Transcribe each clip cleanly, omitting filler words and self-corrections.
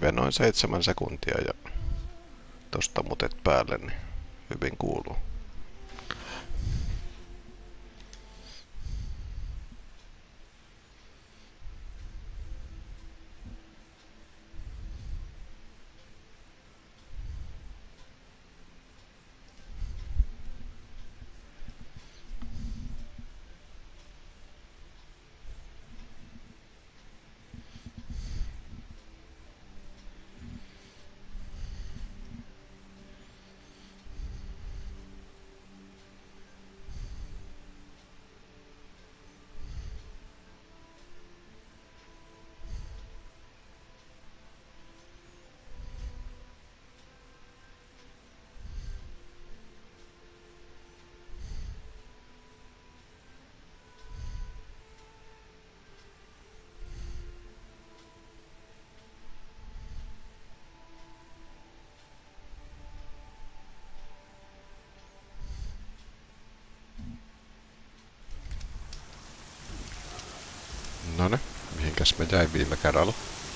menee noin 7 sekuntia ja tosta mutet päälle, niin hyvin kuuluu. Noniin, mihinkäs me jäi viime kerralla?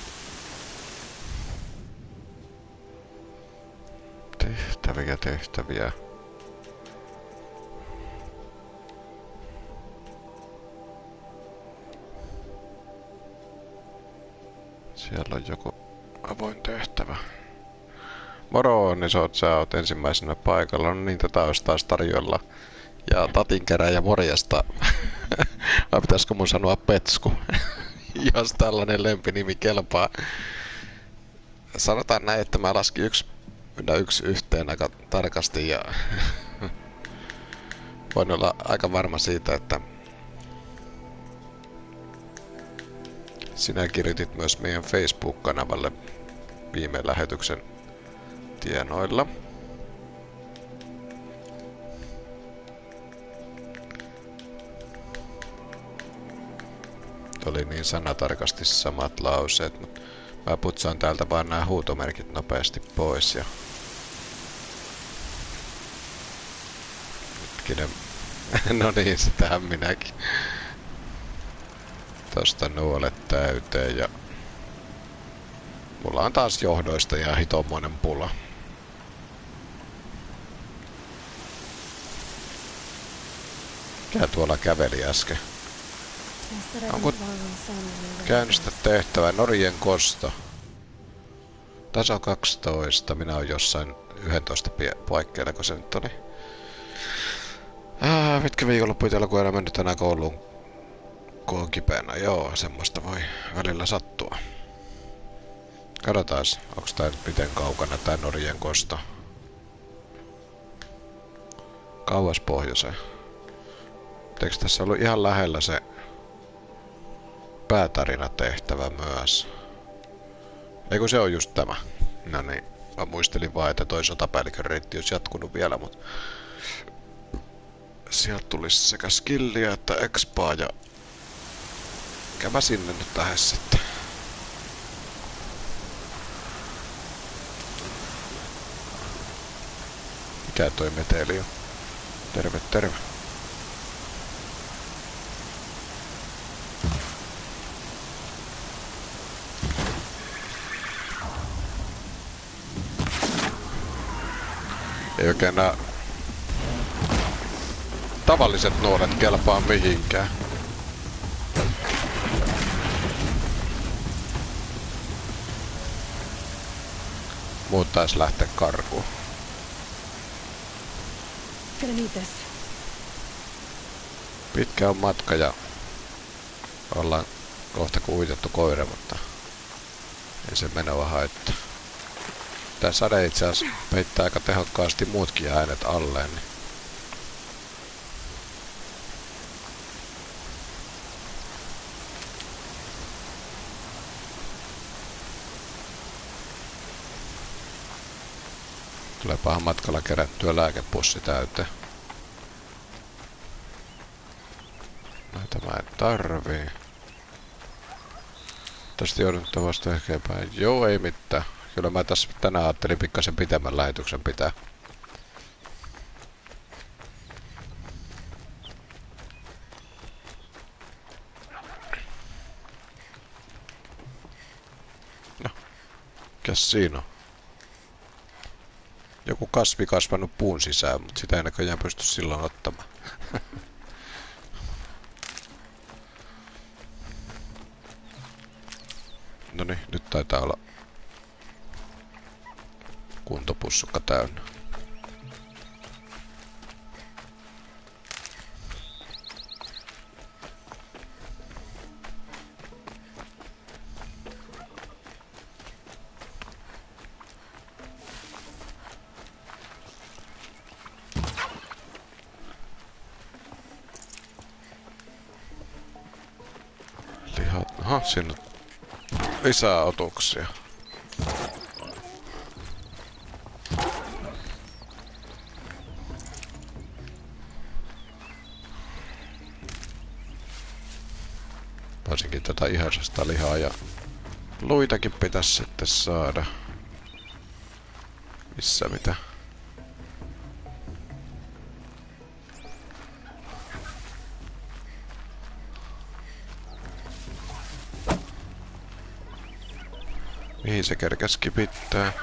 Tehtäviä. Siellä on joku avoin tehtävä. Moro, niin sä oot ensimmäisenä paikalla. No niin, tätä olisi taas tarjolla. Ja tatinkerä ja morjesta. Vai pitäisikö mun sanoa Petsku? Jos tällainen lempinimi kelpaa. Sanotaan näin, että mä laskin yksi yhteen aika tarkasti ja voin olla aika varma siitä, että sinä kirjoitit myös meidän Facebook-kanavalle viime lähetyksen tienoilla. Oli niin sanatarkasti samat lauseet, mutta mä putsaan täältä vaan nämä huutomerkit nopeasti pois ja hetkinen. No niin, sitähän minäkin. Tosta nuolet täyteen ja mulla on taas johdoista ja hitommoinen pula. Mikä tuolla käveli äsken? Onko käynnistä tehtävä Norjen kosto? Taso 12. Minä oon jossain 11 paikkeilla, kun se nyt oli. Mitkä viikonloppuja täällä, kun en mennyt tänään kouluun, kun on kipeänä? Joo, semmoista voi välillä sattua. Katsotaan, onks tää nyt miten kaukana tää Norjen kosto. Kauas pohjoiseen. Eikö tässä ollut ihan lähellä se päätarinatehtävä myös? Eikö se on just tämä? No niin, mä muistelin vaan, että toi sotapäällikön reitti olisi jatkunut vielä, mutta sieltä tulisi sekä skilliä että expaa ja mikä mä sinne nyt lähes sitten. Mikä toi meteli on? Terve, terve. Ei oikein nää tavalliset nuolet kelpaa mihinkään. Muut taisi lähteä karkuun. Pitkä on matka ja ollaan kohta kuvitettu koira, mutta ei se menoa haittaa. Tää sade itse asiassa peittää aika tehokkaasti muutkin äänet alleen. Niin tuleepahan matkalla kerättyä lääkepussi täyteen. Näitä mä en tarvii. Tästä joudun vasta eteenpäin. Joo, ei mitään. Kyllä mä tässä tänään ajattelin pikkasen pitemmän lähetyksen pitää. No. Mikäs siinä on? Joku kasvi kasvanut puun sisään, mutta sitä ei näköjään pysty silloin ottamaan. Noniin, nyt taitaa olla kuntopussukka täynnä. Lihat, aha, siinä on lisää otuksia. Varsinkin tätä ihaisesta lihaa ja luitakin pitäisi sitten saada. Missä mitä? Mihin se kerkäs kipittää?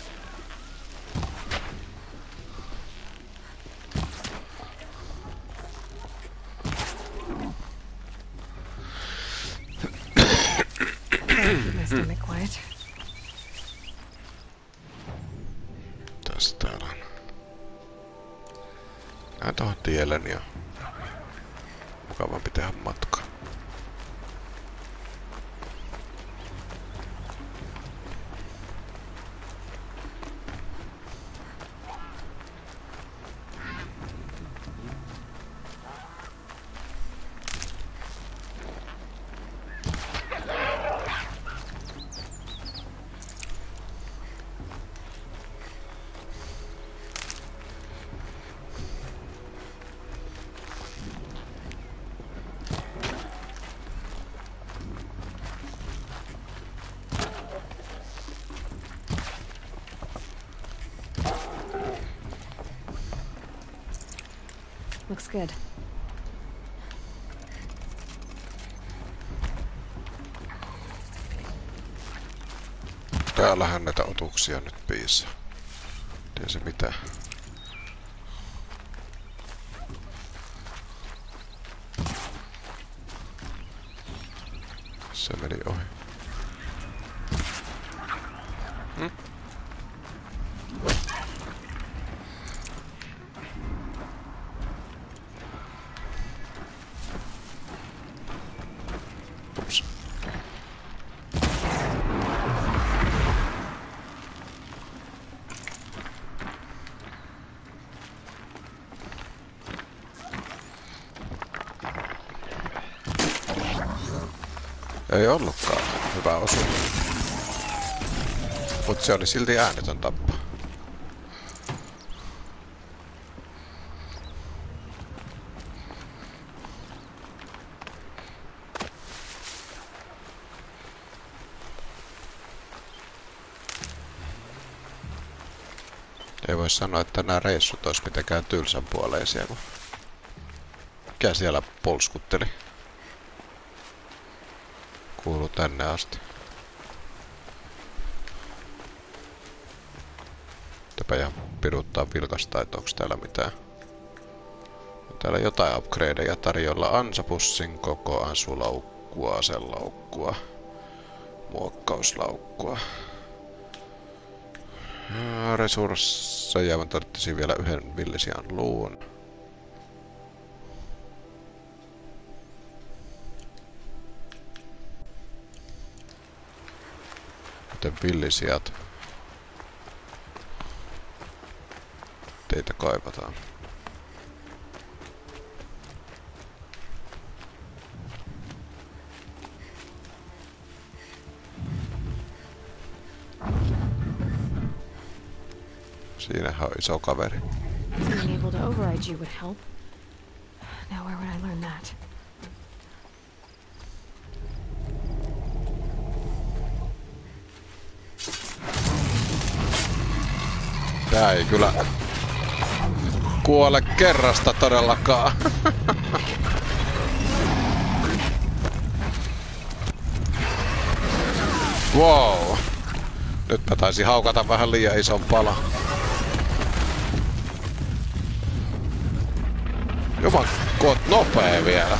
Tästä täällä on. Näin tohon tielle, niin on mukavampi tehdä matkaa. Looks good. Täällähän näitä otuksia nyt piisaa. Tiedä se mitä. Se meni ohi. Ups. Ei ollutkaan hyvä osuma. Mut se oli silti äänetön tappo. Ei voi sanoa, että nämä reissut olisi mitenkään tylsän puoleisia, kun mikä siellä polskutteli. Kuuluu tänne asti. Täpä ihan piruttaa vilkasta, että onks täällä mitään. On täällä jotain upgradeja tarjolla. Ansapussin koko, ansuloukkua, aselaukkua, muokkauslaukkua. Resursseja, mä tarvitsin vielä yhden villisian luun. Miten villisijat? Teitä kaivataan. Siinähän on iso kaveri. Being able to override you would help. Now where would I learn that? Tää ei kyllä kuole kerrasta todellakaan. Wow. Nyt mä taisin haukata vähän liian ison palan. Juman, kun oot nopea vielä.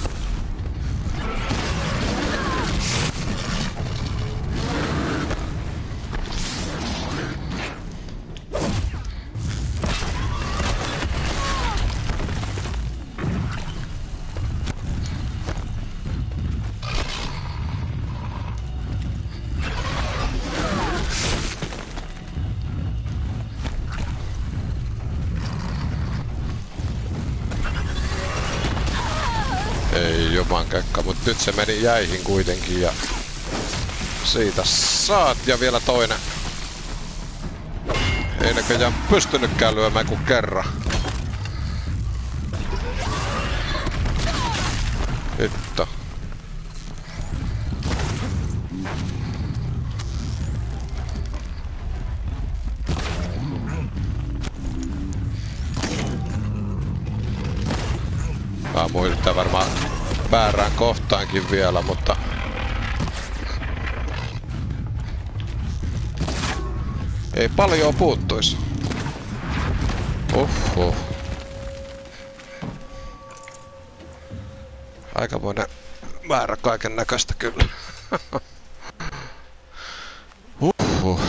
Ei jumankekka, mut nyt se meni jäihin kuitenkin ja siitä saat ja vielä toinen. Ei näköjään pystynytkään lyömään kuin kerran. Hitto. Mä muistan varmaan väärään kohtaankin vielä, mutta... Ei paljon puuttuisi. Oho. Aikamoinen määrä kaiken näköistä kyllä. Oho.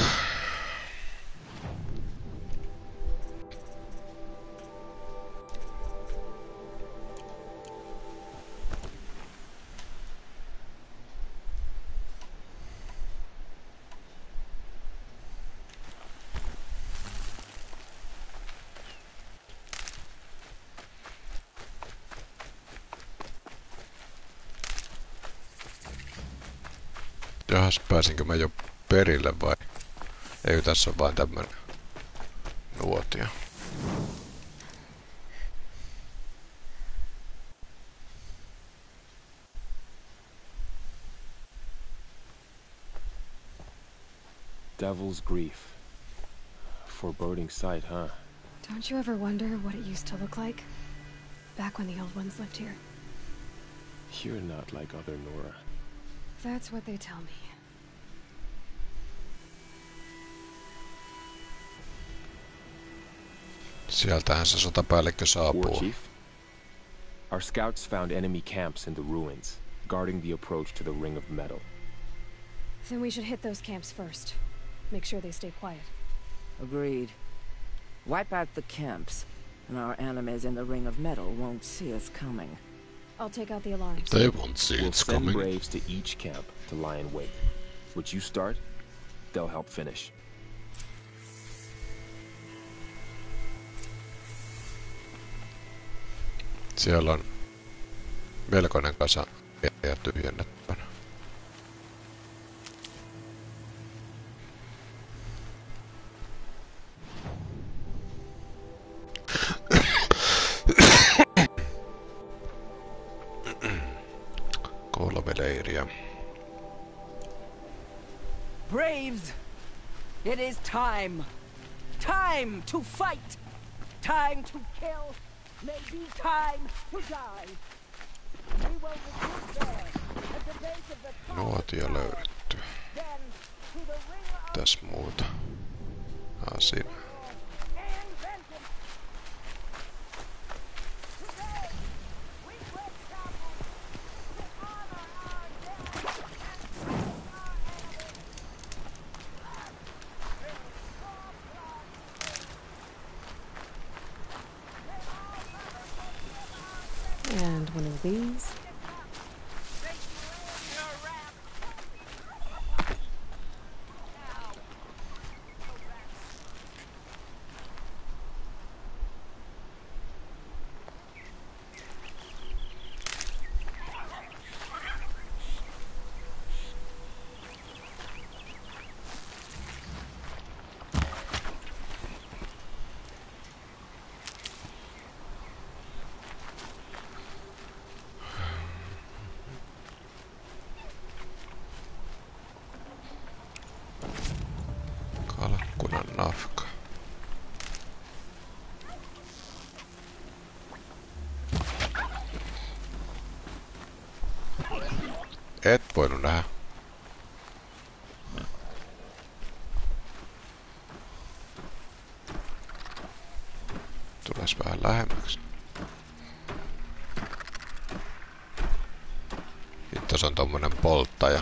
Jahas, pääsinkö mä jo perille vai? Eikö tässä on vain tämmönen nuotio? Devil's Grief. Foreboding sight, huh? Don't you ever wonder what it used to look like? Back when the old ones lived here. You're not like other Nora. That's what they tell me. Sieltähän se sotapäällikkö saapuu. War Chief? Our scouts found enemy camps in the ruins, guarding the approach to the Ring of Metal. Then we should hit those camps first. Make sure they stay quiet. Agreed. Wipe out the camps, and our enemies in the Ring of Metal won't see us coming. I'll take out the alarms. They won't see We'll it's send coming. braves to each camp to lie in wait. What you start, they'll help finish. Siellä on melkoinen kasa miehiä tyhjennettävänä. Kolme leiriä. Braves! It is time! Time to fight! Time to kill! Maybe time to die! We will recruit there, at the base of the top. Nuotio löydetty. Then to the Ring of Täs muuta. Siinä. and vengeance! Today, we break taboos to honor our dead and slay our enemies. And one of these. Kalkkunan nafka. Et voinut nähdä. Tulas vähän lähemmäksi. Hittos on tommonen polttaja.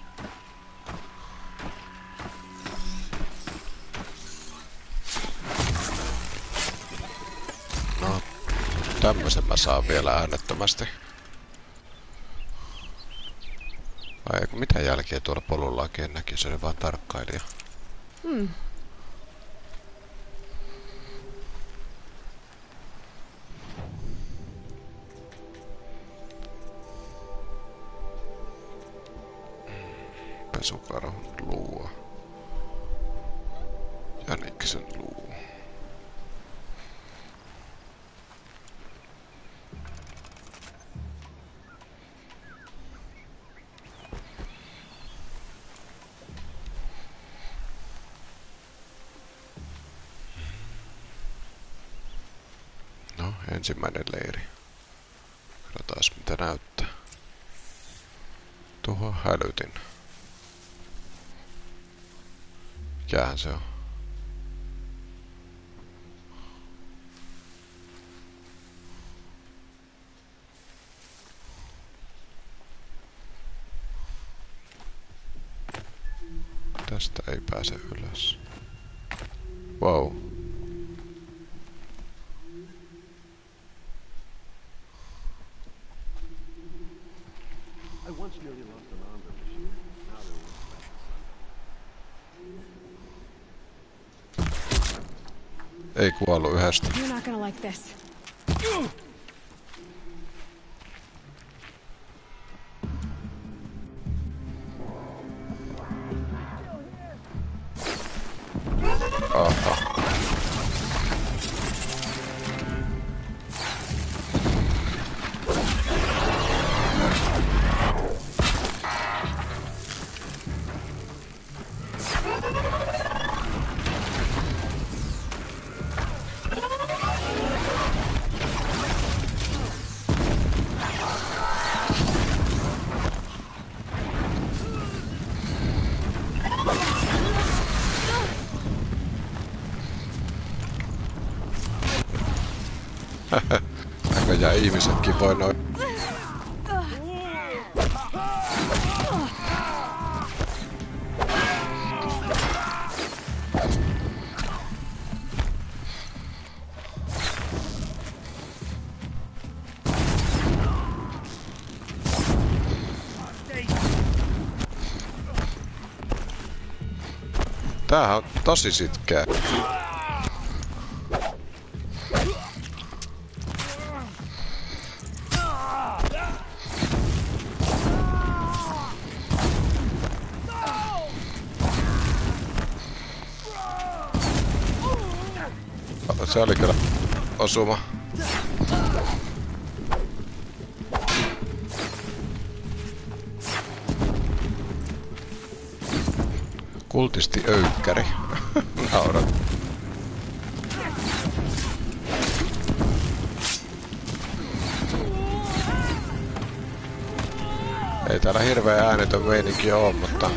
No, tämmösen mä saan vielä äänettömästi. Vai mitä jälkiä tuolla polulla oikein näki, se oli vaan tarkkailija. Pesukarhun luuo. Jäniksen luu. No, ensimmäinen leiri. Katsotaan mitä näyttää. Tuohon hälytin. Mikähän se on? Tästä ei pääse ylös. Wow. Ei kuollut yhdestä. You're not gonna like this. Aha. Näköjään ihmisetkin voi noin. Tämähän on tosi sitkeä. Se oli kyllä osuma. Kultisti öykkäri. Naurat. Ei täällä hirveä äänetön meininki oo, mutta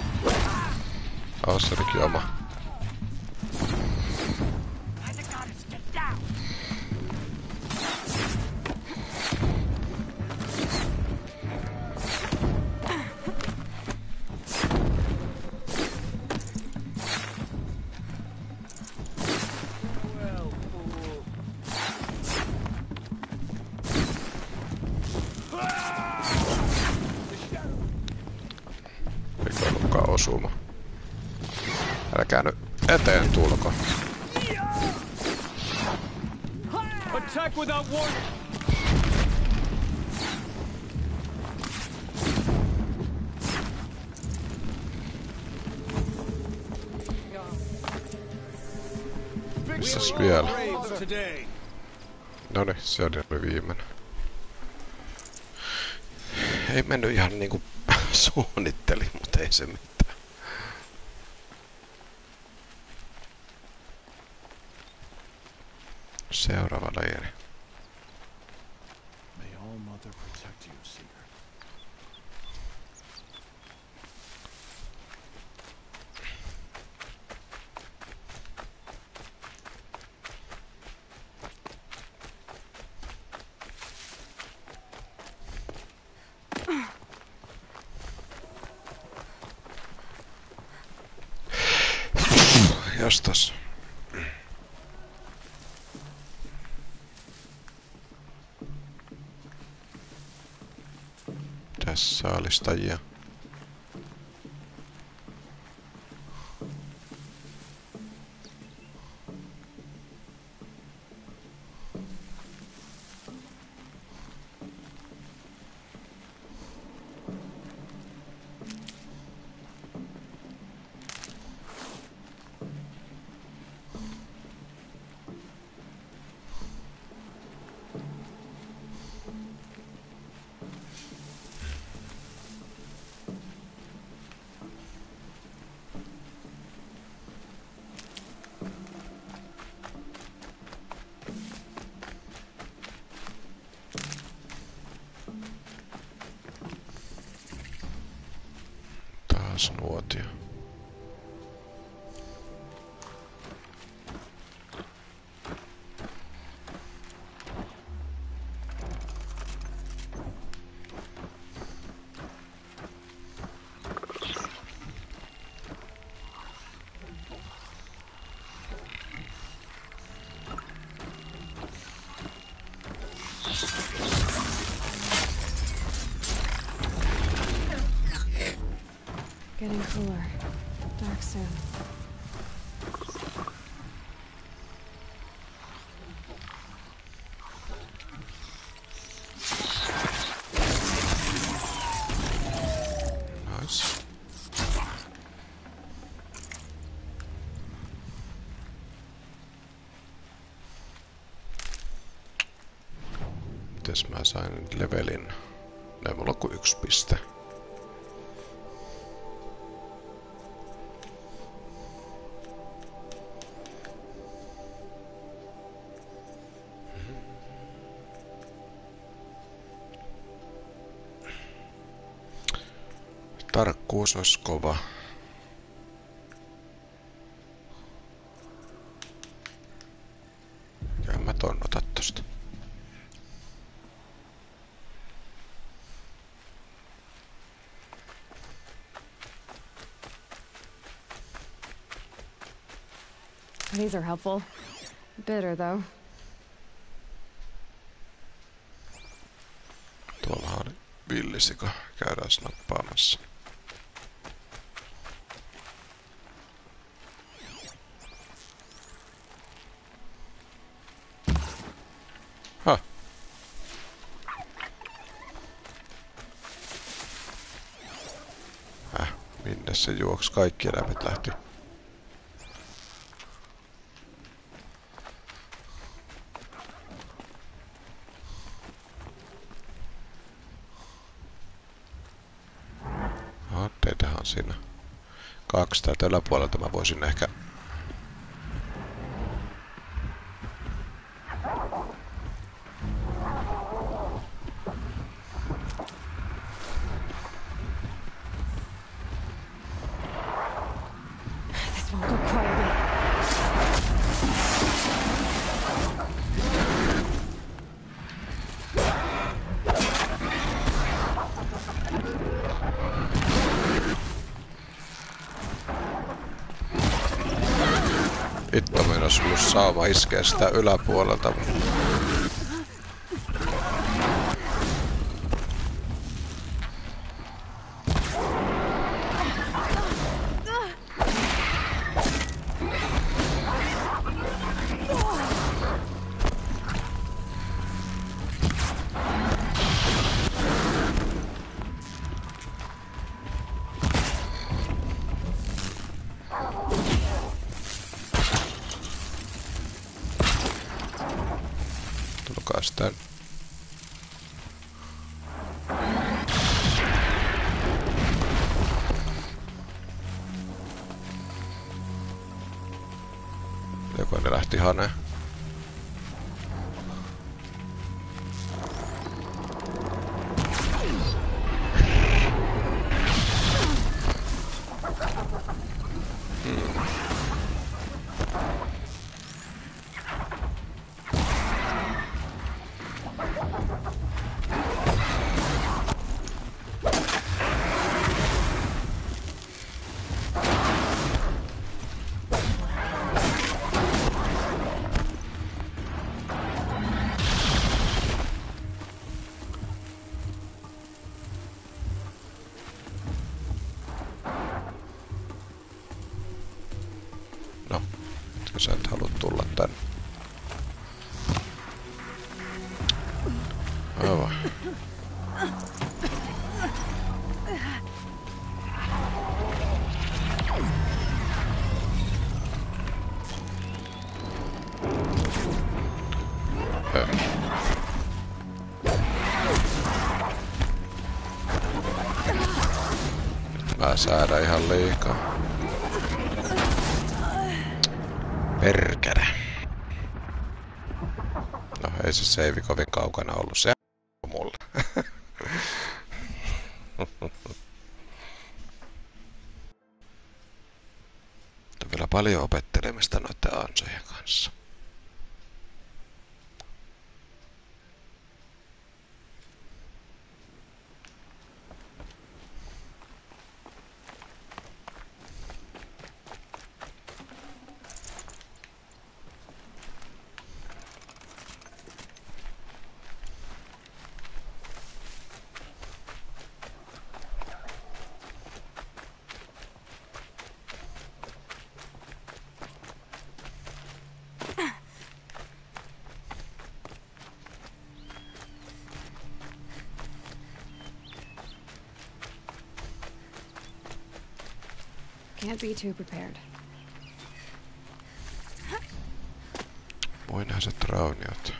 se olikin oma. Osuma. Älkää nyt eteen tulko. Attack without warning. Missäs vielä? Noniin, se oli viimeinen. Ei mennyt ihan niinku suunnittelin, mutta ei se mitään. Seuraava leiri. May All Mother protect you, Seeker. Jostas. Tässä alistajia. Taas nuotio. Getting cooler. Dark soon. Nice. Mites mä sain levelin? Ei mulla kuin 1 piste. Tarkkuus olisi kova. Ja mä ton ota tosta. These are helpful. Bitter though. Tuollahan oli villisika. Käydään snappaamassa. Häh? Minne se juoksi? Kaikki eläimet lähti. Teitähän on siinä 2 täältä yläpuolelta. Mä voisin ehkä... This won't go quietly. Vittu, minä olisi ollut saama iskeä sitä yläpuolelta. Tulkaa sitä. Joko ne lähti haneen. sä et halua tulla tänne. Aivan. Mä säädän ihan liikaa. Perkele. No ei se seivi kovin kaukana ollut. Se on mulla. On vielä paljon opettelemista noiden ansojen kanssa. Can't be too prepared. Muinaiset rauniot.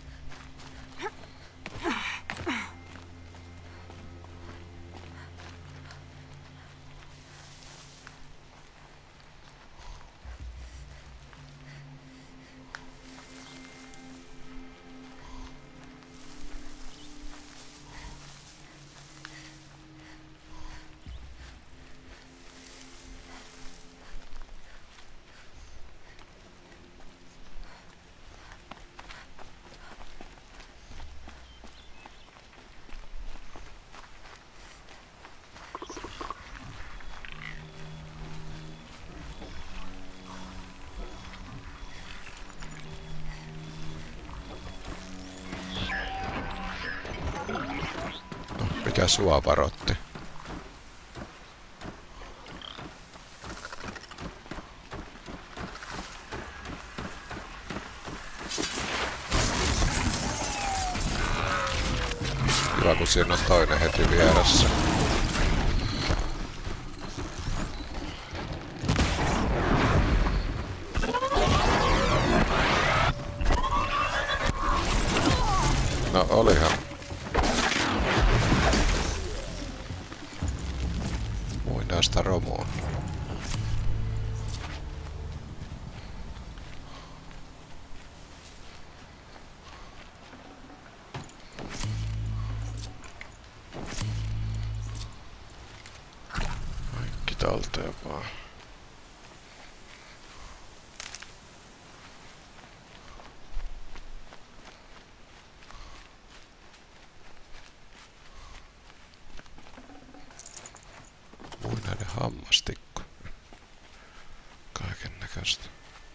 Mikä sua varotti? Hyvä, kun siinä on toinen heti vieressä. No olihan. Muinaista romua. Kaikki talteen vaan. Muinainen hammastikku. Kaiken näköistä.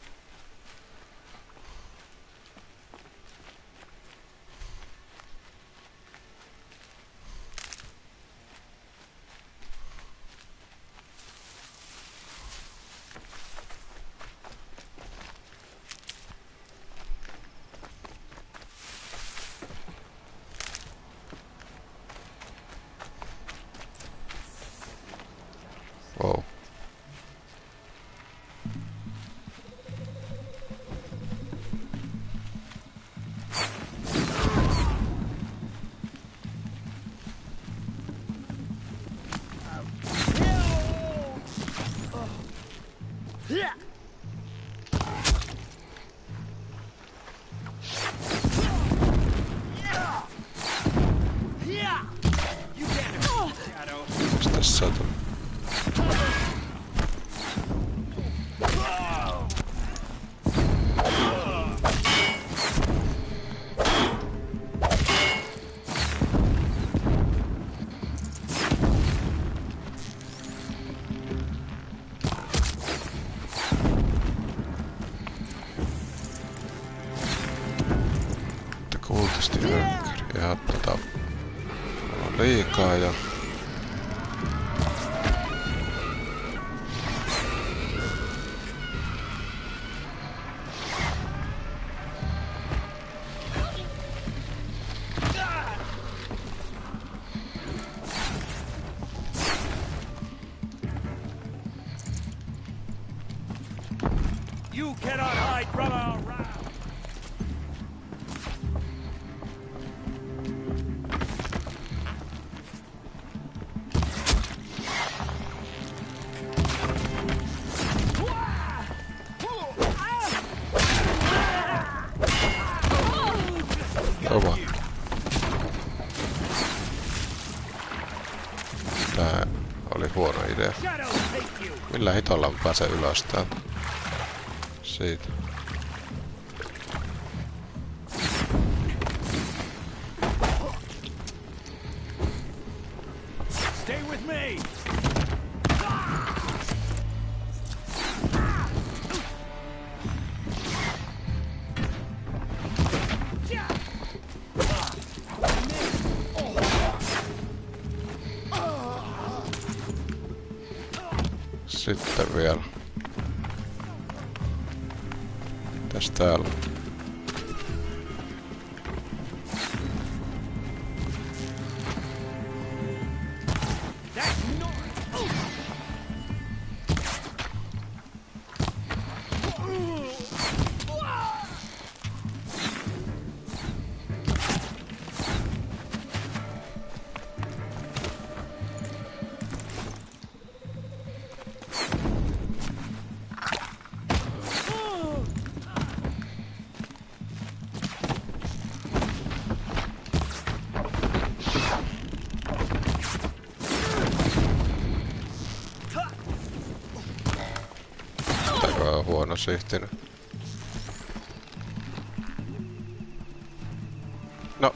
Wow. Mitäs tässä on? Kultisti hönkkäri. Ja on liikaa ja... You cannot hide from our wrath. Oma. Tää oli huono idea. Millä hitolla mä pääsen ylös täältä? Siitä. Stay with me. Sitten vielä. Tästä täällä. Huono sihtinen. No.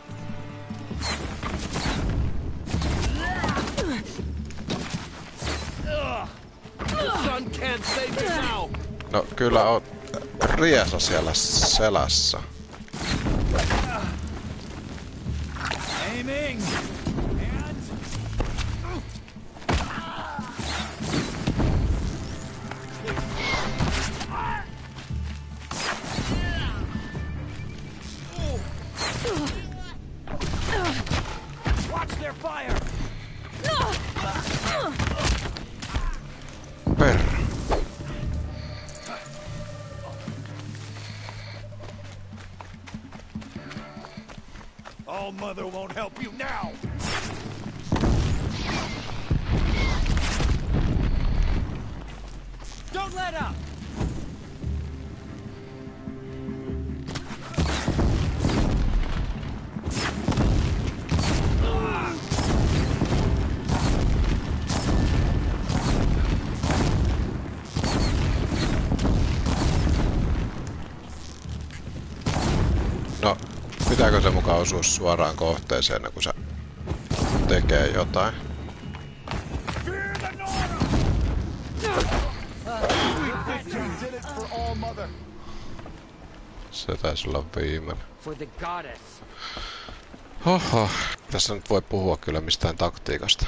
No kyllä on riesa siellä selässä. Aiming. Watch their fire. Per. All Mother won't help you now. Don't let up. No, pitääkö se mukaan osua suoraan kohteeseen, kun se tekee jotain? Se taisi olla viimeinen. Oho, tässä nyt voi puhua kyllä mistään taktiikasta.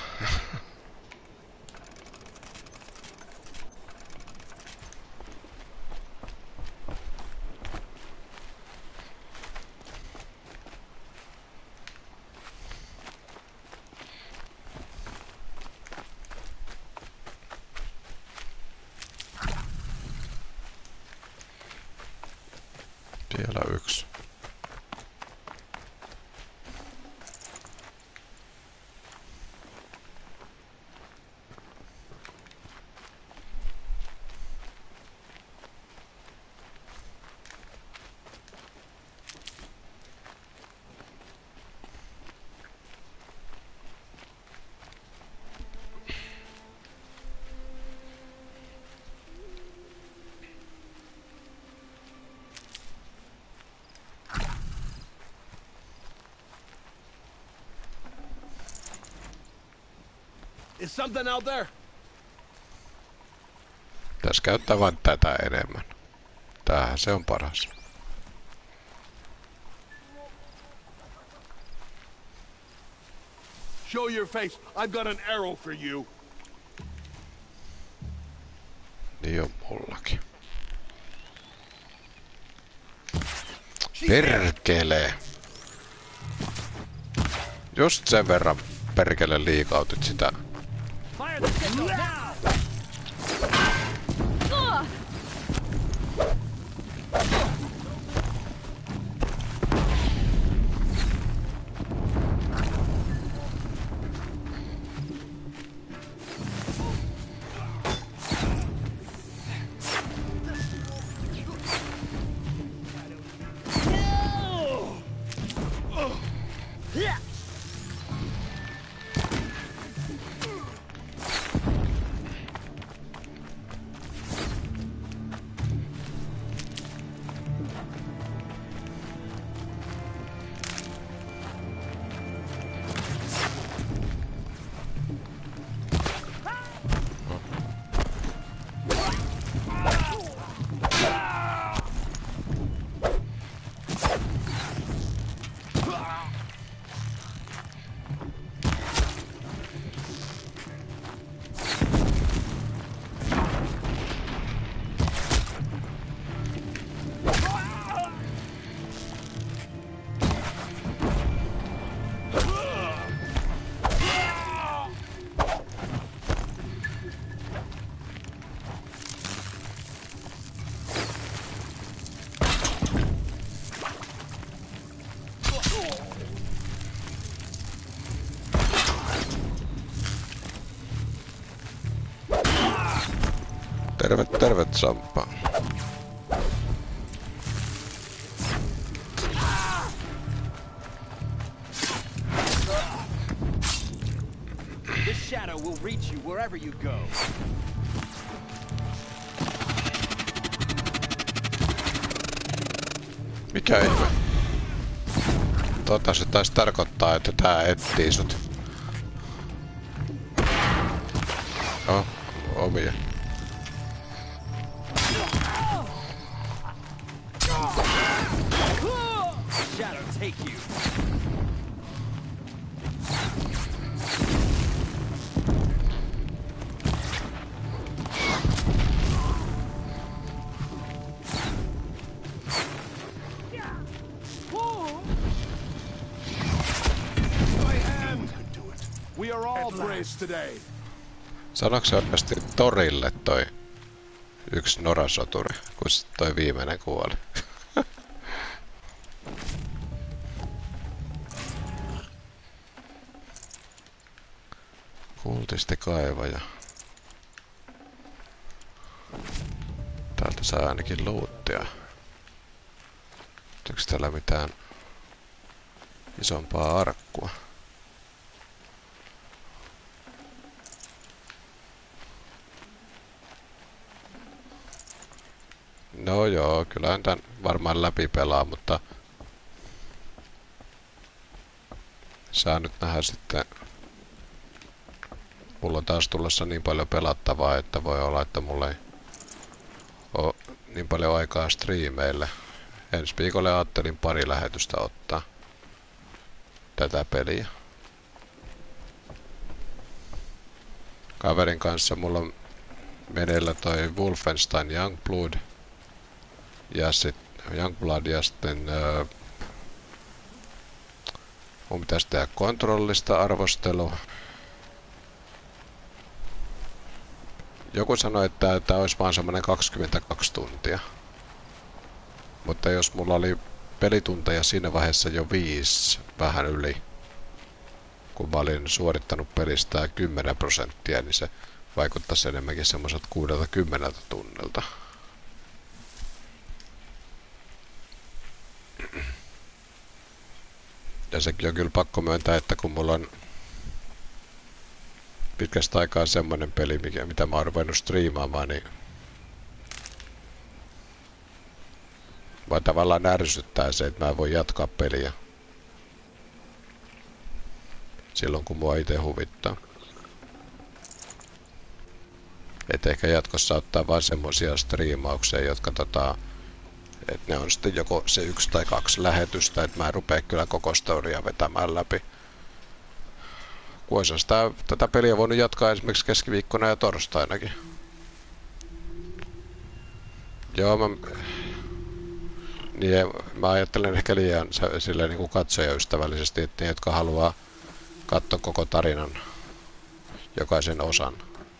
Vielä yksi. Is something out there? Pitäis käyttää vain tätä enemmän. Tämähän se on paras. Show your face. I've got an arrow for you. Niin on mullakin. Perkele! Just sen verran perkele liikautit sitä. Terve, terve, Sampa. This shadow will reach you wherever you go. Mikä ihme? Se taisi tarkoittaa, että tää etsii sut. Oh, omia. Shadow take you. We are all braced today. Sanoiko se oikeasti torille toi yksi norasoturi, kun toi viimeinen kuoli? Kultistikaivaja. Täältä saa ainakin loottia. Onko täällä mitään isompaa arkkua? No joo, kyllähän tän varmaan läpi pelaa, mutta saa nyt nähdä sitten. Mulla on taas tulossa niin paljon pelattavaa, että voi olla, että mulla ei ole niin paljon aikaa striimeille. Ensi viikolle ajattelin pari lähetystä ottaa tätä peliä. Kaverin kanssa mulla on meneillä toi Wolfenstein Youngblood ja sitten Youngblood ja sitten mun pitäisi tehdä kontrollista arvostelu. Joku sanoi, että tää olisi vaan semmonen 22 tuntia. Mutta jos mulla oli pelitunteja siinä vaiheessa jo 5 vähän yli, kun mä olin suorittanut pelistä 10%, niin se vaikuttaisi enemmänkin semmoiset 60 tunnilta. Ja sekin on kyllä pakko myöntää, että kun mulla on pitkästä aikaa semmonen peli, mitä mä oon ruvennut striimaamaan, niin vaan tavallaan ärsyttää se, että mä en voi jatkaa peliä silloin, kun mua itse huvittaa. Et ehkä jatkossa ottaa vaan semmosia striimauksia, jotka että ne on sitten joko se 1 tai 2 lähetystä, että mä en rupea kyllä koko storya vetämään läpi. Kun olisi tätä peliä voinut jatkaa esimerkiksi keskiviikkona ja torstainakin. Joo, mä ajattelen ehkä liian silleen niin kuin katsojaystävällisesti, että ne, jotka haluaa katsoa koko tarinan, jokaisen osan.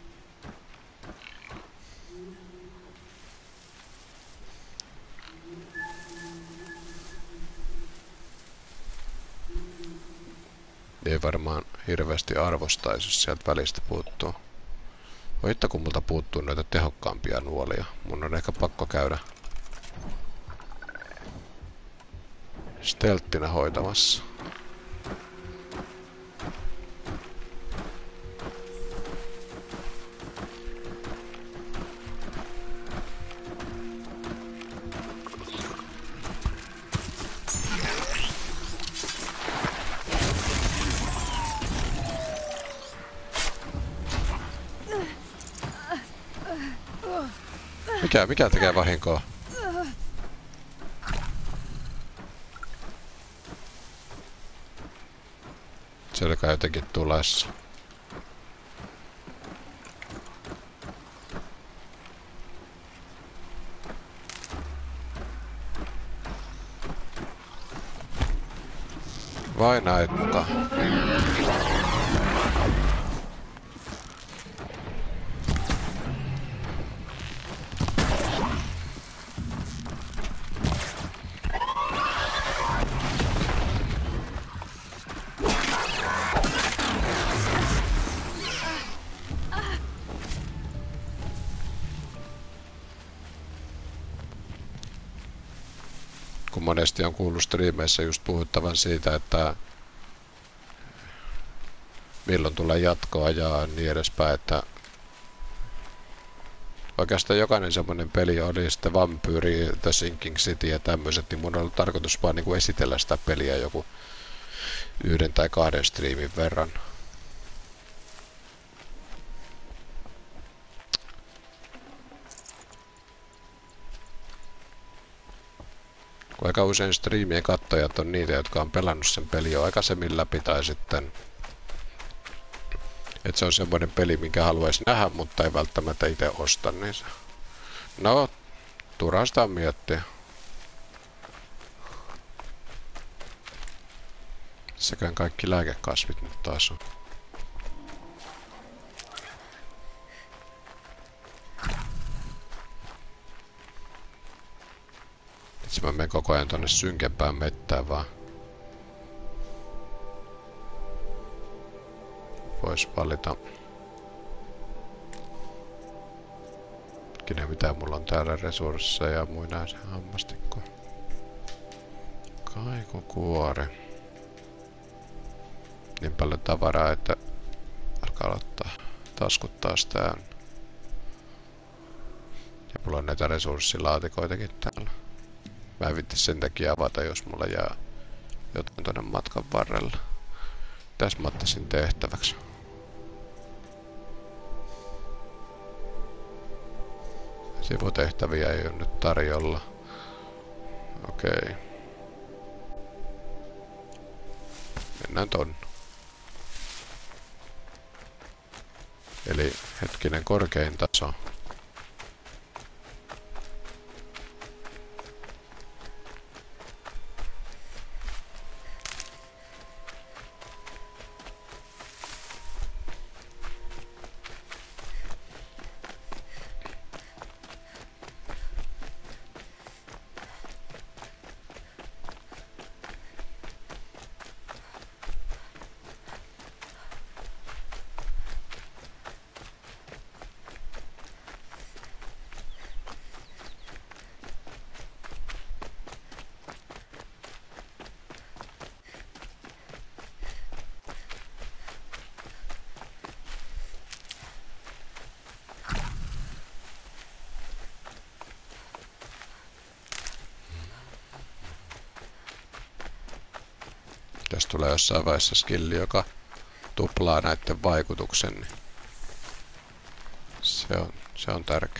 Ei varmaan hirveästi arvostaisi, jos sieltä välistä puuttuu. Voitta kun multa puuttuu noita tehokkaampia nuolia. Mun on ehkä pakko käydä stelttinä hoitamassa. Mikä tekee vahinkoa? Selkä jotenkin tulessa. Vai näit mukaan? kun monesti on kuullut striimeissä just puhuttavan siitä, että milloin tulee jatkoa ja niin edespäin, että oikeastaan jokainen semmoinen peli oli sitten Vampyri, The Sinking City ja tämmöiset, niin mun on ollut tarkoitus vaan niinku esitellä sitä peliä joku 1 tai 2 striimin verran. Kun aika usein striimien kattojat on niitä, jotka on pelannut sen peli jo aikaisemmin läpi tai sitten että se on semmoinen peli, minkä haluaisi nähdä, mutta ei välttämättä itse osta, niin se... No, turhaa sitä miettiä. Sekään kaikki lääkekasvit nyt taas on. Itse mä menen koko ajan tonne synkempään mettään vaan. Vois valita. Kine mitä mulla on täällä resursseja ja muinaisen hammastikko. Kaikukuori. Niin paljon tavaraa, että alkaa aloittaa taskut taas täynnä. Ja mulla on näitä resurssilaatikoitakin täällä. Mä en vitti sen takia avata, jos mulla jää jotain tonne matkan varrella. Mitäs mä ottaisin tehtäväksi? Sivutehtäviä ei ole nyt tarjolla. Okei. Mennään tonne. Eli hetkinen korkein taso. Jos tulee jossain vaiheessa skilli, joka tuplaa näiden vaikutuksen, niin se on tärkeä.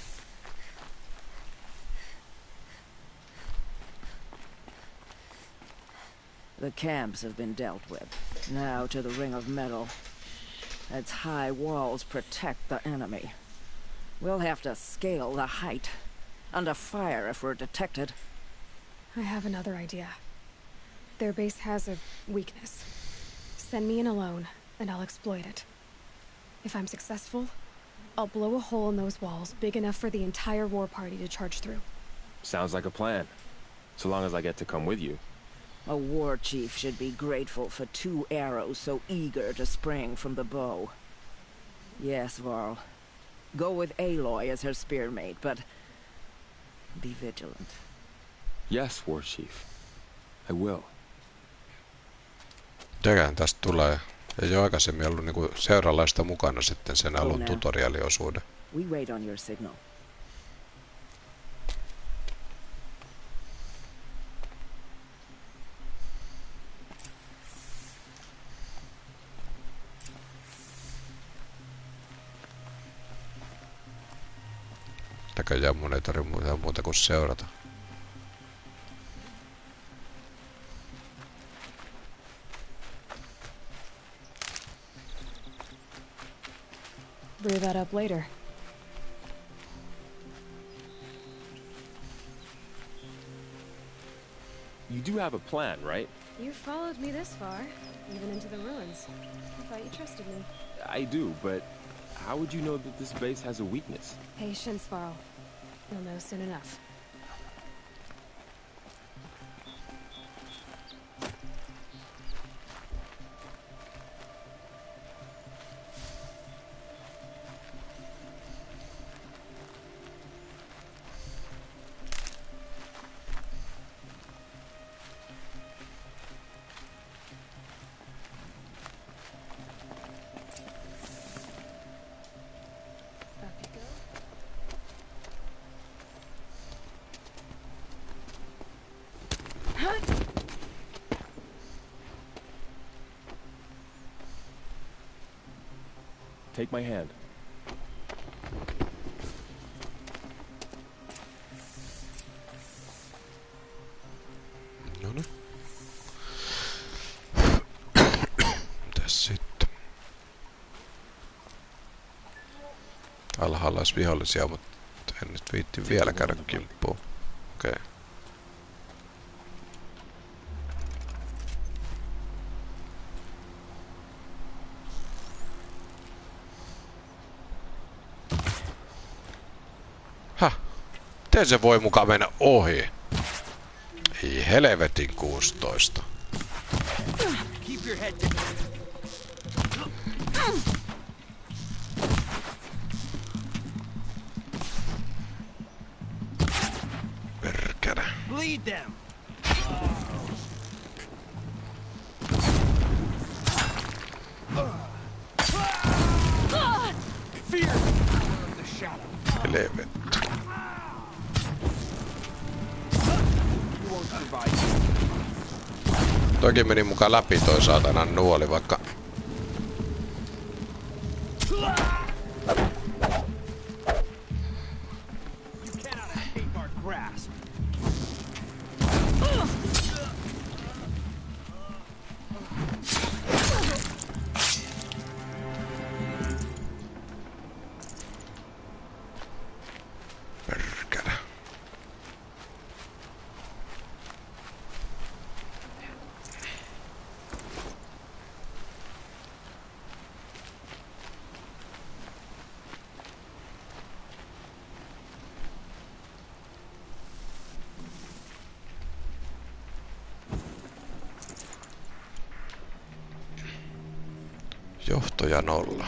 The camps have been dealt with. Now to the Ring of Metal. Its high walls protect the enemy. We'll have to scale the height. Under fire if we're detected. I have another idea. Their base has a weakness. Send me in alone, and I'll exploit it. If I'm successful, I'll blow a hole in those walls big enough for the entire war party to charge through. Sounds like a plan. So long as I get to come with you. A war chief should be grateful for 2 arrows so eager to spring from the bow. Yes, Varl. Go with Aloy as her spearmate, but be vigilant. Yes, War Chief. I will. Mitäkään tästä tulee? Ei ole aikaisemmin ollut niinku seuralaista mukana sitten sen alun tutorialiosuuden. We wait on your signal. Näköjään mun ei tarvitse muuta kuin seurata. Brew that up later. You do have a plan, right? You followed me this far, even into the ruins. I thought you trusted me. I do, but how would you know that this base has a weakness? Patience, Varl. You'll know soon enough. Take my hand. Noniin. Mitäs sitten? Alhaalla olisi vihollisia, mutta en nyt viitti vielä käydä kimppuun. Okei. Okay. Häh? Miten se voi mukaan mennä ohi? Ei helvetin 16. Keep your head down. Perkele. Bleed them. Fear of the shadow. Helvetti. You won't survive. Toki meni mukaan läpi toi saatana nuoli, vaikka... You cannot escape our grasp. Perkele. Johtoja 0.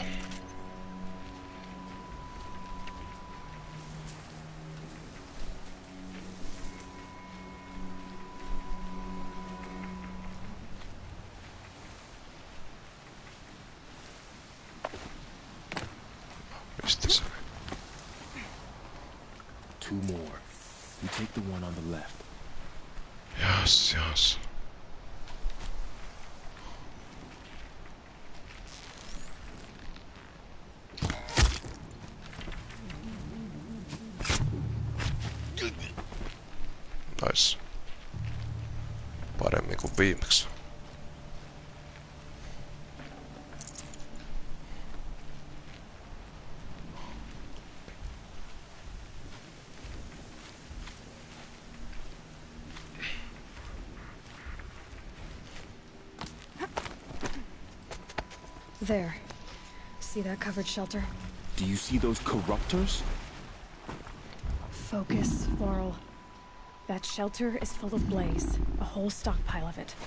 Mistä se? Two more. You take the one on the left. Jas. Nice. Paremmin kuin viimeksi. There. See that covered shelter? Do you see those corruptors? Focus, Laurel. That shelter is full of blaze. A whole stockpile of it.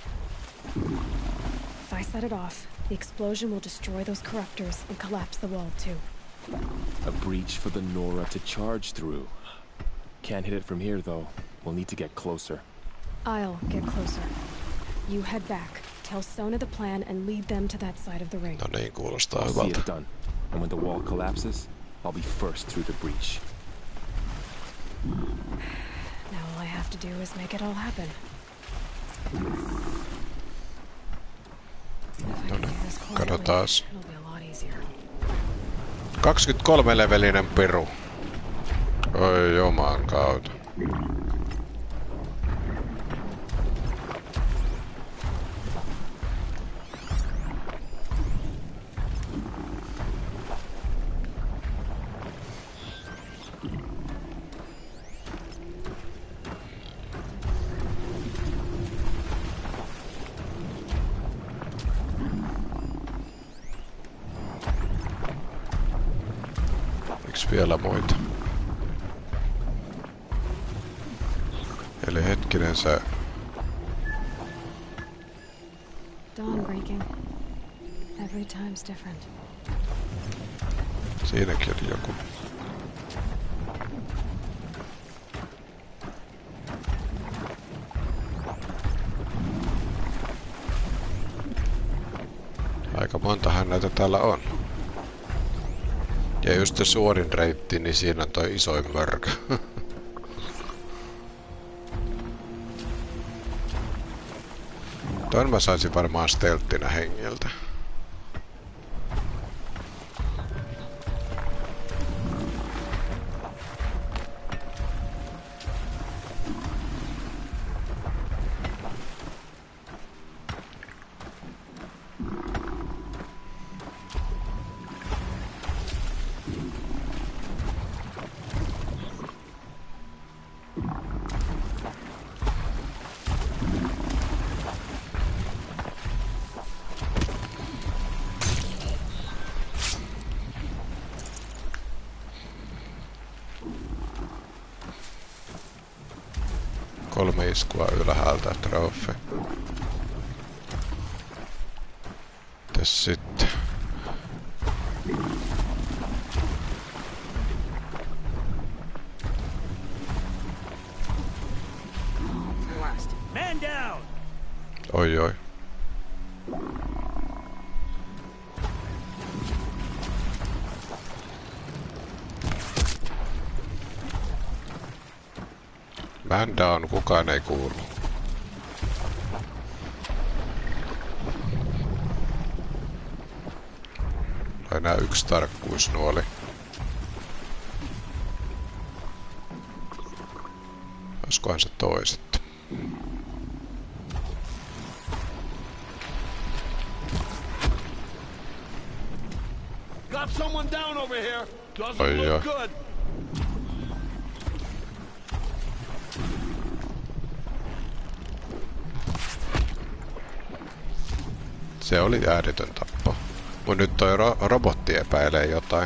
If I set it off, the explosion will destroy those corruptors and collapse the wall too. A breach for the Nora to charge through. Can't hit it from here though. We'll need to get closer. I'll get closer. You head back. Tell Sona the plan and lead them to that side of the ring. No niin, kuulostaa I'll see hyvältä. it done. And when the wall collapses, I'll be first through the breach. Now all I have to do is make it all happen. If I can do this quietly, katsotaas. it'll be a lot easier. 23-levelinen piru. Oi juman kautta. Eiks vielä muita? Eli hetkinen se... Dawn breaking. Every time's different. Siinäkin oli joku. Aika montahan näitä täällä on. Ja just se suorin reitti, niin siinä on toi isoin mörkö. Ton mä saisin varmaan stelttinä hengiltä. 3 iskua ylhäältä, trofi. Mites sitten? Man down! Oi oi. Man down, kukaan ei kuulu. Enää 1 tarkkuusnuoli. Olisikohan se toiset? Got someone down over here. Doesn't Oi, look oi. good. Se oli ääretön tappo. Mut nyt toi robotti epäilee jotain.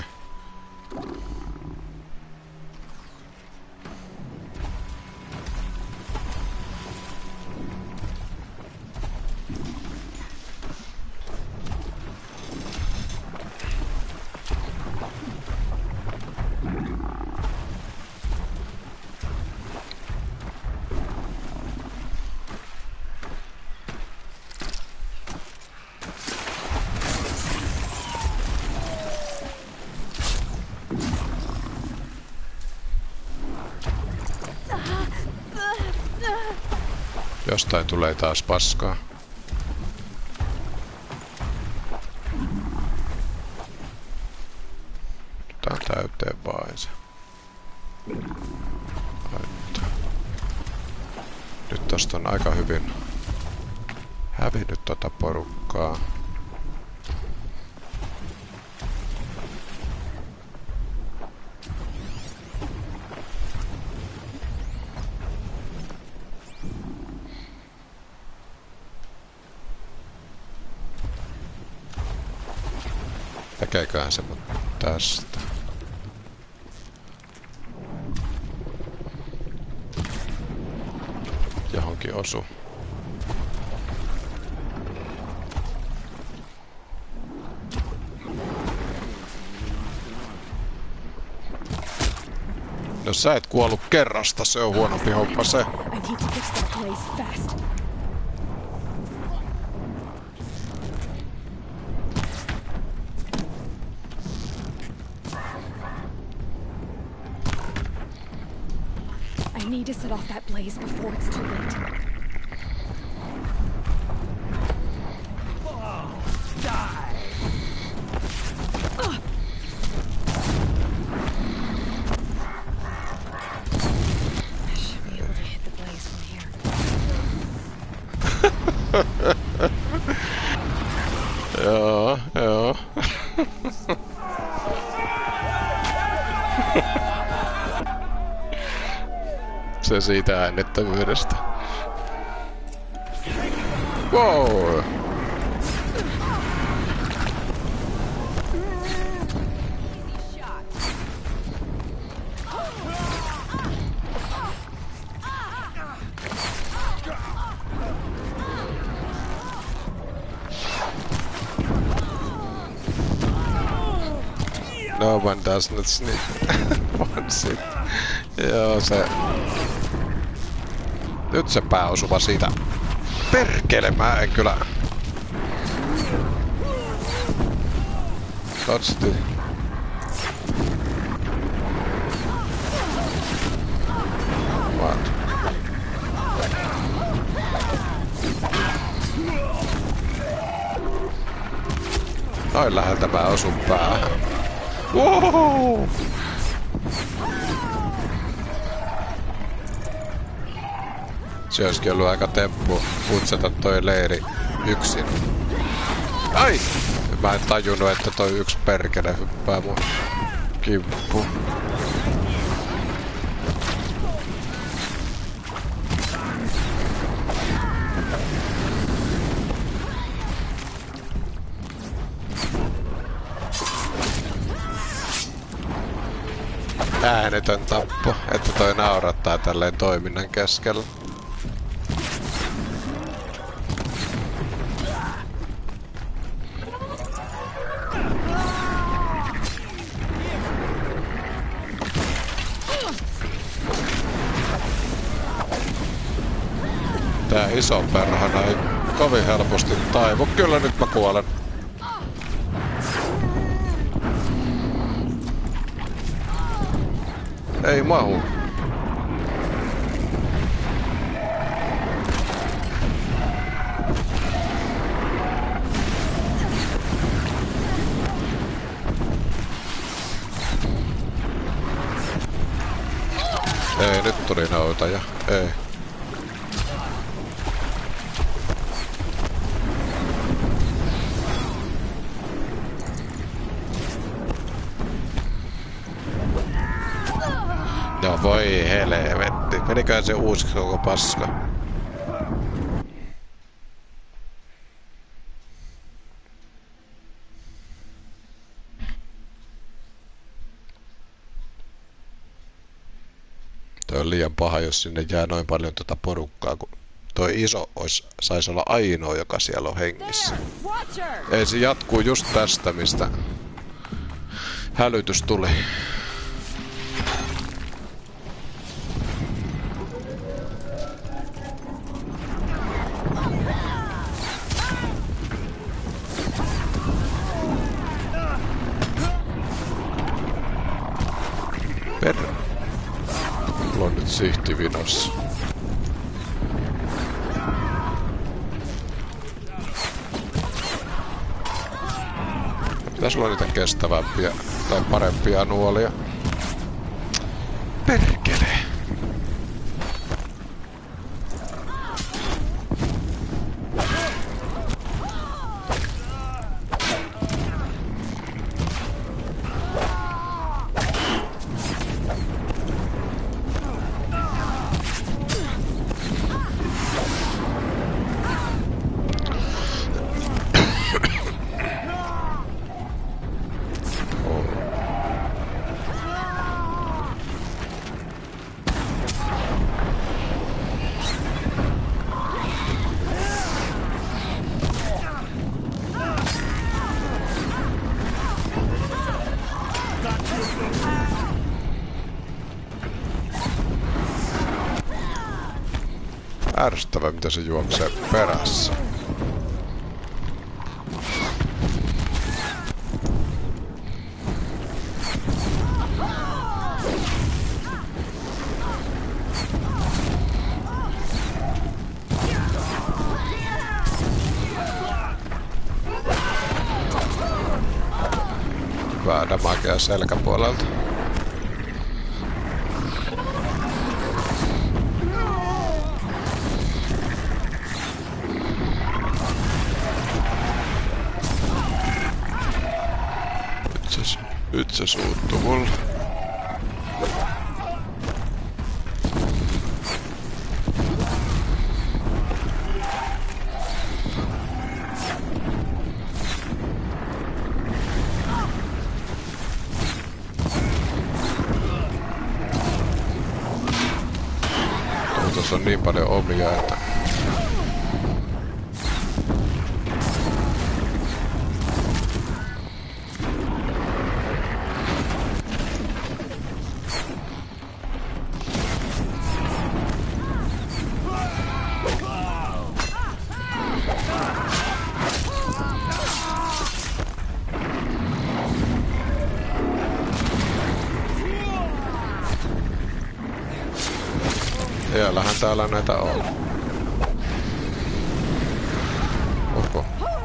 Jostain tulee taas paskaa. Otetaan täyteen vain se. Nyt tosta on aika hyvin hävinnyt tota porukkaa. Tekeeköhän se mut tästä? Johonkin osu. No sä et kuollut kerrasta, se on huonompi homma se. I need to fix that blaze fast. I need to set off that blaze before it's too late. I should be able to hit the blaze from here. Joo, joo. Se siitä äänettävyydestä. Wow! No one does not sneak. One sit. Joo, se... Nyt se pääosuva siitä. Perkele, mä en kyllä... Katsotaan. What? Noin läheltä mä osun päähän. Wow! Se olisikin ollut aika temppu putsata toi leiri yksin. Ai! Mä en tajunnut, että toi yksi perkele hyppää mun kimppuun. Äänetön tappo, että toi naurattaa tälleen toiminnan keskellä. iso perhana ei kovin helposti taivu. Kyllä nyt mä kuolen. Ei mahu. Ei, nyt tuli noutaja. Ei. No voi helvetti. Meniköhän se uusiksi koko paska? Toi on liian paha, jos sinne jää noin paljon tuota porukkaa, kun toi iso saisi olla ainoa, joka siellä on hengissä. Ei, se jatkuu just tästä, mistä hälytys tuli. Mulla on nyt sihti vinossa. Pitäis olla niitä kestävämpiä tai parempia nuolia. Perkele! Ärsyttävää, mitä se juoksee perässä. Hyvää damagea selkäpuolelta. Nyt se suuttuu mulle. Tuossa on niin paljon omia, että siellähän täällä näitä on. Oho.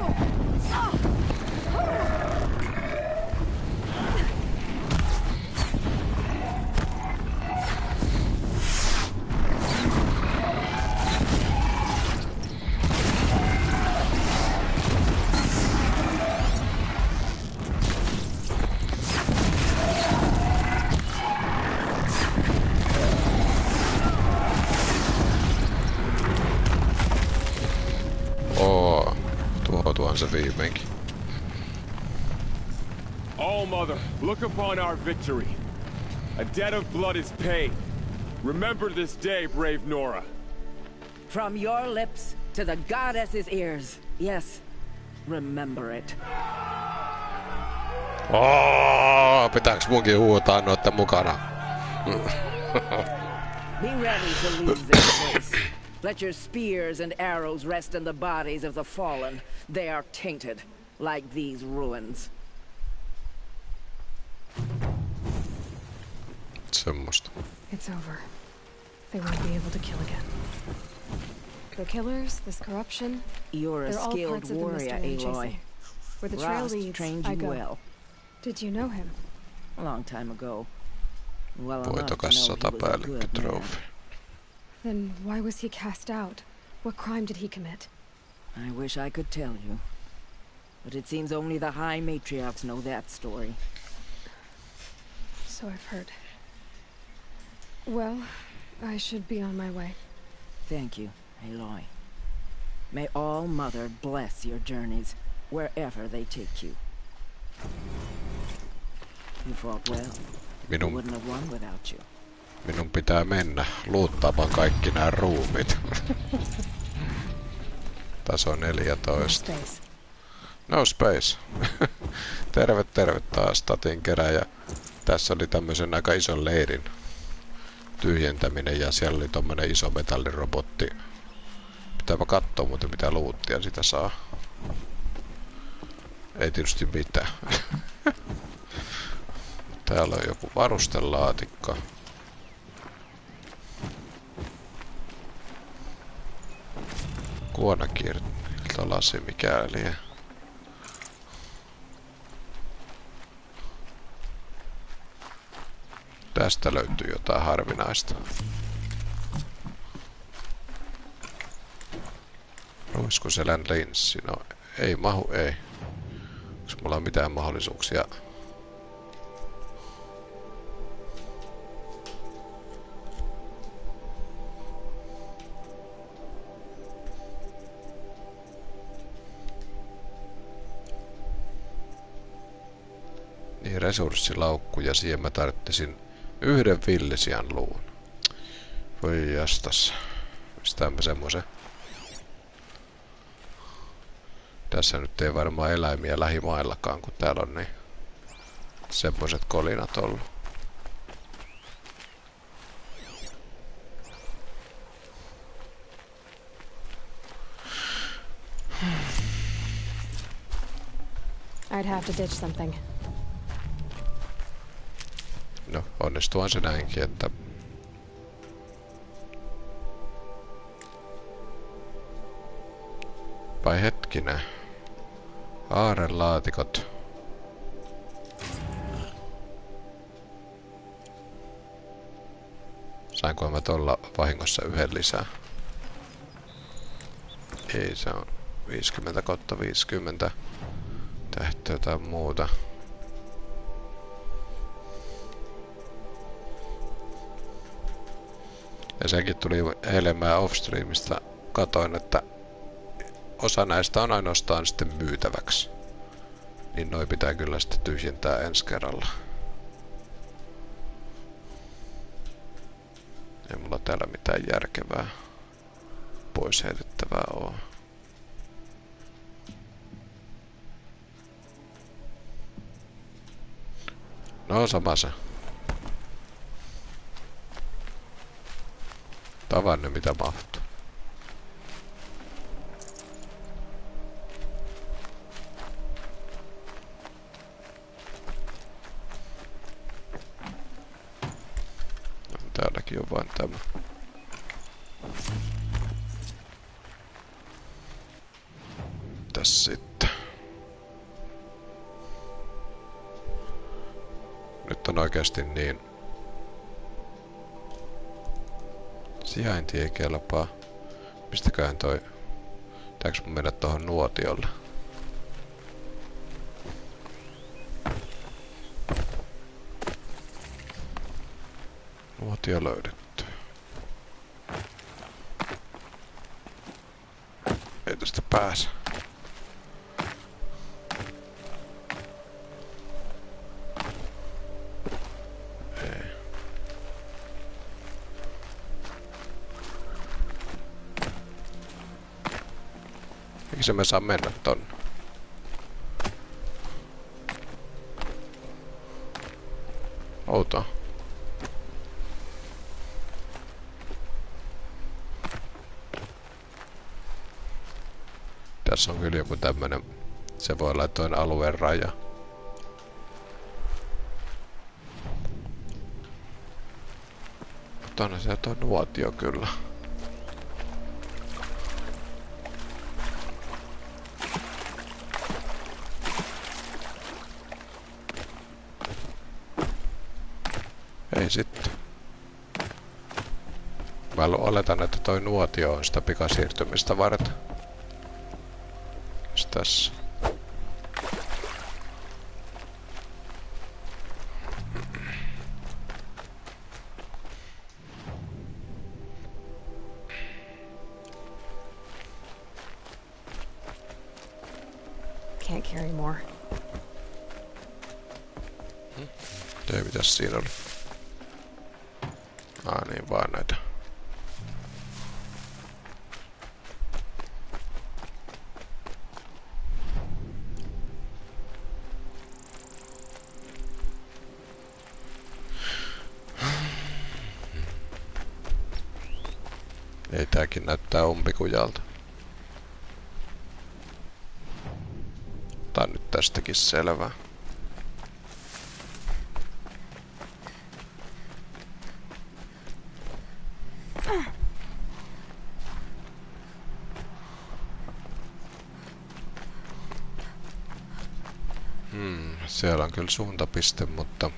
Se viimeinkin. All Mother, look upon our victory. A debt of blood is paid. Remember this day, brave Nora. From your lips to the goddess's ears. Yes, remember it. Pitääks munkin huutaa noitten mukana? Be ready to lose this place. Let your spears and arrows rest in the bodies of the fallen. They are tainted, like these ruins. Semmosta. It's over. They won't be able to kill again. The killers, this corruption, You're a they're all skilled parts of the warrior, mystery I'm Aloy. chasing. Where the trail Rost leads, trained I you go. well. Did you know him? A long time ago. Well enough to Voitokas know he was a sotapäällikkö good man. trofi. Then why was he cast out? What crime did he commit? I wish I could tell you. But it seems only the High Matriarchs know that story. So I've heard. Well, I should be on my way. Thank you, Aloy. May All Mother bless your journeys, wherever they take you. You fought well. We wouldn't have won without you. Minun pitää mennä luuttaamaan kaikki nämä ruumit. Taso 14. No space. Terve taas Tatin keräjä. Tässä oli tämmöisen aika ison leirin tyhjentäminen ja siellä oli tommonen iso metallirobotti. Pitääpä katsoa muuten mitä luuttia sitä saa. Ei tietysti mitään. Täällä on joku varustelaatikko. Kuonakirtolasi mikäli. Tästä löytyy jotain harvinaista. Ruiskuselän linssi. No ei mahu, ei. Onks mulla mitään mahdollisuuksia? Niin resurssilaukku ja siihen mä tarvitsin yhden villisian luun. Voi jastas. Mistään mä semmosen. Tässä nyt ei varmaan eläimiä lähimaillakaan, kun täällä on niin semmoset kolinat ollut. I'd have to ditch something. No, onnistuuhan se näinkin, että... Vai hetkinen. Aarelaatikot. Sainko mä tuolla vahingossa yhden lisää? Ei, se on 50/50. Tähtä jotain muuta. Ja sekin tuli eilen mä offstreamista katoin, että osa näistä on ainoastaan sitten myytäväksi. Niin noi pitää kyllä sitten tyhjentää ensi kerralla. Ei mulla täällä mitään järkevää pois heitettävää oo. No sama se. Tavanne mitä mahtuu. No, täälläkin on vain tämä. Tässä sitten. Nyt on oikeasti niin. Sijainti ei kelpaa. Mistäköhän toi... Pitääks mun mennä tohon nuotiolle? Nuotio löydetty. Ei tästä pääse. Miksi me saa mennä tonne? Outoa. Tässä on kyllä joku tämmönen, se voi olla toinen alueen raja. Mutta on sieltä on nuotio kyllä. Ei sitten. Mä oletan, että toi nuotio on sitä pikasiirtymistä varten. Jos tässä. Can't carry more. Ei, mitäs siinä oli? Niin vaan näitä. Ei tääkin näyttää umpikujalta. Tää on nyt tästäkin selvää. Siellä on kyllä suuntapiste, mutta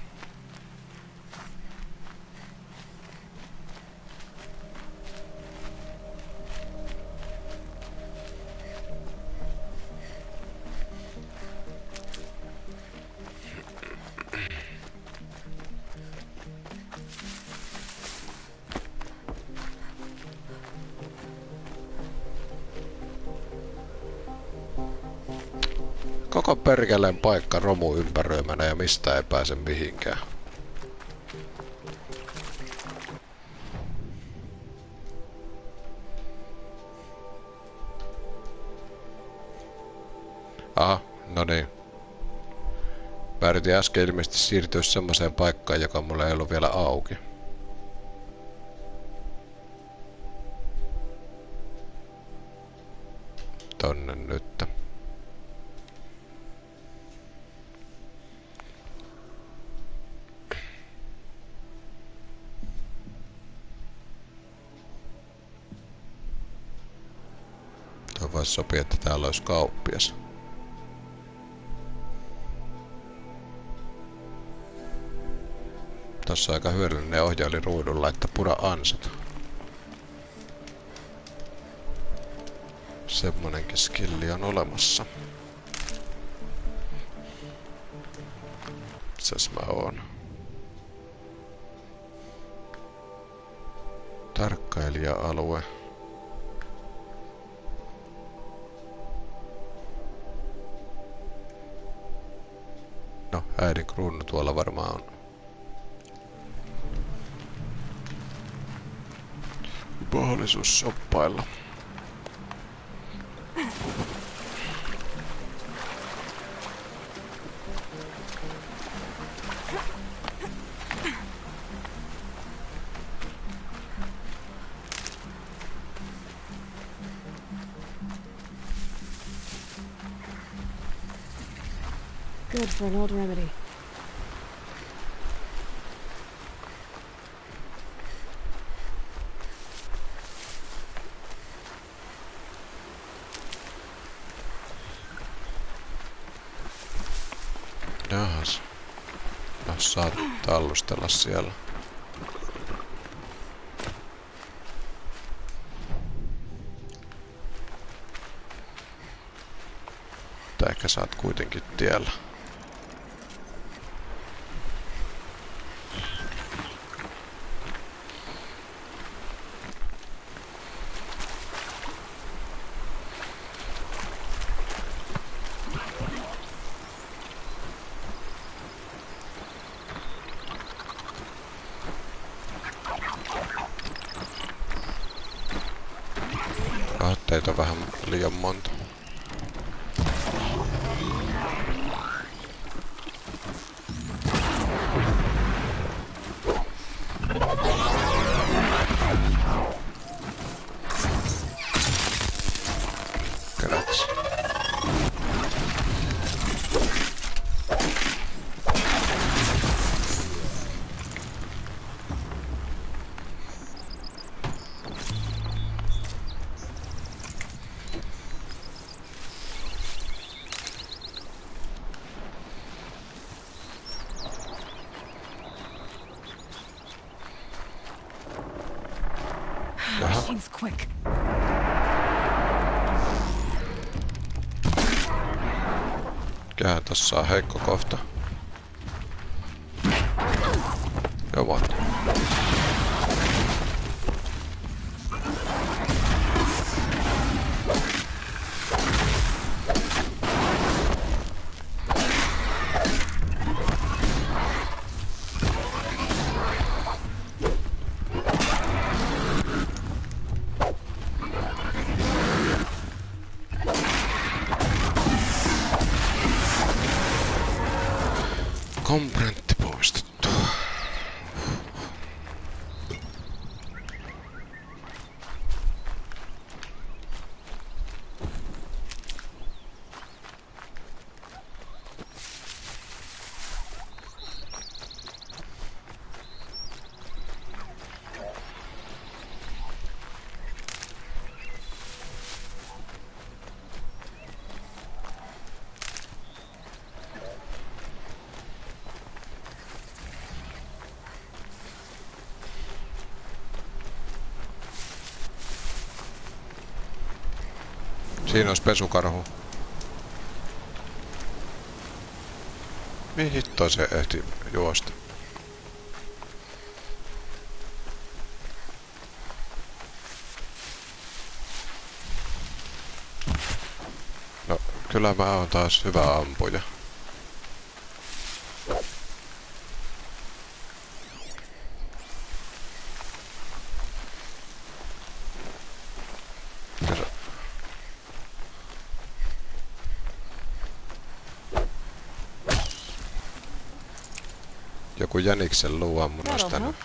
koko perkeleen paikka romu ympäröimänä ja mistä ei pääse mihinkään. Aha, no niin. Mä yritin äsken ilmeisesti siirtyä semmoiseen paikkaan, joka mulla ei ollut vielä auki. Tonne nyt. Voisi sopia, että täällä olisi kauppias. Tossa on aika hyödyllinen ohjailiruudulla, että pura ansat. Semmonenkin skilli on olemassa. Missäs mä oon? Tarkkailija-alue. No, äidin kruunu tuolla varmaan on. Mahdollisuus shoppailla. Good for an old remedy. Jahas. No, saat tallustella siellä. Tai ehkä saat kuitenkin tiellä. Teitä on vähän liian monta. Grazie. Machines quick. Mikähän tossa on heikko kohta. Joo vaan. Komprentti poistettu. Siinä olisi pesukarhu. Mihin hittoon se ehti juosta? No, kyllä mä oon taas hyvä ampuja. Joku jäniksen luuan mun olisi tänne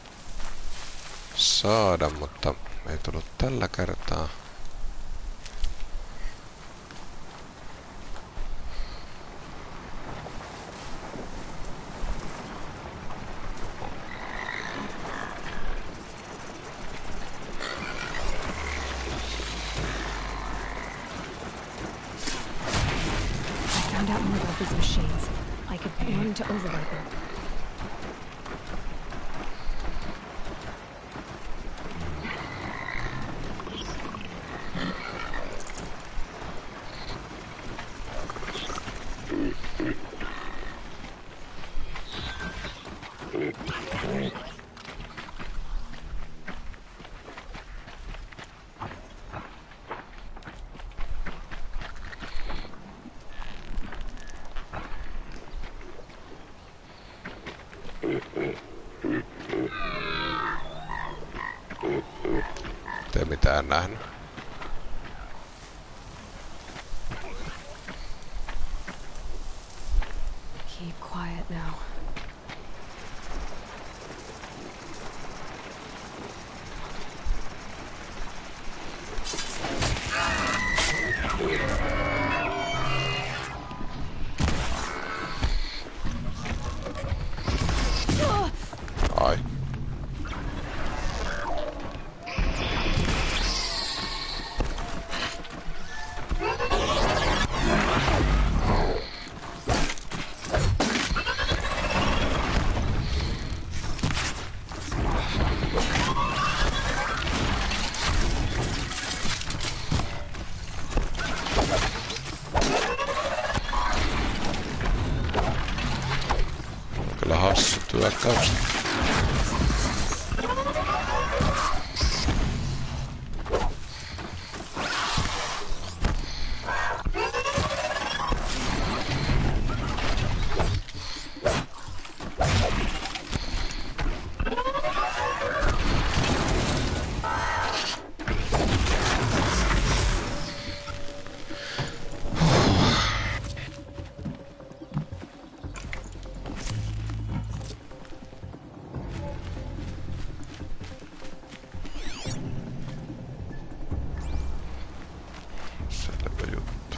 saada, mutta ei tullut tällä kertaa. I found out more about these machines. I could learn to override them. Ei mitään nähnyt. Keep quiet now. Ai. Kyllä hassut hyökkäykset. Selvä juttu.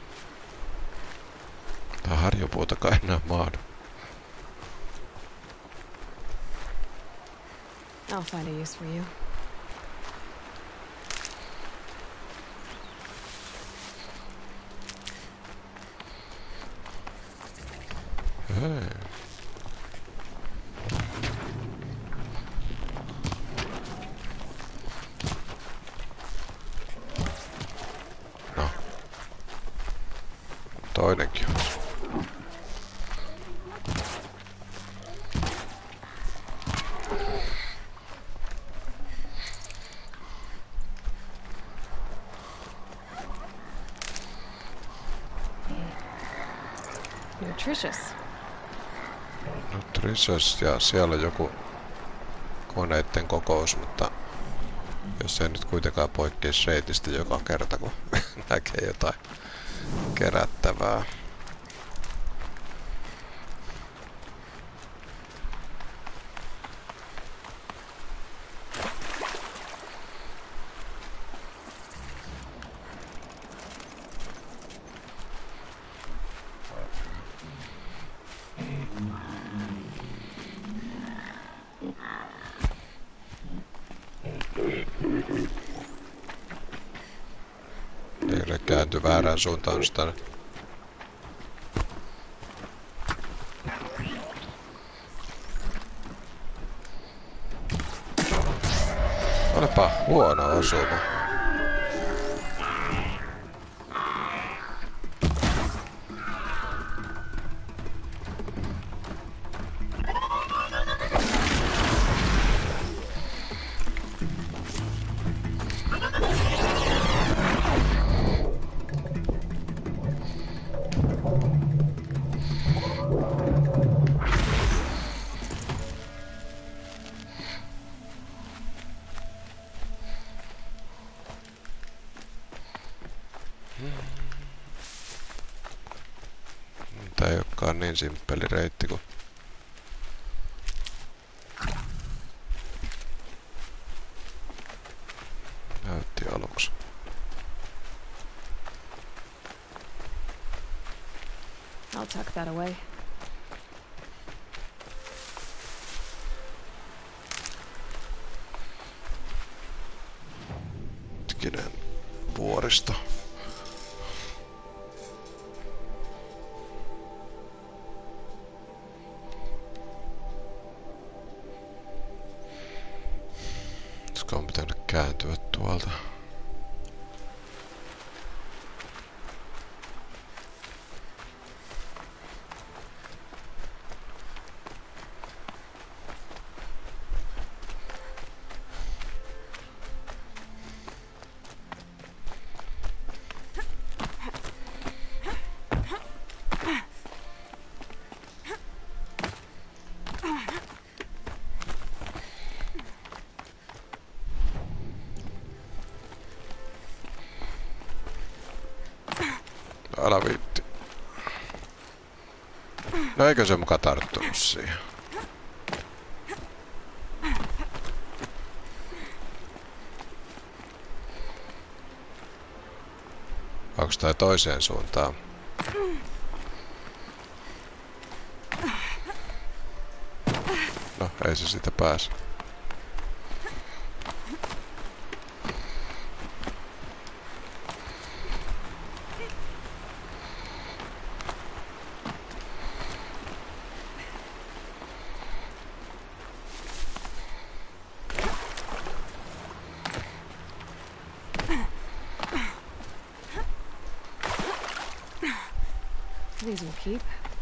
Tää harjopuutakaan enää maadu. I'll find a use for you. Hei. No. Toinenkin on. Nutritious. Nutritious ja siellä on joku koneiden kokous, mutta jos ei nyt kuitenkaan poikkeisi reitistä joka kerta, kun näkee jotain kerättävää. Niille kääntyi väärään suuntaan sitä. Olipa huono osuma. Tää ei olekaan niin simppeli reitti kuin näytti aluksi. I'll tuck that away. Hetkinen vuoristo. Olisiko on pitänyt kääntyä tuolta? Älä viitti. No eikö se muka tarttunut siihen? Onks tää toiseen suuntaan? No, ei se siitä pääse. These will keep.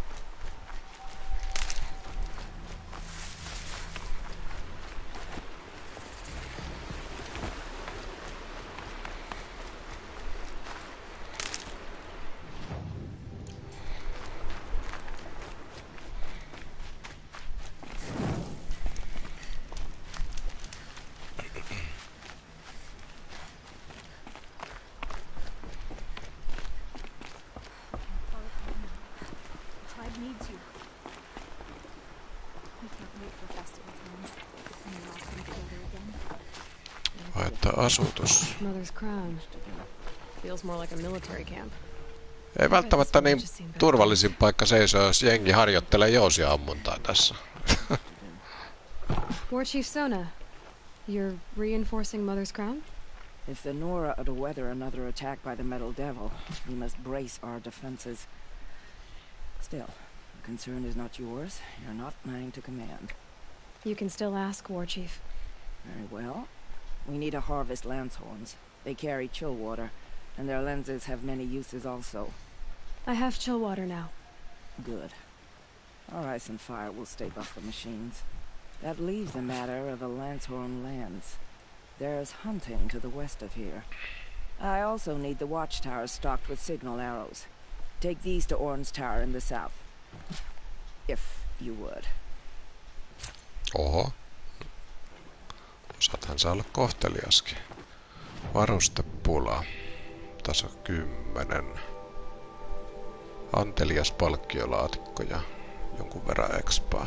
Vaihtaa asutus. Mother's crown. Feels more like a military camp. Ei välttämättä niin turvallisin paikka seisoo, jos jengi harjoittelee jousiammuntaa tässä. War Chief Sona, You're reinforcing Mother's crown? If the Nora are to weather another attack by the Metal Devil, we must brace our defenses. Still, the concern is not yours. You're not mine to command. You can still ask, War Chief. Very well. We need to harvest Lancehorns. They carry chill water, and their lenses have many uses also. I have chill water now. Good. Our ice and fire will stave off the machines. That leaves the matter of the Lancehorn lands. There's hunting to the west of here. I also need the watchtowers stocked with signal arrows. Take these to Orn's Tower in the south. If you would. Oho. Saathan saa olla kohteliaskin. Varustepula. Taso 10. Antelias palkkiolaatikko ja jonkun verran expaa.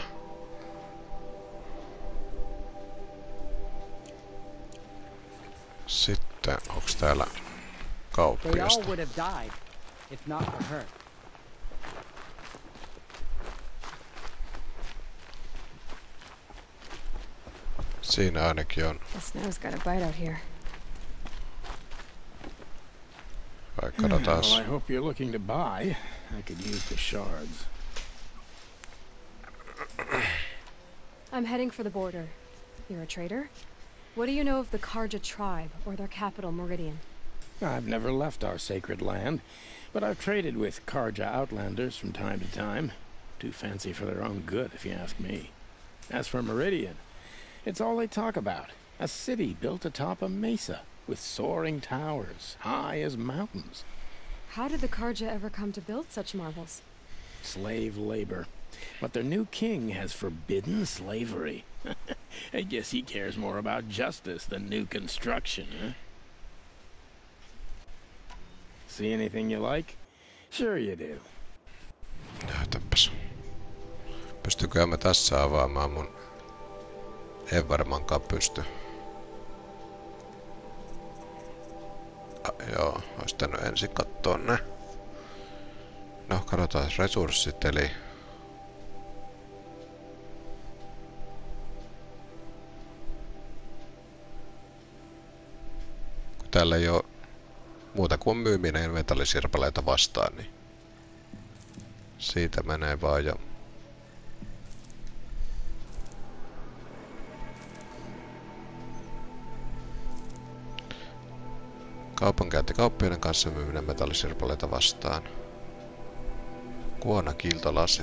Sitten, onks täällä They all kauppiasta? would have died, if not for her. Siinä ainakin on. The snow's got a bite out here. Vai katsotaas. Well, I hope you're looking to buy. I could use the shards. I'm heading for the border. You're a trader? What do you know of the Karja tribe, or their capital, Meridian? I've never left our sacred land, but I've traded with Karja outlanders from time to time. Too fancy for their own good, if you ask me. As for Meridian, it's all they talk about. A city built atop a mesa, with soaring towers, high as mountains. How did the Karja ever come to build such marvels? Slave labor. But their new king has forbidden slavery. I guess he cares more about justice than new construction, huh? See anything you like? Sure you do. Näytäpäs. Pystykö mä tässä avaamaan mun... En varmaankaan pysty. Joo, ois tännyt ensin kattoo nää. No, katsotaan resurssit, eli... Kun täällä ei oo muuta kuin myyminen metallisirpaleita vastaan, niin... Siitä menee vaan jo... Kaupankäynti kauppiaiden kanssa myyminen metallisirpaleita vastaan. Kuona kiiltolasi.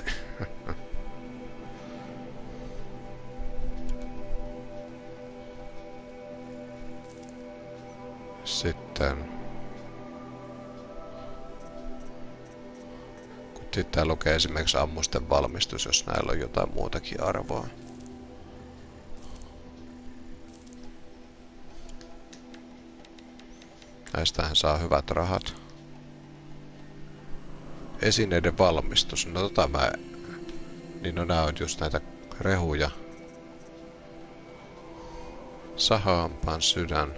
Sitten... Sitten tää lukee esimerkiksi ammusten valmistus, jos näillä on jotain muutakin arvoa. Näistähän saa hyvät rahat. Esineiden valmistus. No mä... Niin no nää on just näitä rehuja. Sahahampaan sydän.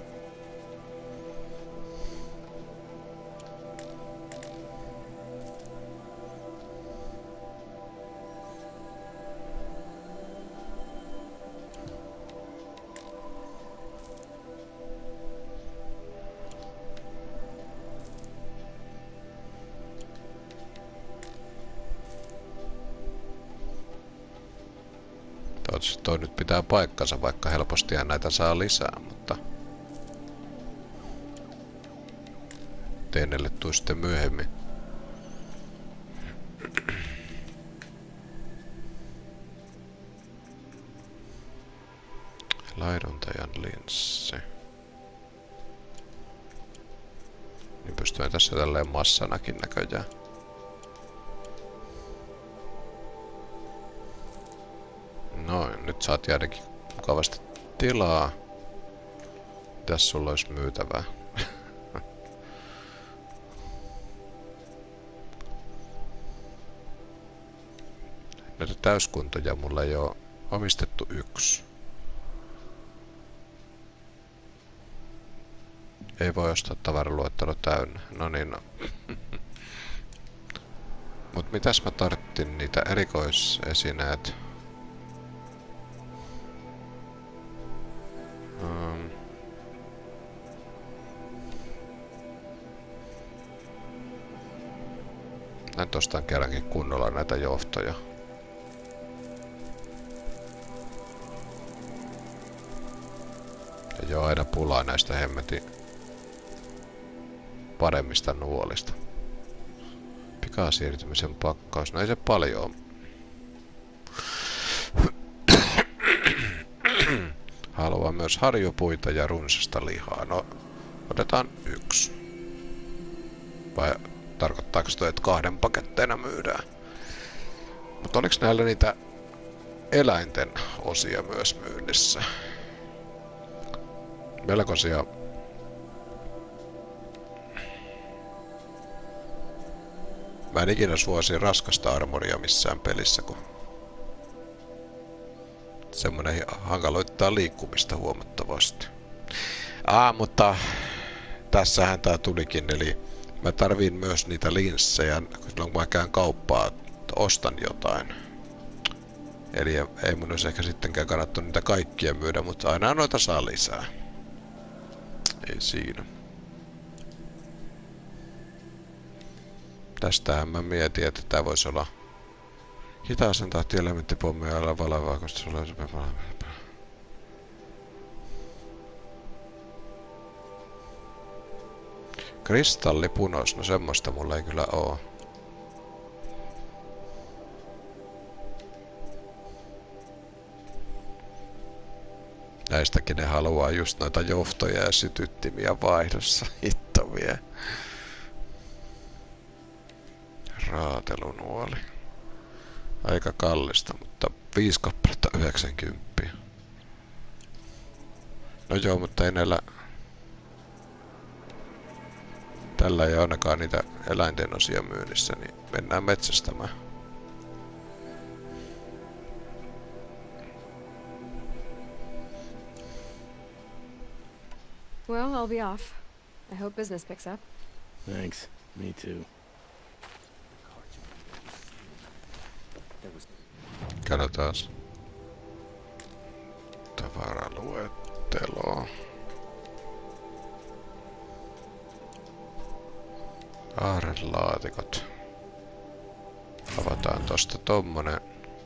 Toi nyt pitää paikkansa, vaikka helpostihan näitä saa lisää, mutta... Teinelle tuu sitten myöhemmin. Laiduntajan linssi. Niin pystyy tässä tälleen massanakin näköjään. Noin, nyt saat ainakin mukavasti tilaa. Mitäs sulla olisi myytävää? Näitä täyskuntoja mulla ei oo omistettu 1. Ei voi ostaa tavaraluettelo täynnä. No niin, no. Mut mitäs mä tarvittin niitä erikoisesineet? nyt ostan kerrankin kunnolla näitä johtoja. Ei oo aina pulaa näistä hemmetin paremmista nuolista. Pikasiirtymisen pakkaus. No ei se paljon oo. Haluan myös harjupuita ja runsasta lihaa. No, otetaan 1. Vai tarkoittaako toi, että 2 paketteina myydään? Mutta oliks näillä niitä eläinten osia myös myynnissä? Melkoisia. Mä en ikinä suosi raskasta armoria missään pelissä, kun semmonen hankaloittaa liikkumista huomattavasti. Mutta tässähän tää tulikin, eli mä tarviin myös niitä linssejä, silloin kun mä käyn kauppaa, ostan jotain. Eli ei mun olisi ehkä sittenkään kannattu niitä kaikkia myydä, mutta aina noita saa lisää. Ei siinä. Tästähän mä mietin, että tää voisi olla hitaasen tahti elementtipommeja olla valevaa, koska se on kristallipunos, no semmoista mulla ei kyllä oo. Näistäkin ne haluaa just noita johtoja ja sytyttimiä vaihdossa. Hitto vie. Raatelunuoli. Aika kallista, mutta 5 kappaletta 90. No joo, mutta ei näillä... Tällä ei ainakaan niitä eläinten osia myynnissä, niin mennään metsästämään. Well, I'll be off. I hope business picks up. Thanks. Me too. Katsotaas. Tavaraluettelo. Aarrelaatikot. Avataan tosta tommonen.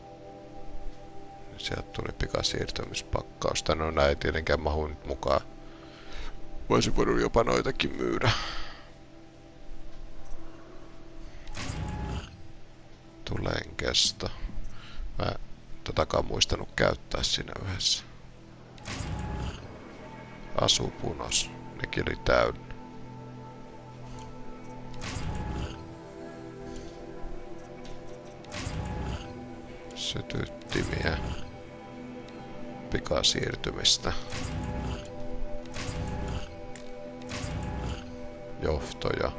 Sieltä tuli pikasiirtymispakkaus. No näin ei tietenkään mahu nyt mukaan. Voisin voinut jopa noitakin myydä. Tulen kesto. Mä totakaan muistanut käyttää siinä yhdessä. Asupunos. Nekin oli täynnä. Sytyttimiä. Pikasiirtymistä. Johtoja.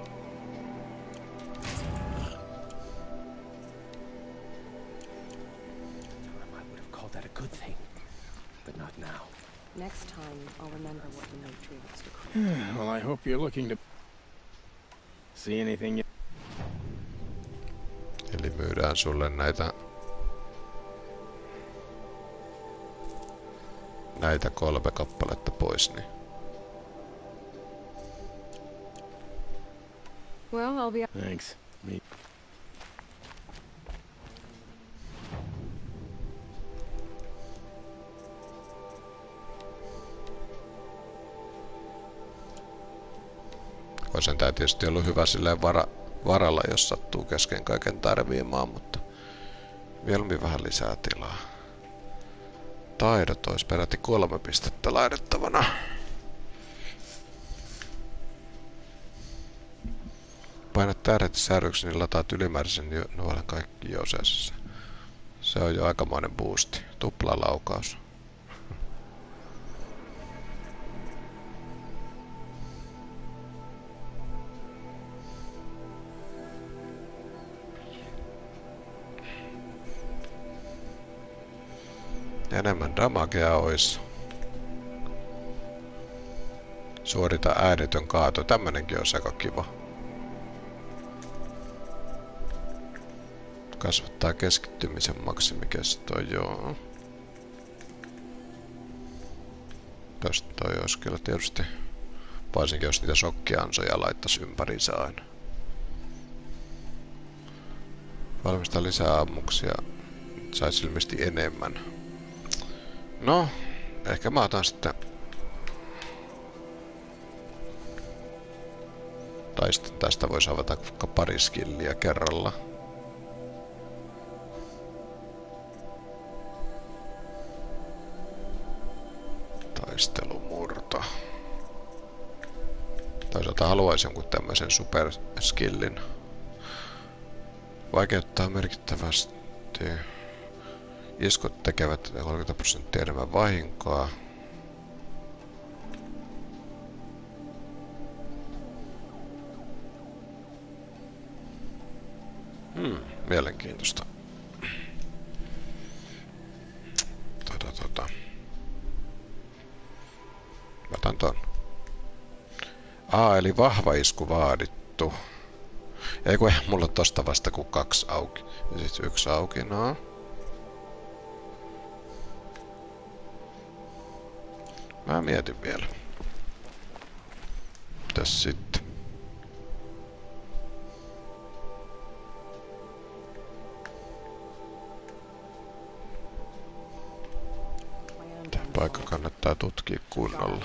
Next time, I'll remember what the note tree was to. Well, I hope you're looking to see anything. Eli myydään sulle näitä 3 kappaletta pois, niin. Well, I'll be. Thanks. Me. Oisen tää tietysti ollut hyvä silleen varalla, jos sattuu kesken kaiken tarviimaan, mutta mieluummin vähän lisää tilaa. Taidot olisi peräti 3 pistettä laitettavana. Painat tähdet särryksi, niin lataat ylimääräisen nuolen kaikki osassa. Se on jo aikamoinen boosti. Tuplalaukaus. Enemmän damagea ois. Suorita äänetön kaato. Tämmönenkin on aika kiva. Kasvattaa keskittymisen maksimikestoa, joo. Tästä toi olisi kyllä tietysti. Varsinkin jos niitä shokkiansoja laittaisi ympäriinsä aina. Valmistaa lisää ammuksia. Saisi ilmeisesti enemmän. No, ehkä mä otan sitten... Tai sitten tästä voisi avata vaikka pari skilliä kerralla. Taistelumurto. Toisaalta haluaisin jonkun tämmöisen superskillin. Vaikeuttaa merkittävästi. Iskut tekevät 30% enemmän vahinkoa. Mielenkiintoista. Mä otan ton. Eli vahva isku vaadittu. Ei kun mulla on tosta vasta kuin 2 auki. Ja sit 1 auki, no. Mä mietin vielä. Mitäs sitten? Tämä paikka kannattaa tutkia kunnolla.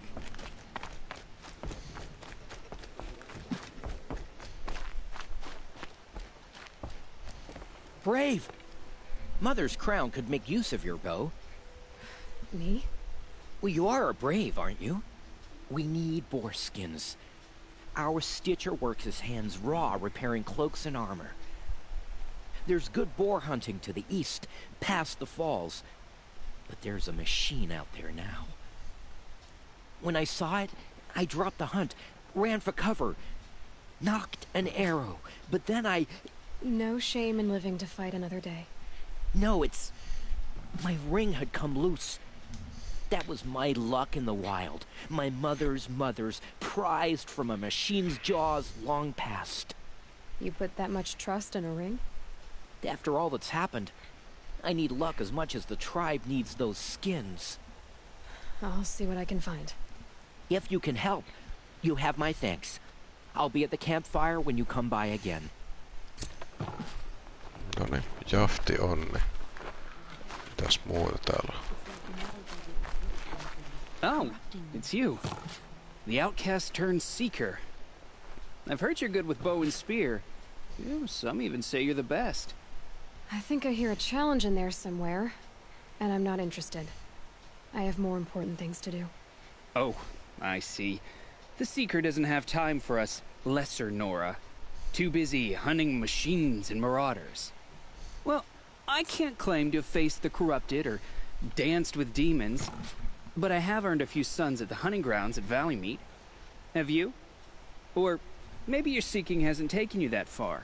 Brave! Mother's crown could make use of your bow. Me? Well, you are a brave, aren't you? We need boar skins. Our stitcher works his hands raw repairing cloaks and armor. There's good boar hunting to the east, past the falls. But there's a machine out there now. When I saw it, I dropped the hunt, ran for cover, knocked an arrow, but then I... No shame in living to fight another day. No, it's... my ring had come loose. That was my luck in the wild. My mother's prized from a machine's jaws long past. You put that much trust in a ring? After all that's happened, I need luck as much as the tribe needs those skins. I'll see what I can find. If you can help, you have my thanks. I'll be at the campfire when you come by again. Noniin, jafti onni. Mitäs muuta täällä on? Oh, it's you. The outcast turned seeker. I've heard you're good with bow and spear. Some even say you're the best. I think I hear a challenge in there somewhere, and I'm not interested. I have more important things to do. Oh, I see. The seeker doesn't have time for us lesser Nora. Too busy hunting machines and marauders. Well, I can't claim to have faced the corrupted or danced with demons, but I have earned a few sons at the hunting grounds at Valleymeet. Have you? Or maybe your seeking hasn't taken you that far.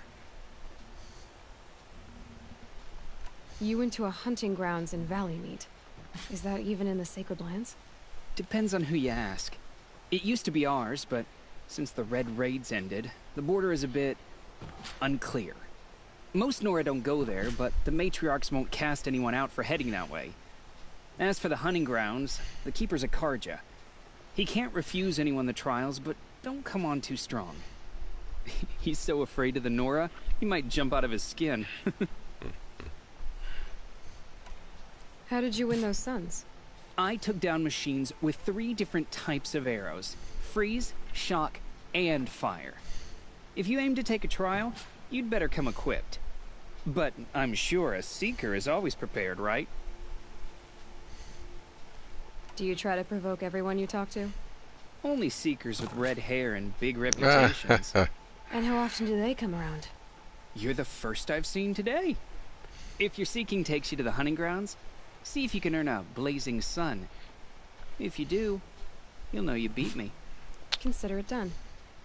You went to a hunting grounds in Valleymeet. Is that even in the Sacred Lands? Depends on who you ask. It used to be ours, but since the Red Raids ended, the border is a bit unclear. Most Nora don't go there, but the matriarchs won't cast anyone out for heading that way. As for the hunting grounds, the keeper's a Karja. He can't refuse anyone the trials, but don't come on too strong. He's so afraid of the Nora, he might jump out of his skin. How did you win those sons? I took down machines with 3 different types of arrows. Freeze, shock, and fire. If you aim to take a trial, you'd better come equipped. But I'm sure a seeker is always prepared, right? Do you try to provoke everyone you talk to? Only seekers with red hair and big reputations. And how often do they come around? You're the first I've seen today. If your seeking takes you to the hunting grounds, see if you can earn a blazing sun. If you do, you'll know you beat me. Consider it done.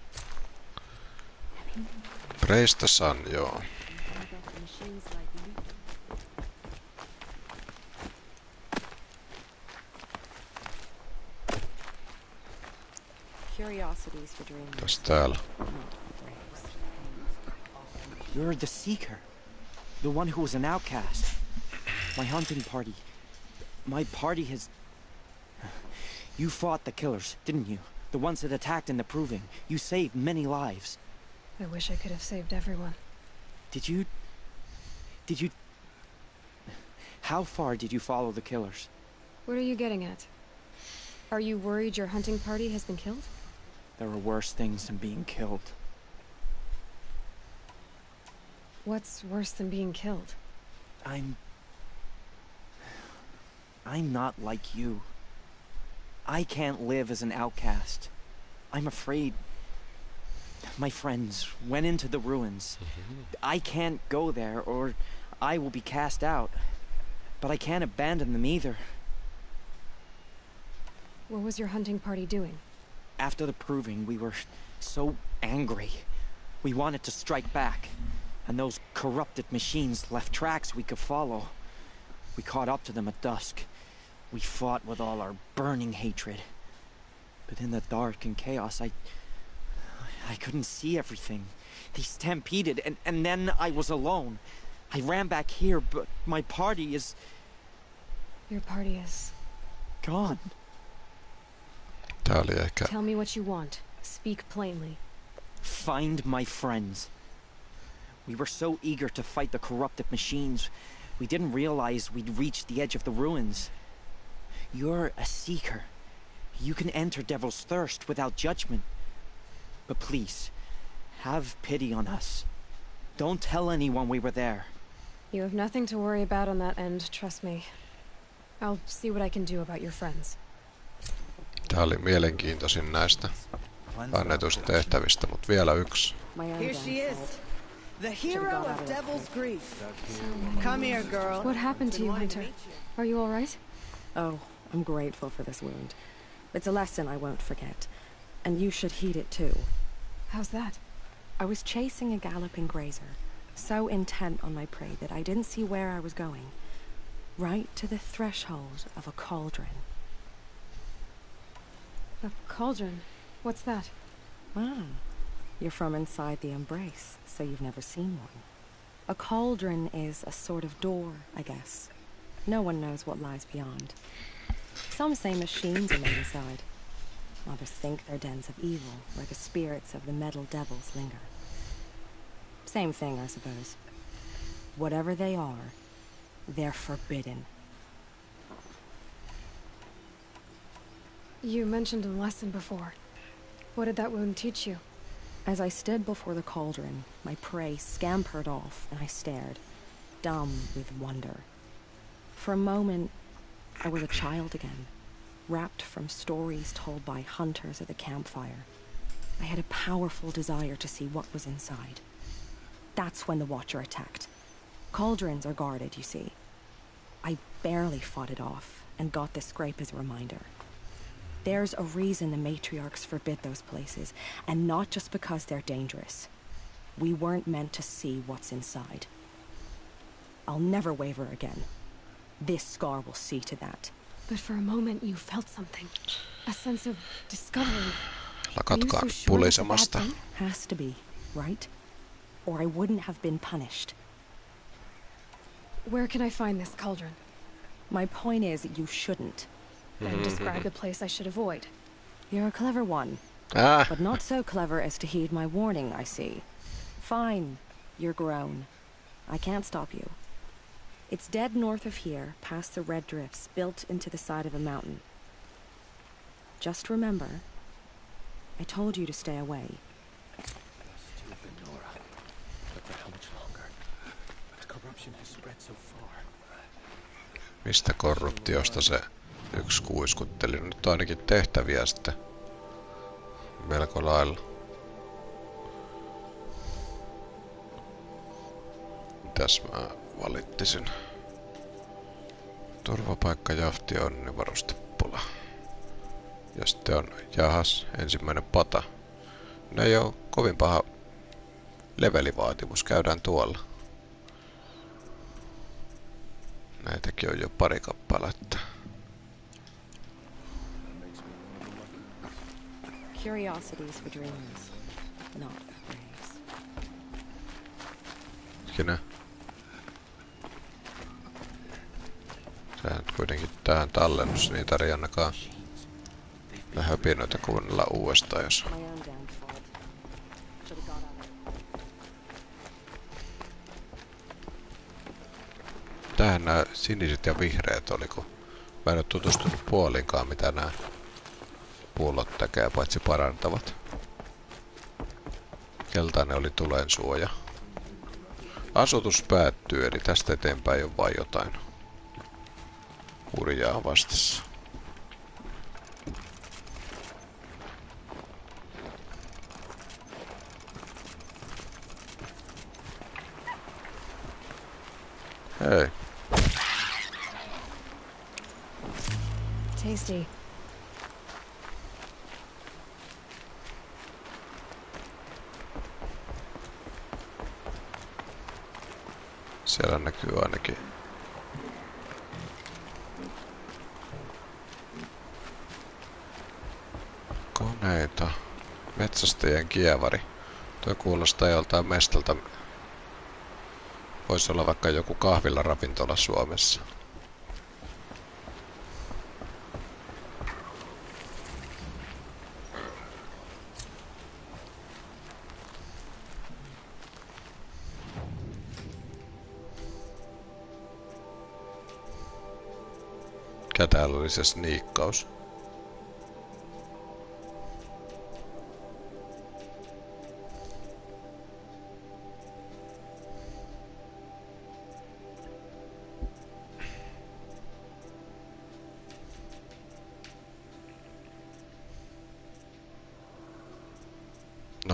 Praise the sun, joo. Curiosities for dreams. Täs täällä. You're the Seeker. The one who was an outcast. My hunting party. My party has... You fought the killers, didn't you? The ones that attacked in the Proving. You saved many lives. I wish I could have saved everyone. Did you Did you... How far did you follow the killers? What are you getting at? Are you worried your hunting party has been killed? There are worse things than being killed. What's worse than being killed? I'm not like you. I can't live as an outcast. I'm afraid my friends went into the ruins. I can't go there or I will be cast out. But I can't abandon them either. What was your hunting party doing? After the proving, we were so angry. We wanted to strike back. And those corrupted machines left tracks we could follow. We caught up to them at dusk. We fought with all our burning hatred. But in the dark and chaos, I couldn't see everything. They stampeded, and then I was alone. I ran back here, but my party is... Your party is... gone. Tää oli ehkä... Tell me what you want. Speak plainly. Find my friends. We were so eager to fight the corrupted machines, we didn't realize we'd reached the edge of the ruins. You're a seeker. You can enter Devil's Thirst without judgment. But please, have pity on us. Don't tell anyone we were there. You have nothing to worry about on that end, trust me. I'll see what I can do about your friends. Tää oli mielenkiintoisin näistä annetuista tehtävistä, mutta vielä yksi. Here she is. The hero of Devil's Grief. Come here, girl. What happened to you, Hunter? Are you all right? Oh, I'm grateful for this wound. It's a lesson I won't forget. And you should heed it too. How's that? I was chasing a galloping grazer, so intent on my prey that I didn't see where I was going. Right to the threshold of a cauldron. A cauldron? What's that? Ah, you're from inside the Embrace, so you've never seen one. A cauldron is a sort of door, I guess. No one knows what lies beyond. Some say machines are made inside. Others think they're dens of evil, where the spirits of the metal devils linger. Same thing, I suppose. Whatever they are, they're forbidden. You mentioned a lesson before. What did that wound teach you? As I stood before the cauldron, my prey scampered off, and I stared, dumb with wonder. For a moment, I was a child again, wrapped from stories told by hunters at the campfire. I had a powerful desire to see what was inside. That's when the Watcher attacked. Cauldrons are guarded, you see. I barely fought it off, and got this scrape as a reminder. There's a reason the matriarchs forbid those places, and not just because they're dangerous. We weren't meant to see what's inside. I'll never waver again. This scar will see to that. But for a moment you felt something. A sense of discovery. Lakatkaa nyt pulisemasta. Has to be, right? Or I wouldn't have been punished. Where can I find this cauldron? My point is, you shouldn't. Then describe the place I should avoid. You're a clever one. Ah. But not so clever as to heed my warning, I see. Fine. You're grown. I can't stop you. It's dead north of here, past the red drifts, built into the side of a mountain. Just remember, I told you to stay away. Stupid Nora. But for how much longer? The corruption has spread so far. Mistä korruptiosta se yksi kuiskutteli? Nyt on ainakin tehtäviä sitten melko lailla. Mitäs mä valittisin? Turvapaikka, jahti, onni, varustepula. Ja sitten on, jahas, ensimmäinen pata. No ei oo kovin paha levelivaatimus, käydään tuolla. Näitäkin on jo pari kappaletta. Curiosities for dreamers, not for braves. Hetkinen. Sehän nyt kuitenkin tähän tallennus, niin ei tarvitse ainakaan höpinöitä kuunnella uudestaan, jos... My own damn fault. Should have got out of it. Mitähän nämä siniset ja vihreät oli, kun mä en ole tutustunut puolinkaan, mitä nämä pullot tekee, paitsi parantavat. Keltainen oli tulensuoja. Asutus päättyy, eli tästä eteenpäin on vain jotain hurjaa vastassa. Hei. Tasty. Siellä näkyy ainakin koneita. Metsästäjän kievari. Tuo kuulostaa joltain mestalta. Voisi olla vaikka joku kahvila-ravintola Suomessa. Mikä täällä oli se sniikkaus? No.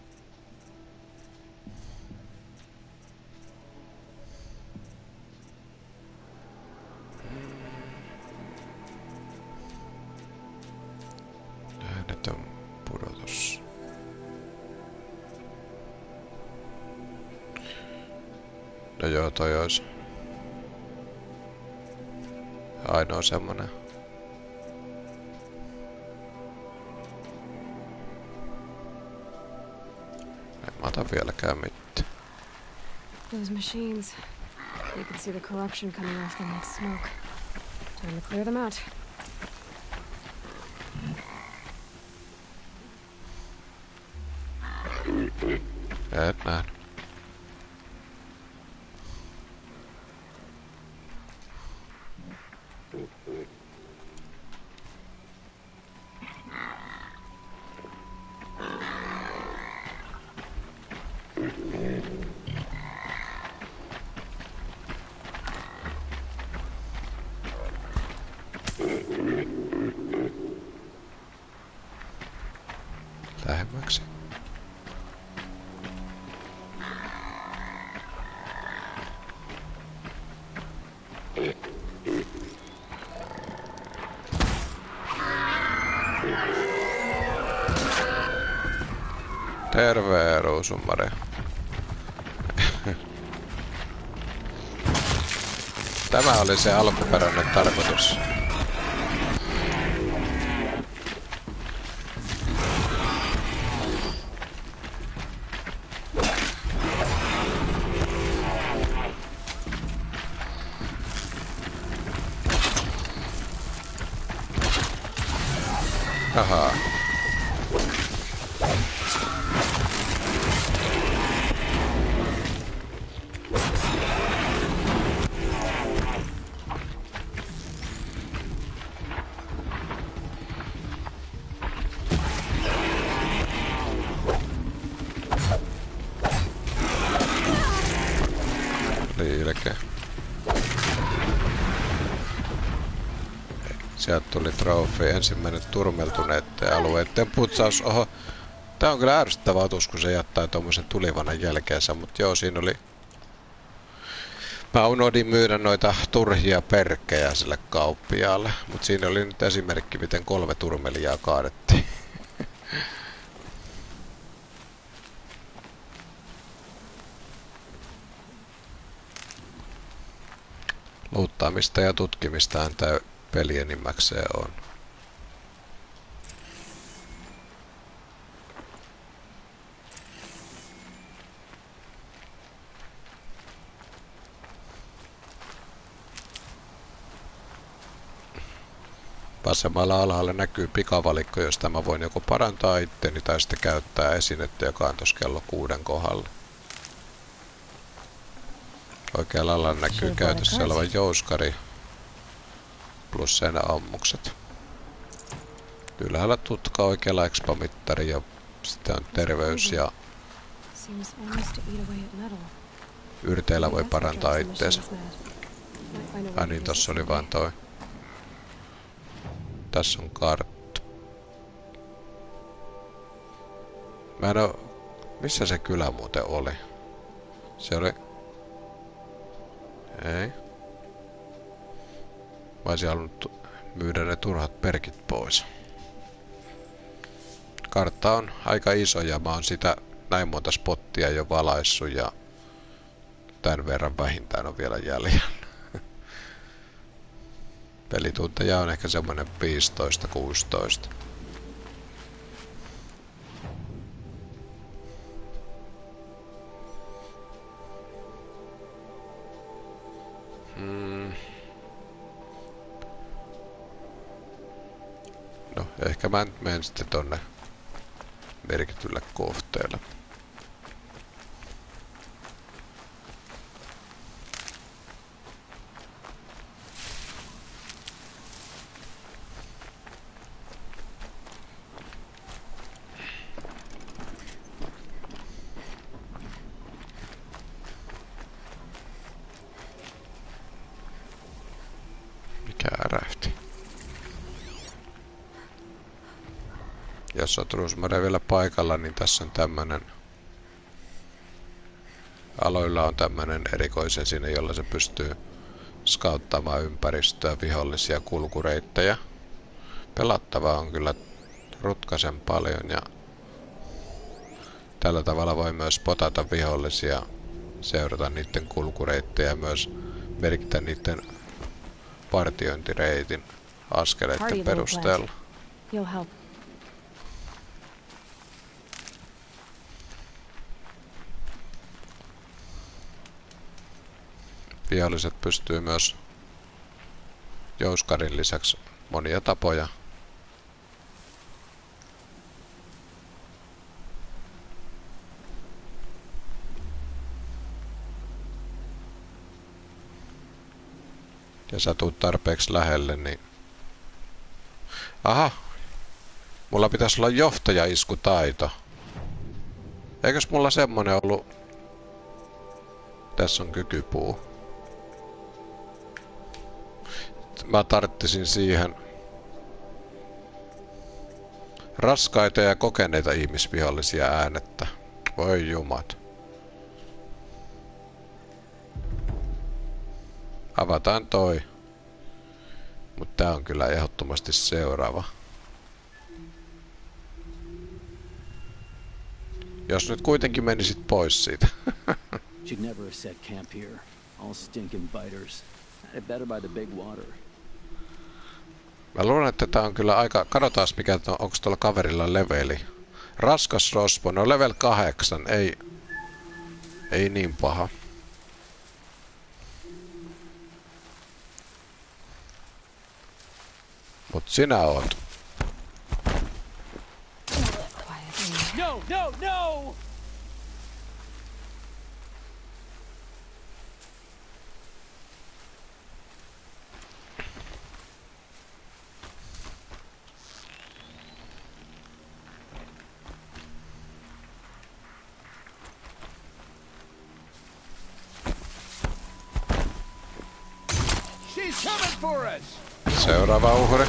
Äänetön pudotus. No joo, toi ois ainoa semmonen. En mä ota vieläkään mitään. Those machines. You can see the corruption coming off them like smoke. Time to clear them out. Et nähnyt. Lähemmäksi. Terve, Ruusunmari. Tämä oli se alkuperäinen tarkoitus. Ahaa. Liileke. Sieltä tuli trofi, ensimmäinen turmeltuneiden alueiden putsaus. Oho, tää on kyllä ärsyttävä otus, kun se jättää tommosen tulivanan jälkeensä, mut joo, siinä oli... Mä unohdin myydä noita turhia perkkejä sille kauppiaalle, mut siinä oli nyt esimerkki, miten 3 turmelijaa kaadettiin. Luuttaamista ja tutkimistahan tää peli enimmäkseen on. Vasemmalla alhaalla näkyy pikavalikko, josta mä voin joko parantaa itteni tai sitten käyttää esinettä, joka on tuossa kello 6 kohdalla. Oikealla alalla näkyy käytössä oleva jouskari plus sen ammukset. Ylhäällä tutka, oikealla expomittari ja sitten on terveys ja yrteillä voi parantaa itteensä. Ai niin, tossa oli vaan toi. Tässä on kartta. Mä en oo... Missä se kylä muuten oli? Se oli... Ei. Mä olisin halunnut myydä ne turhat perkit pois. Kartta on aika iso ja mä oon sitä näin monta spottia jo valaissut ja tän verran vähintään on vielä jäljellä. Pelitunteja on ehkä semmonen 15-16. No, ehkä mä nyt menen sitten tonne merkitylle kohteelle. Mikä ärähti? Jos on Rosemary vielä paikalla, niin tässä on tämmönen... Aloilla on tämmönen erikoisen sinne, jolla se pystyy skauttaamaan ympäristöä, vihollisia, kulkureittejä. Pelattavaa on kyllä rutkasen paljon ja tällä tavalla voi myös potata vihollisia, seurata niiden kulkureittejä ja myös merkitä niiden partiointireitin askeleiden perusteella. Viholliset pystyy myös jouskarin lisäksi monia tapoja. Ja sä tuut tarpeeksi lähelle, niin... Aha! Mulla pitäisi olla johtajaiskutaito. Eikös mulla semmonen ollut... Tässä on kykypuu. Mä tarttisin siihen raskaita ja kokeneita ihmisvihollisia äänettä. Voi jumat. Avataan toi. Mut tää on kyllä ehdottomasti seuraava. Jos nyt kuitenkin menisit pois siitä. Should never have set camp here. All stinking biters. Had it better by the big water. Mä luulen, että tää on kyllä aika... Katsotaan mikä on, onko tuolla kaverilla leveli. Raskas rosvo, no level 8, ei niin paha. Mut sinä oot. No, no, no! She's coming for us! Seuraava uhri.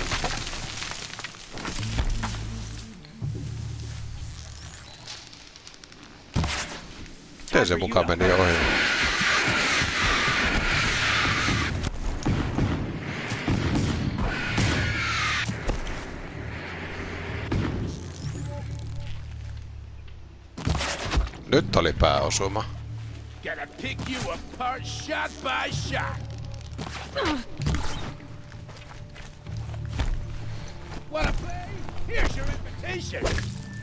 Miten se mukaan meni ohi? Nyt oli pääosuma. Gotta pick you apart shot by shot. Wanna play? Here's your invitation.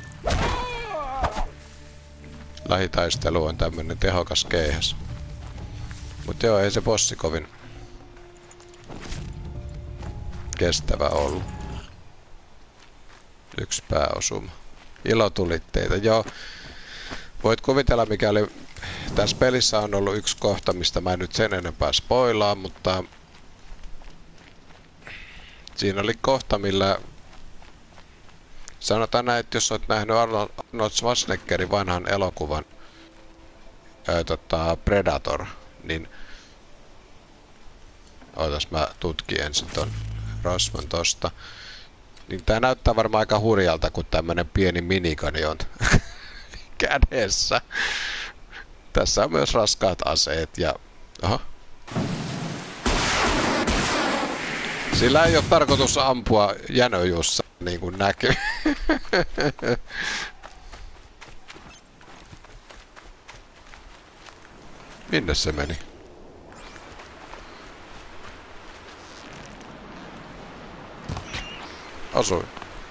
Lähitaistelu on tämmönen tehokas keihäs. Mut joo, ei se bossi kovin kestävä ollut. Yksi pääosuma. Ilotulitteita, joo. Voit kuvitella mikä oli tässä pelissä on ollut yksi kohta, mistä mä en nyt sen enempää spoilaan, mutta siinä oli kohta, millä sanotaan näin, että jos olet nähnyt Arnold Schwarzeneggerin vanhan elokuvan Predator, niin ootas mä tutkin ensin ton Rosman tosta. Niin tää näyttää varmaan aika hurjalta, kun tämmönen pieni minikani on kädessä. Tässä on myös raskaat aseet ja... Oho. Sillä ei ole tarkoitus ampua Jänöjussa, niin kuin näkyy. Minne se meni? Osui.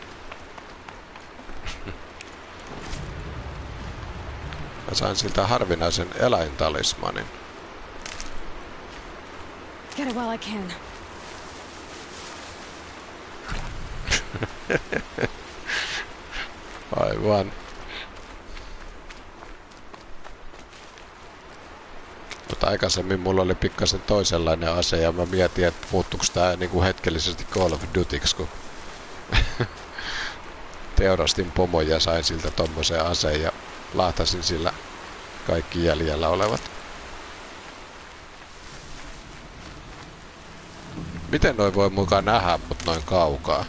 Mä sain siltä harvinaisen eläintalismanin. Get it while I can. Aivan. Mutta aikaisemmin mulla oli pikkasen toisenlainen ase ja mä mietin, että muuttuuko tää niinku hetkellisesti Call of Dutyksi, kun teurastin pomon ja sain siltä tommosen aseen ja lahtasin sillä kaikki jäljellä olevat. Miten noi voi mukaan nähdä mut noin kaukaa?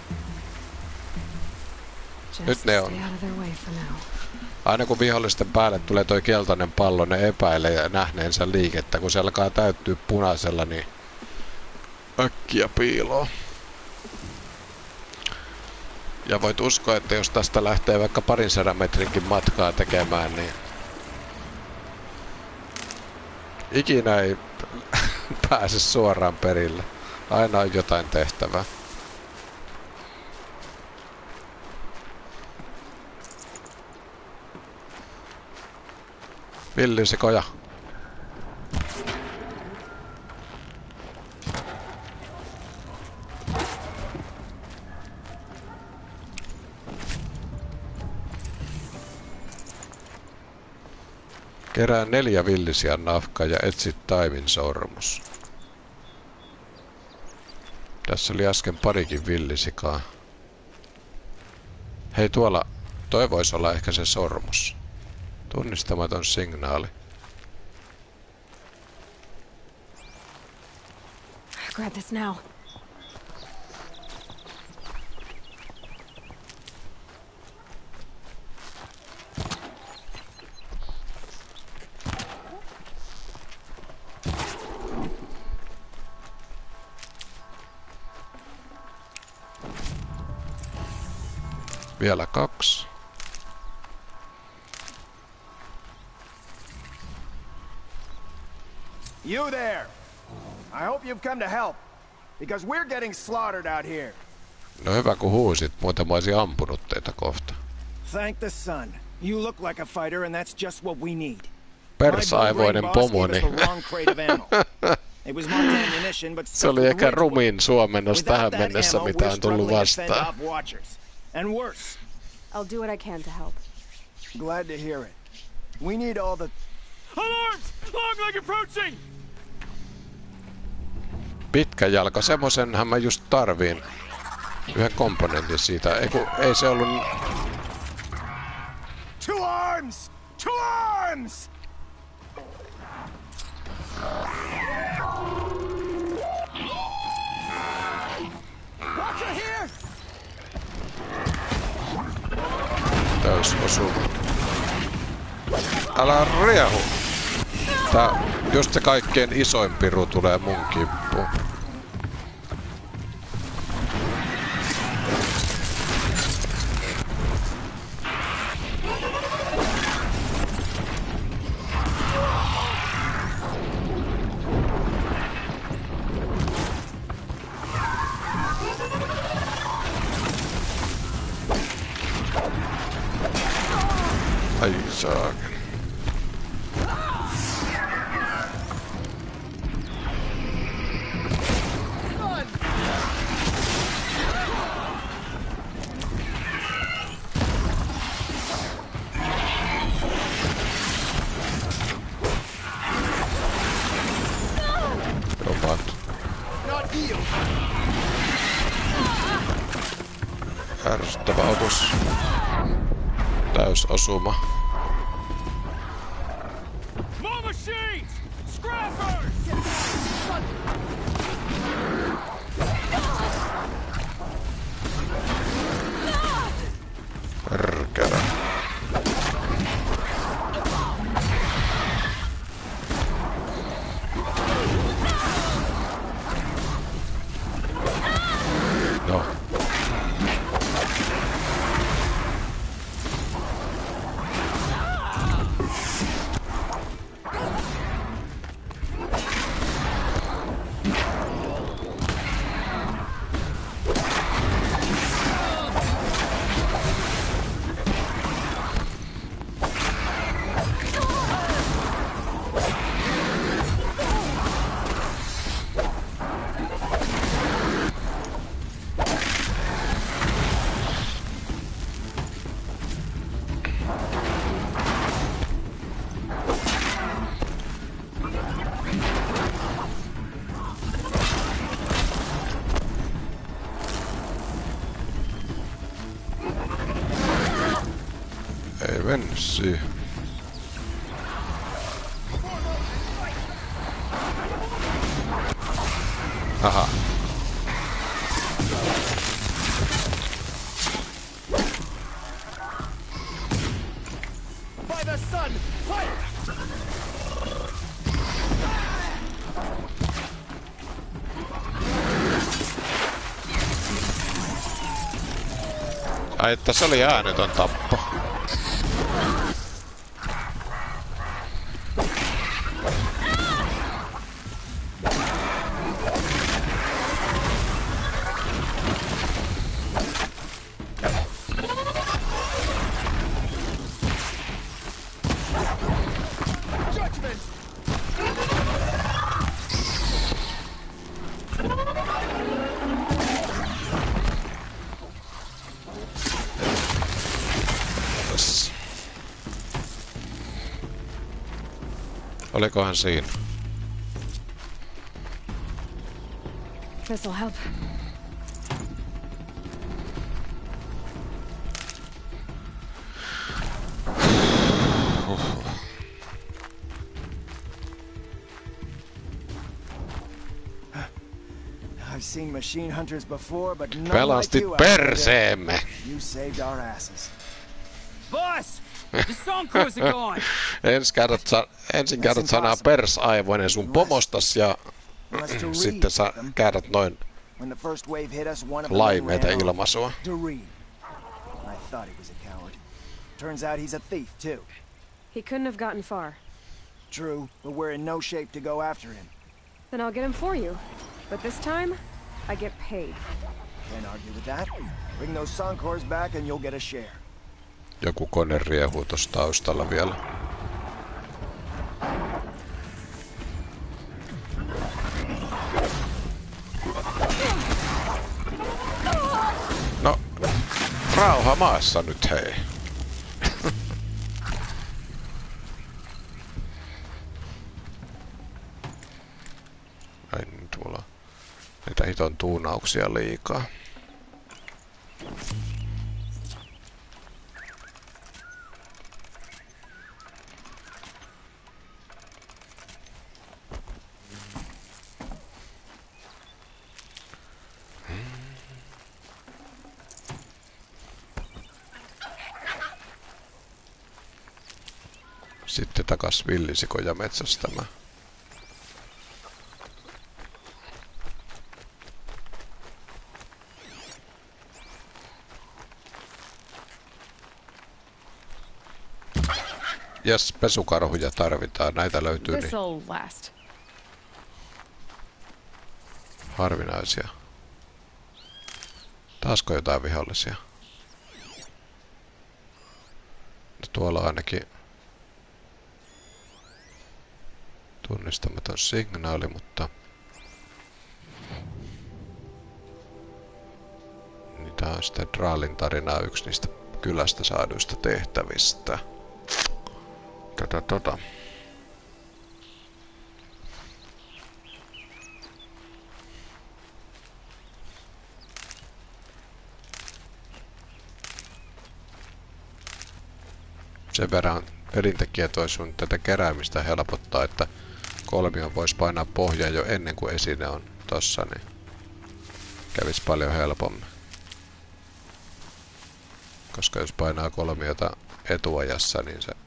Nyt ne on. Aina kun vihollisten päälle tulee toi keltainen pallo, ne epäilee nähneensä liikettä. Kun se alkaa täyttyä punaisella, niin äkkiä piiloo. Ja voit uskoa, että jos tästä lähtee vaikka 200 metrinkin matkaa tekemään, niin ikinä ei pääse suoraan perille. Aina on jotain tehtävää. Villisikoja. Kerää 4 villisian nafkaa ja etsi taimin sormus. Tässä oli äsken parikin villisikaa. Hei, tuolla toi voisi olla ehkä se sormus. Tunnistamaton signaali. Grab this now. Vielä 2. You there! I hope you've come to help, because we're getting slaughtered out here. No hyvä kun huusit, muuten mä olisin ampunut teitä kohta. Thank the sun. You look like a fighter and that's just what we need. Persaivoinen pomoni. Se oli ehkä rumin suomennos tähän mennessä, mitä on tullut vastaan. And worse. I'll do what I can to help. Glad to hear it. We need all the... Alarms! Long leg approaching! Pitkä jalka, semmosenhan mä just tarviin. Yhden komponentin siitä. Ei se ollut... Two arms! Two arms! Watcher here! Täys osuu. Älä riehu! Tää just se kaikkein isoin piru tulee mun kimppuun. Ai saakeli. Ärsyttävä otus. Täys osuma. More machines! Scrappers! Perkele. No. Ei mennyt siihen. Aha. By the sun, fight! Ai, että se oli äänetön tappo. Olikohan siinä? This'll help. I've seen machine hunters before, but none like Pelastit you out there. perseemme! You saved our asses. Boss! The Sonkors are gone! Ensin käytät sanaa persaivoinen sun pomostas ja sitten sä käytät noin When the first wave hit us, one of them laimeita ran off. ilmaisua. Doreen. I thought he was a coward. Turns out he's a thief too. He couldn't have gotten far. True, but we're in no shape to go after him. Then I'll get him for you. But this time, I get paid. Can't argue with that. Bring those Sonkors back and you'll get a share. Joku kone riehuu tossa taustalla vielä. No, rauha maassa nyt hei. Ai nyt mulla on niitä hiton tuunauksia liikaa. Sitten takas villisikoja metsästämään. Jes, pesukarhuja tarvitaan. Näitä löytyy niin This'll last. harvinaisia. Taasko jotain vihollisia? No, tuolla on ainakin tunnistamaton signaali, mutta niin tää on sitten Draalin tarinaa, yksi niistä kylästä saaduista tehtävistä. Tota. Sen verran pelintekijät vois tätä keräämistä helpottaa, että kolmion voisi painaa pohjaan jo ennen kuin esine on tossa, niin kävis paljon helpommin. Koska jos painaa kolmiota etuajassa, niin se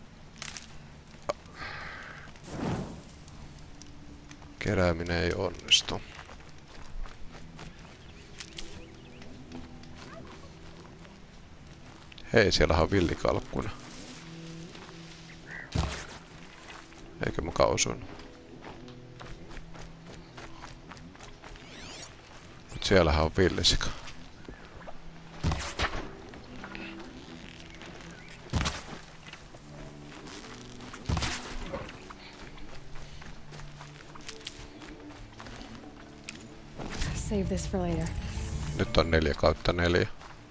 kerääminen ei onnistu. Hei, siellä on villikalkkuna. Eikö muka osunut? Mut siellähän on villisika. Save this for later. Nyt on 4/4.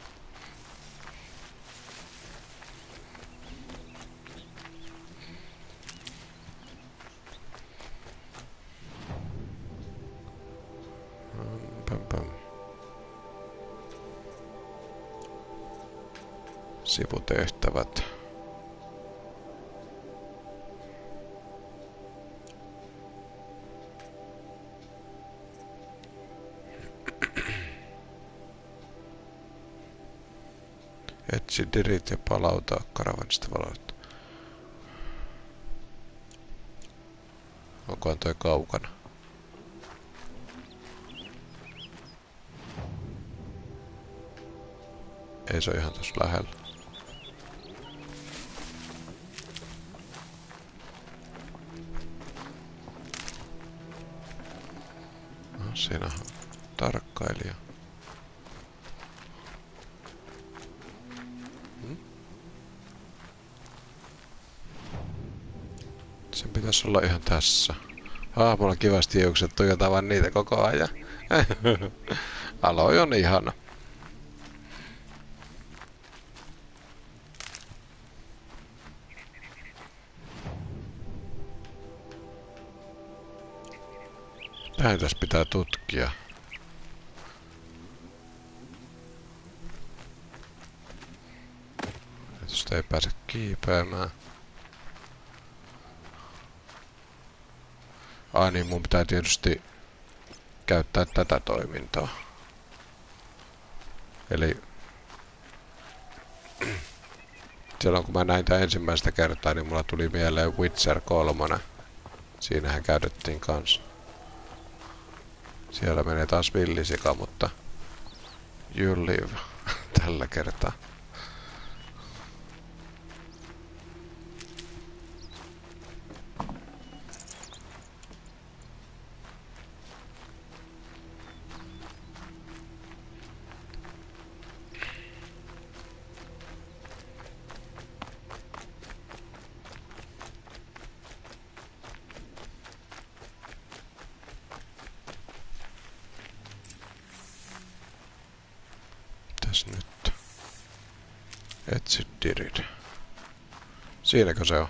Sivutehtävät. Etsi dirit ja palauta karavanista valot. Onkohan toi kaukana? Ei se ole ihan tossa lähellä. No, siinä on tarkkailija. Sen pitäisi olla ihan tässä. Mulla on kivasti hiukset, tuijotaan vaan niitä koko ajan. Aloi on ihana. Tähän tässä pitää tutkia. Tästä ei pääse kiipeämään. Niin mun pitää tietysti käyttää tätä toimintaa. Eli silloin kun mä näin tän ensimmäistä kertaa, niin mulla tuli mieleen Witcher 3. Siinähän käytettiin kans. Siellä menee taas villisika, mutta you live tällä kertaa. Nyt. Etsi dirit. Siinäkö se on?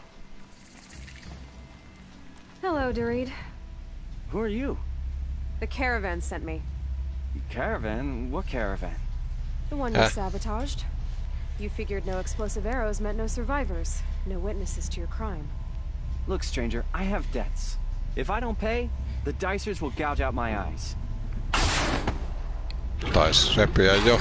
Hello, Dorid. Who are you? The caravan sent me. Caravan? What caravan? The one you sabotaged. You figured no explosive arrows meant no survivors, no witnesses to your crime. Look, stranger, I have debts. If I don't pay, the Dicers will gouge out my eyes. Tais repiä jo.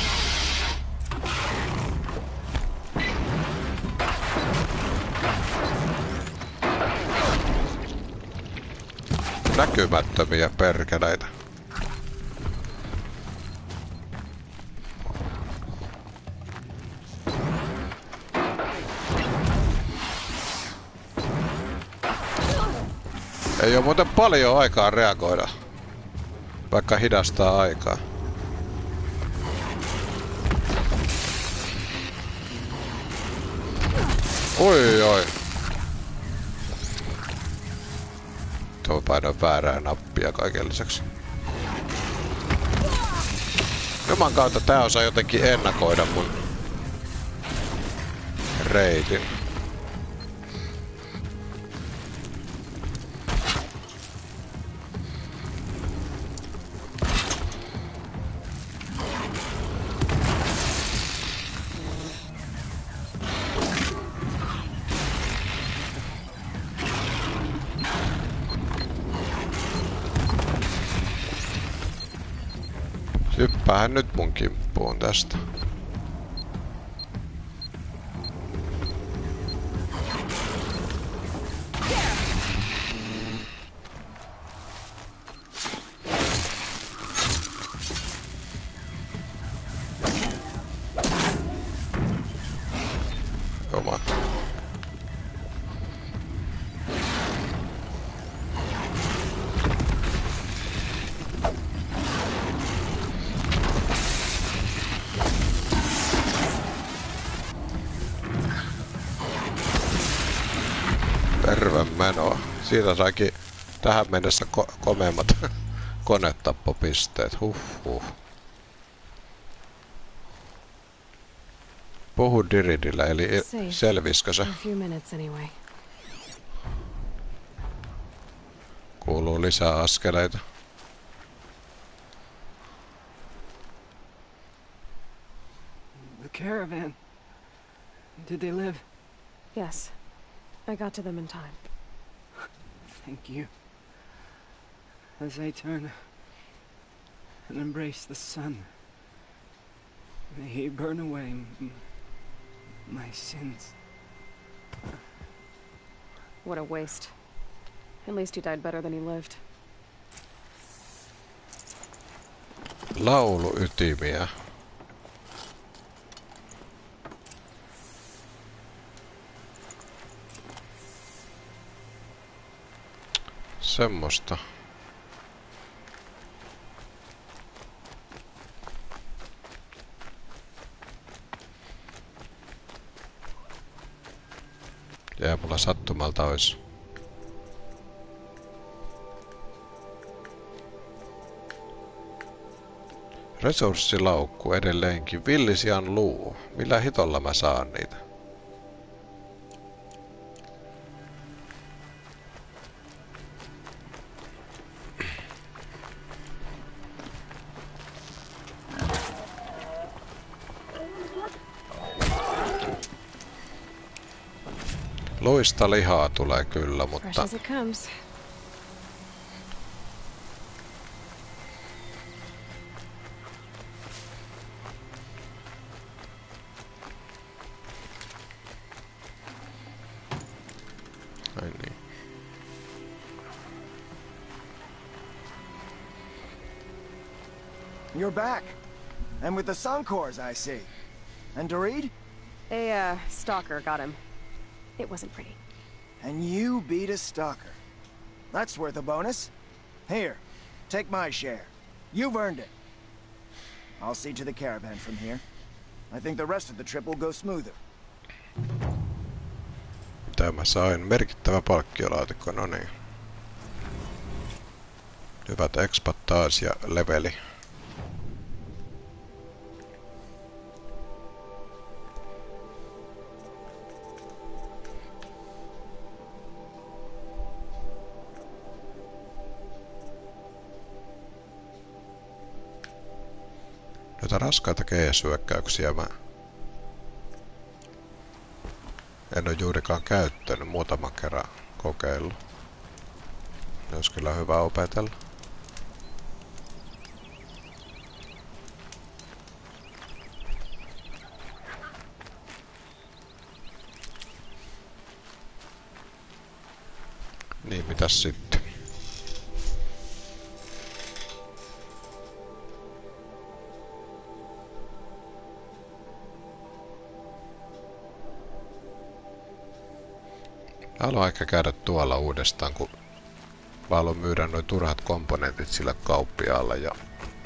Näkymättömiä perkeleitä. Ei oo muuten paljon aikaa reagoida, vaikka hidastaa aikaa. Oi. Tuo painoin väärää nappia kaiken lisäksi. Juman kautta tää osaa jotenkin ennakoida mun reitin. Hyppäähän nyt mun kimppuun tästä. Oma. Terve menoa. Siitä saikin tähän mennessä komeimmat konetappopisteet. Huhhuh. Puhu Diridillä, eli selviskö se? Kuuluu lisää askeleita. The caravan. Did they live? Yes. I got to them in time. Thank you. As I turn and embrace the sun, may he burn away my sins. What a waste. At least he died better than he lived. Lauluytimiä. Semmosta. Ja mulla sattumalta ois. Resurssilaukku edelleenkin. Villisian luu. Millä hitolla mä saan niitä? Luista lihaa tulee kyllä, mutta... Ai niin. You're back. And with the Suncors, I see. And Dorid? A, stalker got him. It wasn't pretty. And you beat a stalker. That's worth a bonus. Here, take my share. You've earned it. I'll see to the caravan from here. I think the rest of the trip will go smoother. Mitä mä sain? Merkittävä palkkiolaatikko, no niin. Hyvät expat taas ja leveli. Noita raskaita GS-hyökkäyksiä mä en ole juurikaan käyttänyt, muutaman kerran kokeillut. Ne olisi kyllä hyvä opetella. Niin, mitäs sitten? Haluan ehkä käydä tuolla uudestaan, kun mä haluan myydä nuo turhat komponentit sillä kauppiaalla ja...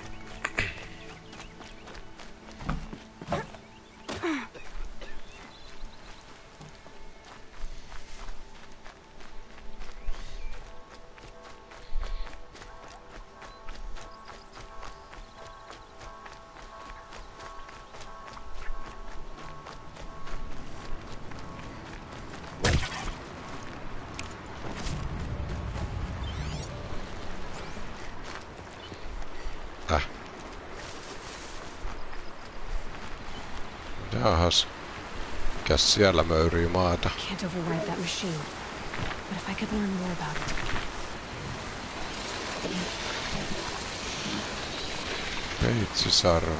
Jahas. Mikäs siellä möyrii maata? Can't override that machine. But if I could learn more about it. Peitsisarvi.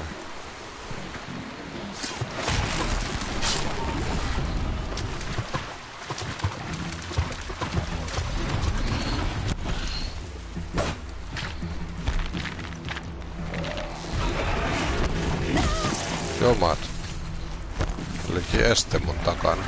Jomat. Olikin este mun takana.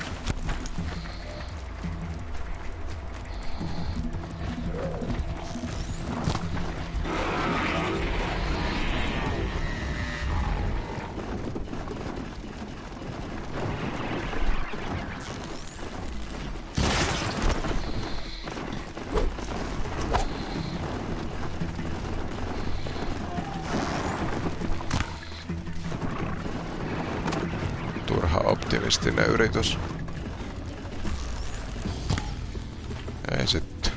Optimistinen yritys. Ei sitten.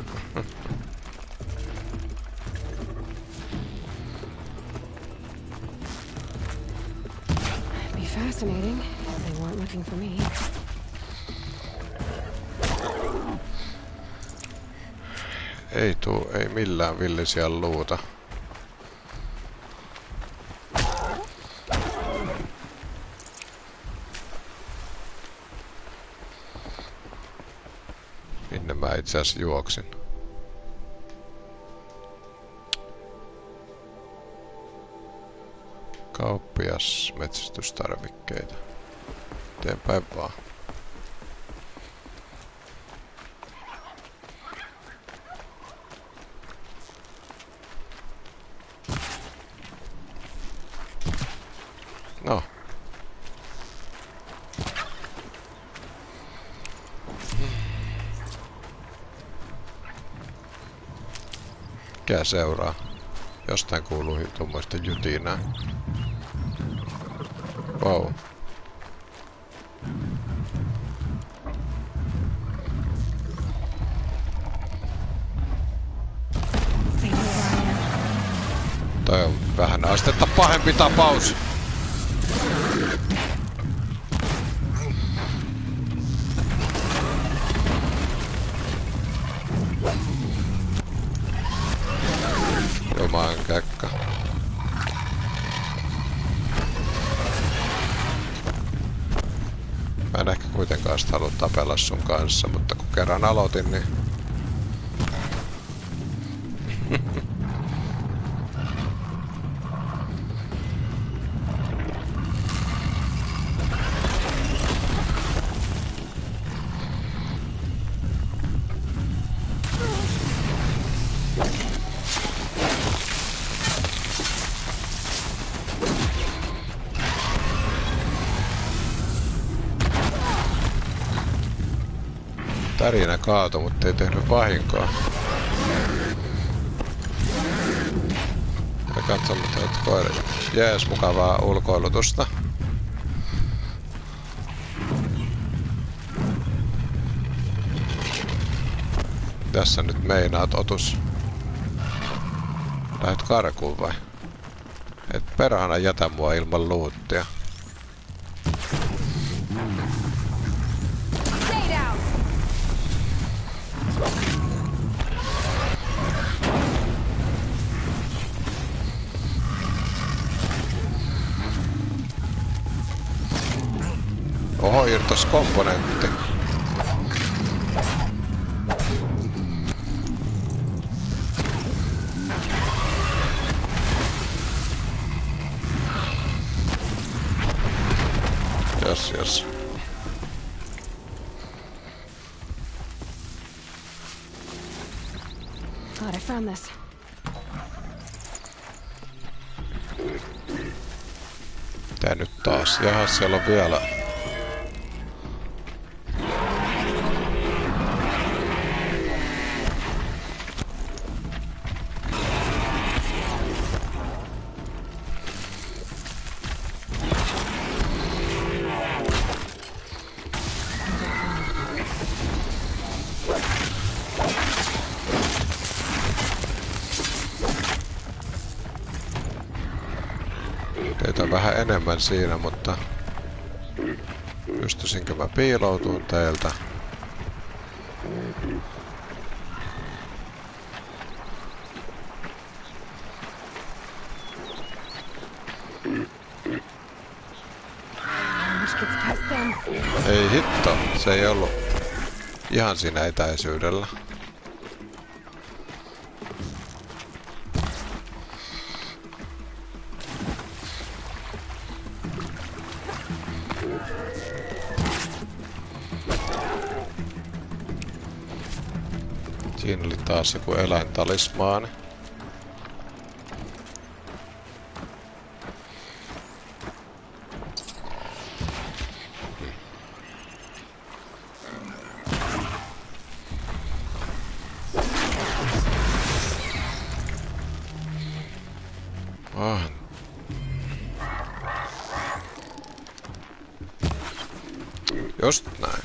Be fascinating if they weren't looking for me. Ei millään villisiä luuta. Minne mä itse asiassa juoksin? Kauppias metsästystarvikkeita. Eteenpäin vaan. No. Mikä seuraa? Jostain kuuluu tuommoista jytinää. Wow. Toi on vähän astetta pahempi tapaus. Jomaan käkkä. Mä en ehkä kuitenkaan sitä halua tapella sun kanssa, mutta kun kerran aloitin, niin... Tärinä kaatui, mutta ei tehnyt vahinkoa. Ja katsomme tuota koiria. Jees, mukavaa ulkoilutusta. Tässä nyt meinaat, Otus? Lähet karkuun vai? Et perhana jätä mua ilman luuttia. Oho, irtos komponentti. Jos. Glad I found this. Tää nyt taas. Jaha, siellä on vielä. Teitä vähän enemmän siinä, mutta pystyisinkö mä piiloutumaan teiltä? Ai hitto, se ei ollut ihan siinä etäisyydellä. Siinä oli taas joku eläintalismaani. Just näin.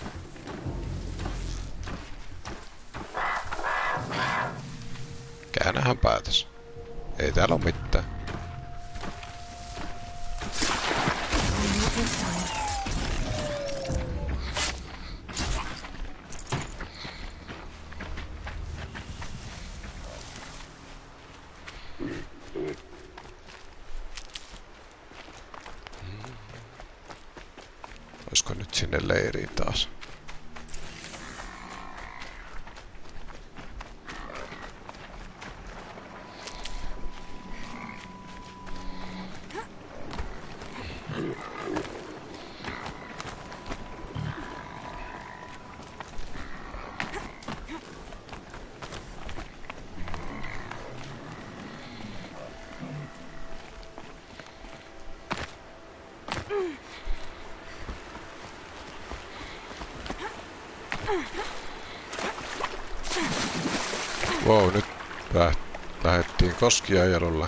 Käännähän päätös. Ei täällä oo mitään. Olisiko nyt sinne leiriin taas? Wow, nyt lähdettiin koskiajelulla.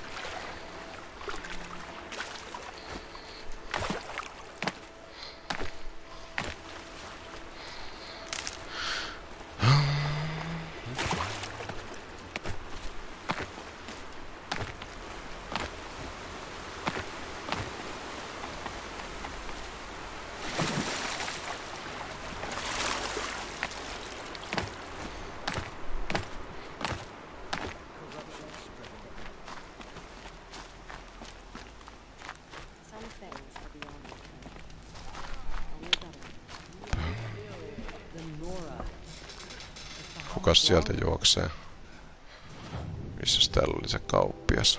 Kukas sieltä juoksee? Missäs täällä oli se kauppias?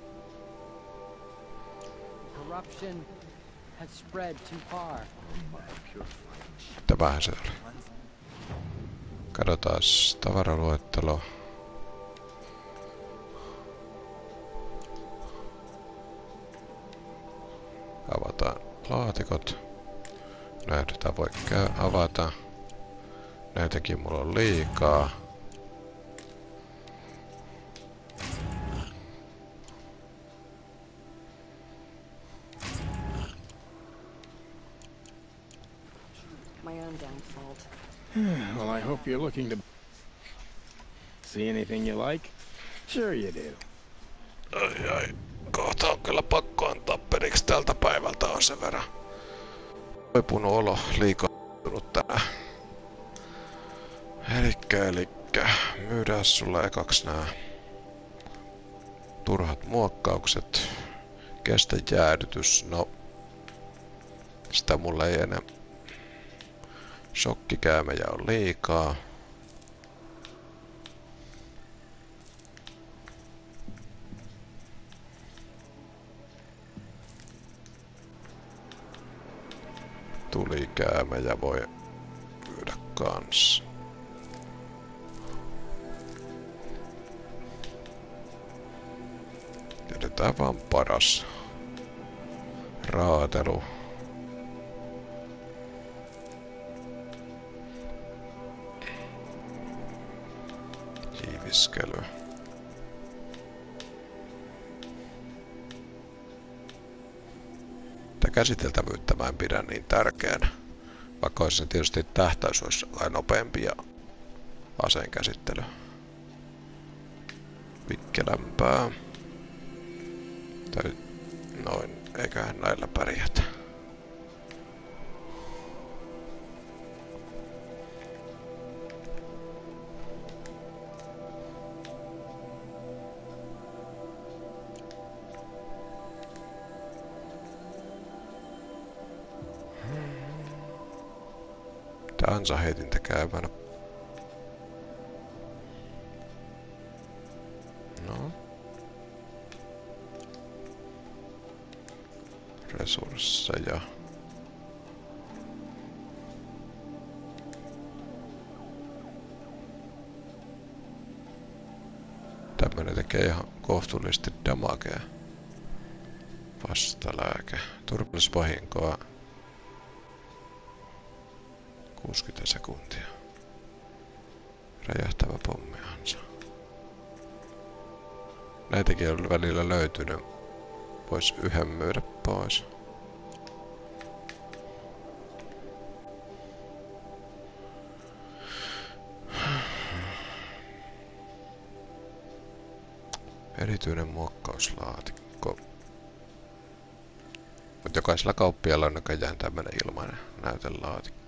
Tämähän se oli. Katsotaan tavaraluettelo. Avataan laatikot. Näytetään voi avata. Näitäkin mulla on liikaa. My own damn fault. Well, I hope you're looking to see anything you like. Sure you do. Ai. Kohta on kyllä pakko antaa periksi tältä päivältä on sen verran. Toipunut olo liikastunut tänään. Elikkä, myydään sulle ekaksi nää turhat muokkaukset. Kestä jäädytys, no sitä mulle ei enää. Shokkikäymejä on liikaa. Tulikäymejä voi myydä kans. Jätetään vaan paras. Raatelu. Kiiviskely. Tätä käsiteltävyyttä mä en pidä niin tärkeänä. Vaikka olisi tietysti tähtäys olisi jotain nopeampi ja aseen käsittely. Vikkelämpää. Tai noin, eiköhän näillä pärjätä. Mitä ansa heitintä käyvänä? No. Resursseja. Tämmönen tekee ihan kohtuullisesti damagea. Vastalääke. Turvallisuusvahinkoa. 60 sekuntia. Räjähtävä pommiansa. Näitäkin on välillä löytynyt. Vois yhden myydä pois. Erityinen muokkauslaatikko. Mut jokaisella kauppialla on näköjään tämmönen ilmainen näytelaatikko.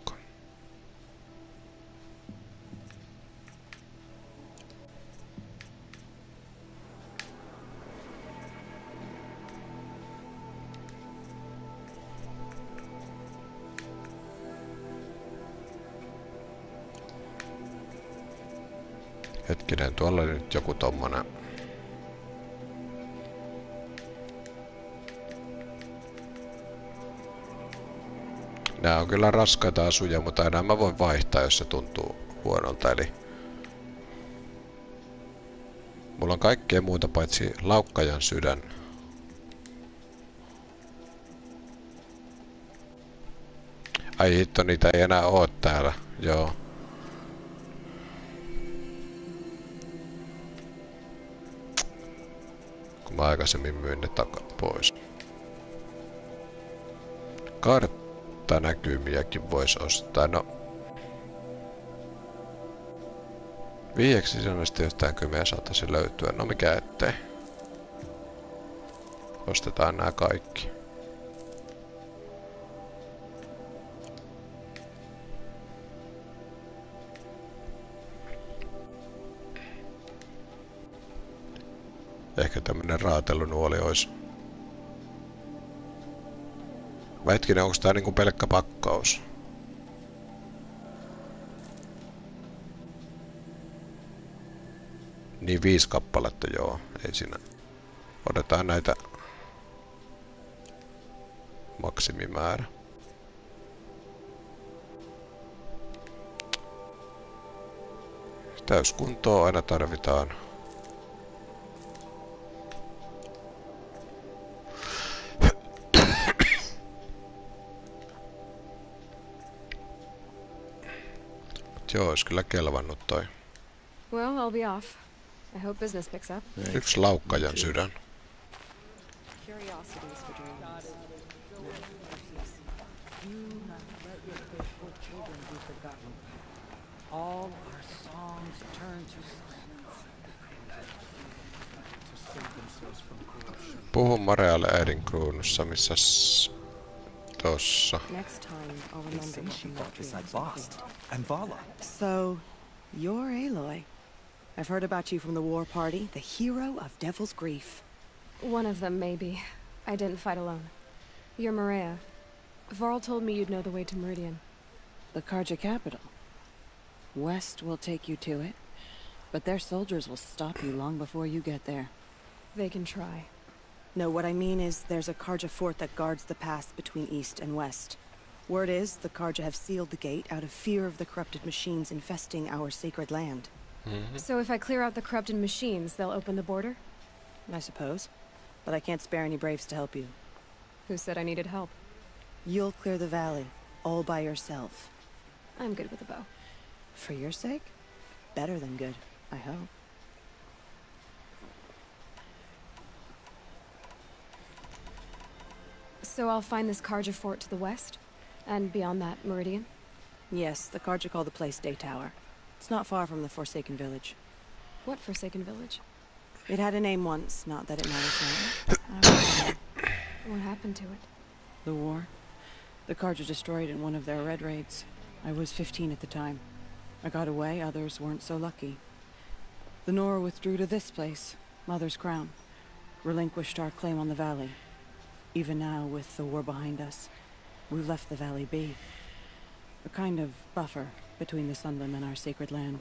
Hetkinen, tuolla oli nyt joku tommonen. Nää on kyllä raskaita asuja, mutta enää mä voin vaihtaa, jos se tuntuu huonolta. Eli mulla on kaikkea muuta paitsi laukkajan sydän. Ai hitto, niitä ei enää oo täällä. Joo. Kun mä aikaisemmin myin ne pois. Karttanäkymiäkin vois ostaa. No. Viieksi sisällöstä jostain kymmenen saattaisi löytyä. No mikä ettei. Ostetaan nää kaikki. Ehkä tämmönen raatelunuoli ois. Vai hetkinen, onko tää niinku pelkkä pakkaus? Niin 5 kappaletta, joo. Ei siinä. Otetaan näitä maksimimäärä. Täyskuntoa aina tarvitaan. Joo, olisi kyllä kelvannut toi. Well, I'll be off. I hope business picks up. Yksi laukkajan sydän. Curiosities for dreams. Do not let your faithful children be forgotten. All our songs turn to silence. To save themselves from corruption. Puhu Marealle äidin kruunussa, missä tossa. Next time, I'll remember what She the fought beside Matriarchs Bast and Vala. So, you're Aloy. I've heard about you from the war party, the hero of Devil's Grief. One of them, maybe. I didn't fight alone. You're Maria. Varl told me you'd know the way to Meridian. The Karja capital. West will take you to it, but their soldiers will stop you long before you get there. They can try. No, what I mean is there's a Karja fort that guards the pass between east and west. Word is the Karja have sealed the gate out of fear of the corrupted machines infesting our sacred land. So if I clear out the corrupted machines, they'll open the border? I suppose. But I can't spare any braves to help you. Who said I needed help? You'll clear the valley, all by yourself. I'm good with a bow. For your sake? Better than good, I hope. So I'll find this Karja fort to the west? And beyond that, Meridian? Yes, the Karja call the place Day Tower. It's not far from the Forsaken Village. What Forsaken Village? It had a name once, not that it matters now. I don't know. What happened to it? The war. The Karja destroyed in one of their red raids. I was 15 at the time. I got away, others weren't so lucky. The Nora withdrew to this place, Mother's Crown. Relinquished our claim on the valley. Even now, with the war behind us, we've left the valley be. A kind of buffer between the Sunlim and our sacred land.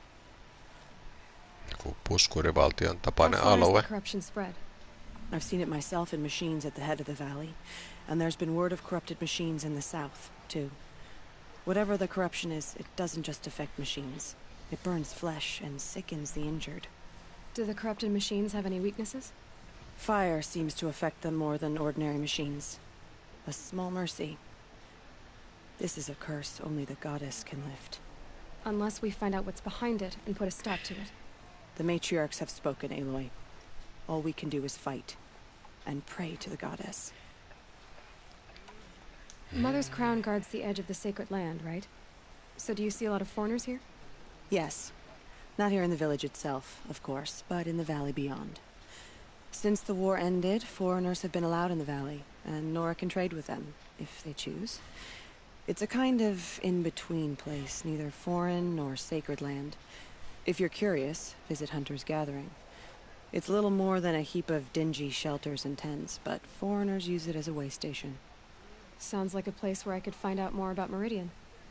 Joku puskurivaltion How tapainen far has alue. the corruption spread? I've seen it myself in machines at the head of the valley, and there's been word of corrupted machines in the south, too. Whatever the corruption is, it doesn't just affect machines. It burns flesh and sickens the injured. Do the corrupted machines have any weaknesses? Fire seems to affect them more than ordinary machines. A small mercy. This is a curse only the goddess can lift. Unless we find out what's behind it and put a stop to it. The matriarchs have spoken, Aloy. All we can do is fight, and pray to the goddess. Mother's crown guards the edge of the sacred land, right? So do you see a lot of foreigners here? Yes. Not here in the village itself, of course, but in the valley beyond. Since the war ended, foreigners have been allowed in the valley, and Nora can trade with them, if they choose. It's a kind of in-between place, neither foreign nor sacred land. If you're curious, visit Hunter's Gathering. It's little more than a heap of dingy shelters and tents, but foreigners use it as a way station. Sounds like a place where I could find out more about Meridian.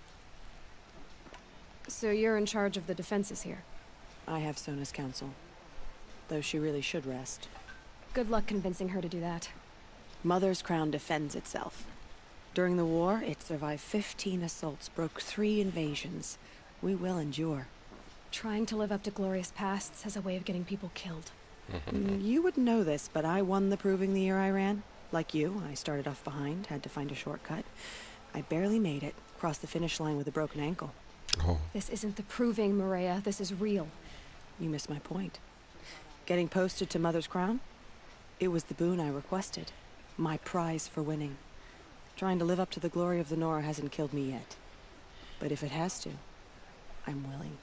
So you're in charge of the defenses here? I have Sona's counsel, though she really should rest. Good luck convincing her to do that. Mother's crown defends itself. During the war, it survived 15 assaults, broke 3 invasions. We will endure. Trying to live up to glorious pasts has a way of getting people killed. You wouldn't know this, but I won the proving the year I ran. Like you, I started off behind, had to find a shortcut. I barely made it, crossed the finish line with a broken ankle. Oh. This isn't the proving, Maria. This is real. You missed my point. Getting posted to Mother's crown? It was the boon I requested. My prize for winning. Trying to live up to the glory of the Nora hasn't killed me yet. But if it has to, I'm willing.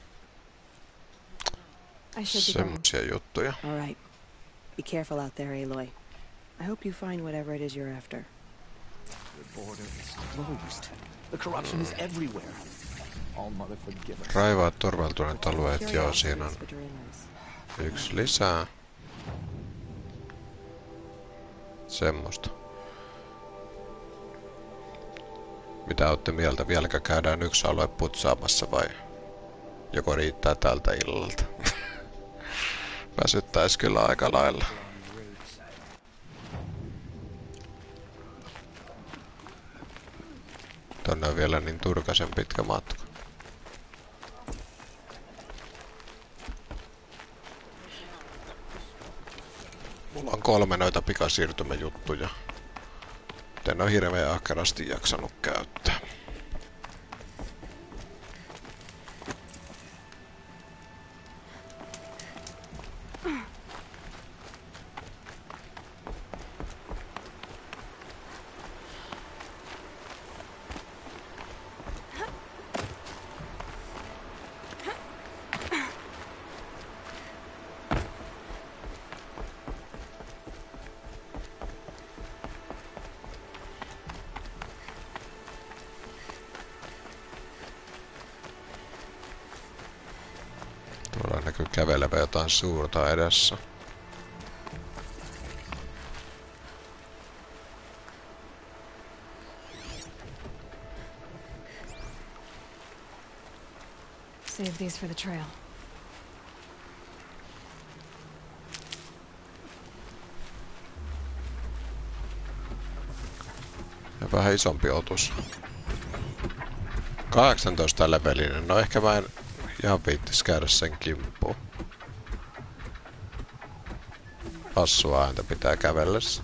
I should be going. Semmosia juttuja. All right. Be careful out there, Aloy. I hope you find whatever it is you're after. The border is closed. The corruption is everywhere. All Mother forgive us. Raivaa turvaltuneet alueet, joo, siinä on yksi lisää. Semmosta. Mitä ootte mieltä? Vieläkö käydään yksi alue putsaamassa vai joko riittää tältä illalta? Väsyttäis kyllä aika lailla. Tonne on vielä niin turkasen pitkä matka. Mulla on 3 noita pikasiirtymäjuttuja. En oo hirveän ahkerasti jaksanut käyttää. Tuolla näkyy kävelevä jotain suurta edessä. Save these for the trail. Ja vähän isompi otus. 18 levelinen. No ehkä mä en ihan viittis käydä sen kimppuun. Hassua ääntä pitää kävellessä.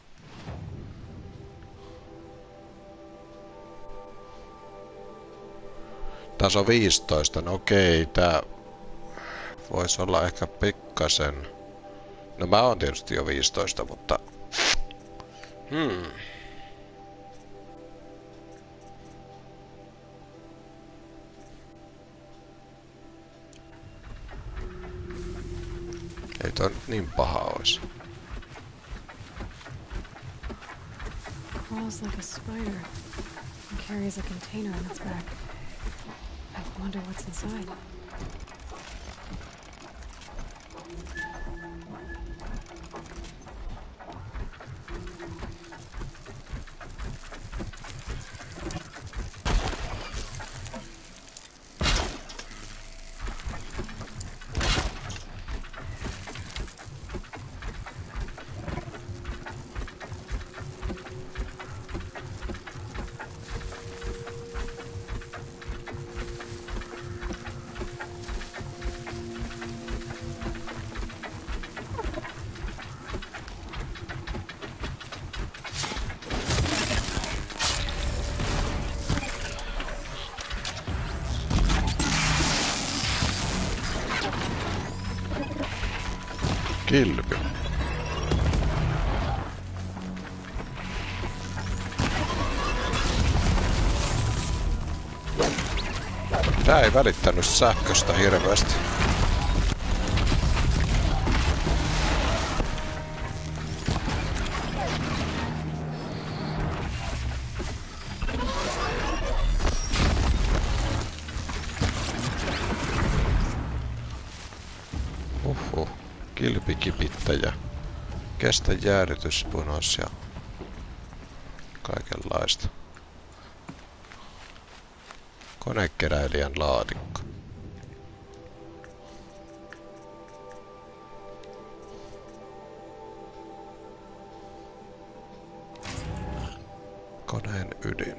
Taso 15. No okei, tää voisi olla ehkä pikkasen. No mä oon tietysti jo 15, mutta ei toi nyt niin paha ois. Crawls like a spider and carries a container on its back. I wonder what's inside. Kilpi. Tää ei välittänyt sähköstä hirveästi. Kilpikipittäjä. Kestä jäädytyspunos ja kaikenlaista. Konekeräilijän laatikko. Koneen ydin.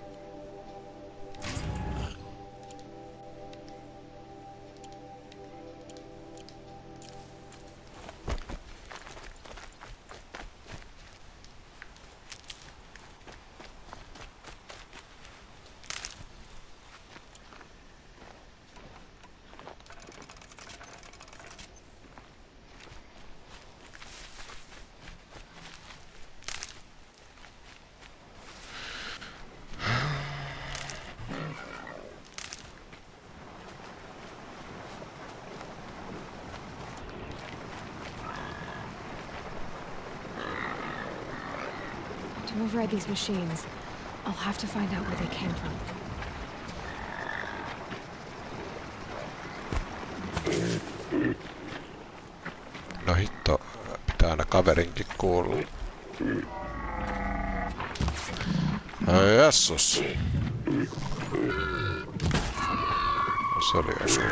To override these machines, I'll have to find out where they came from. No hitto, pitää aina kaverinkin kuulla. Ai jessus. Se oli osu.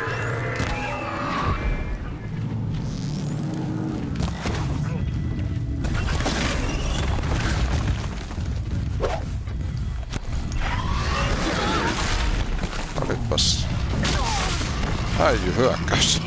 Olipas häijy hyökkäys.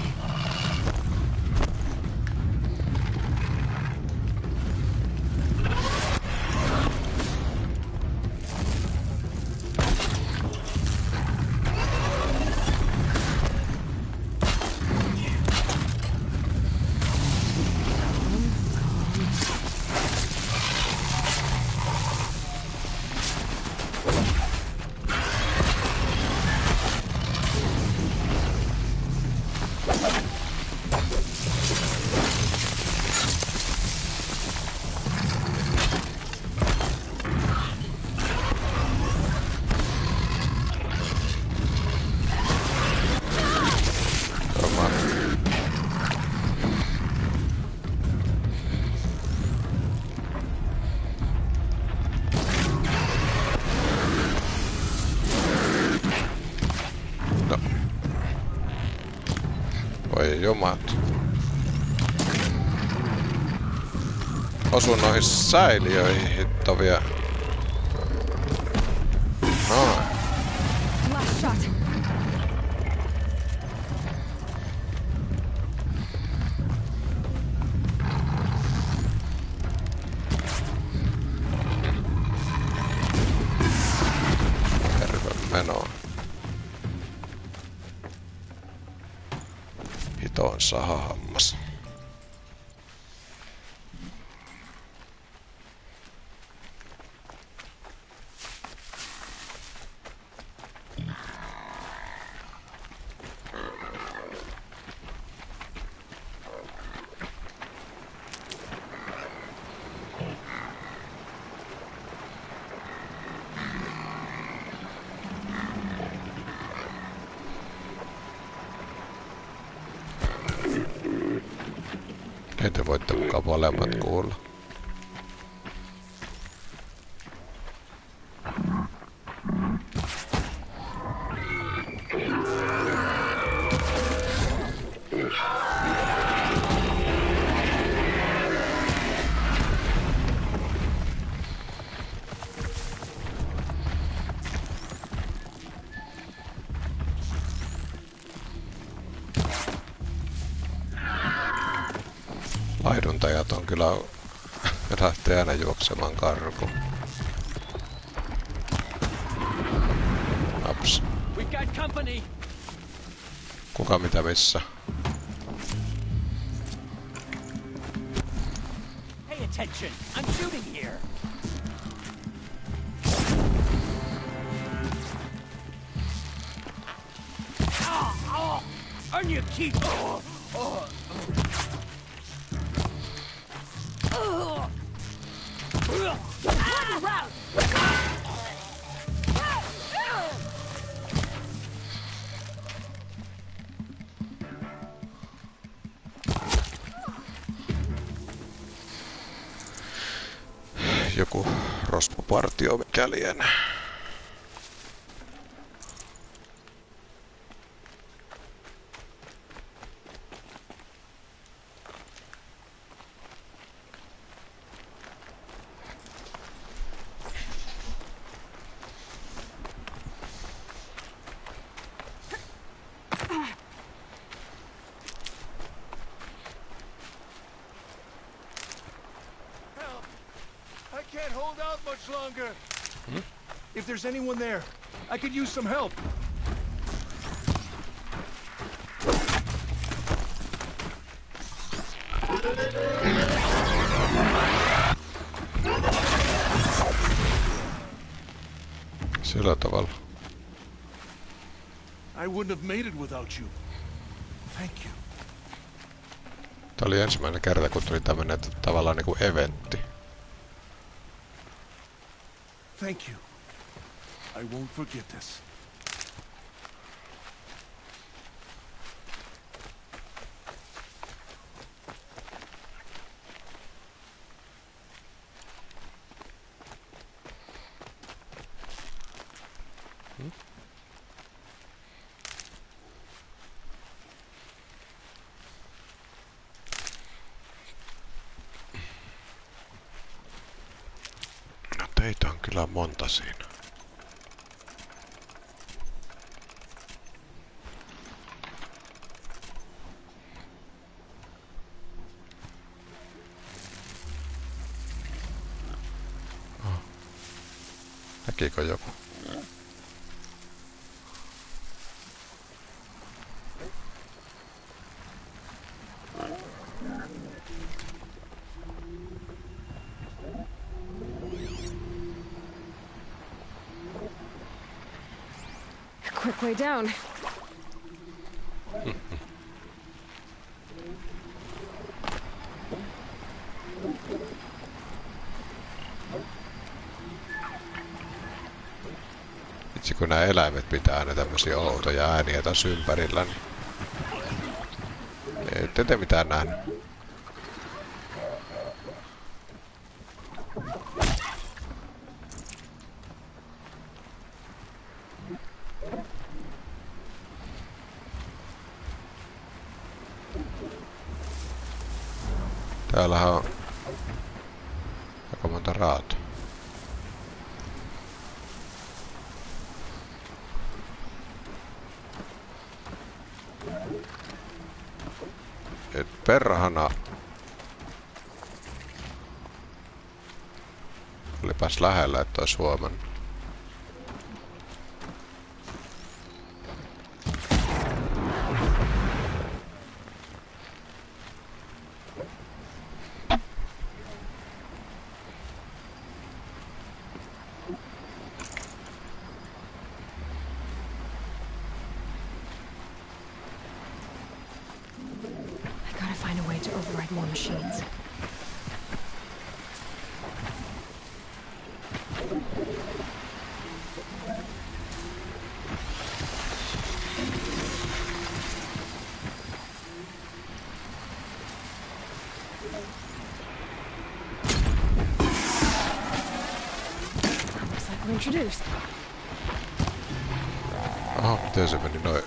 Voi jumat. Osun noihin säiliöihin hitto vielä. Noin. Last shot. Terve menoa. Hitoon sahahammas. Ei te voitte mukaan molemmat kuulla. Laiduntajat on kyllä lähtee aina juoksemaan karkuun. Naps. Kuka mitä missä? Pay attention. I'm shooting here. On your keep. Joku rospopartio mikä lienee. Can't hold out much longer. If there's anyone there, I could use some help. Sillä tavalla. I wouldn't have made it without you. Thank you. Tää oli ensimmäinen kerta, kun tuli tämmönen tavallaan niinku eventti. Thank you. I won't forget this. No teitä on kyllä monta siinä. Näkikö joku? Quick way down. Itse kun nämä eläimet pitää aina tämmösiä outoja ääniä taas ympärillä, niin ette te mitään nähnyt. Täällähän on aika monta raatua. Et perhana. Olipas lähellä, että ois huomannut. More machines. Recycle introduced. Aha, miten se meni noin?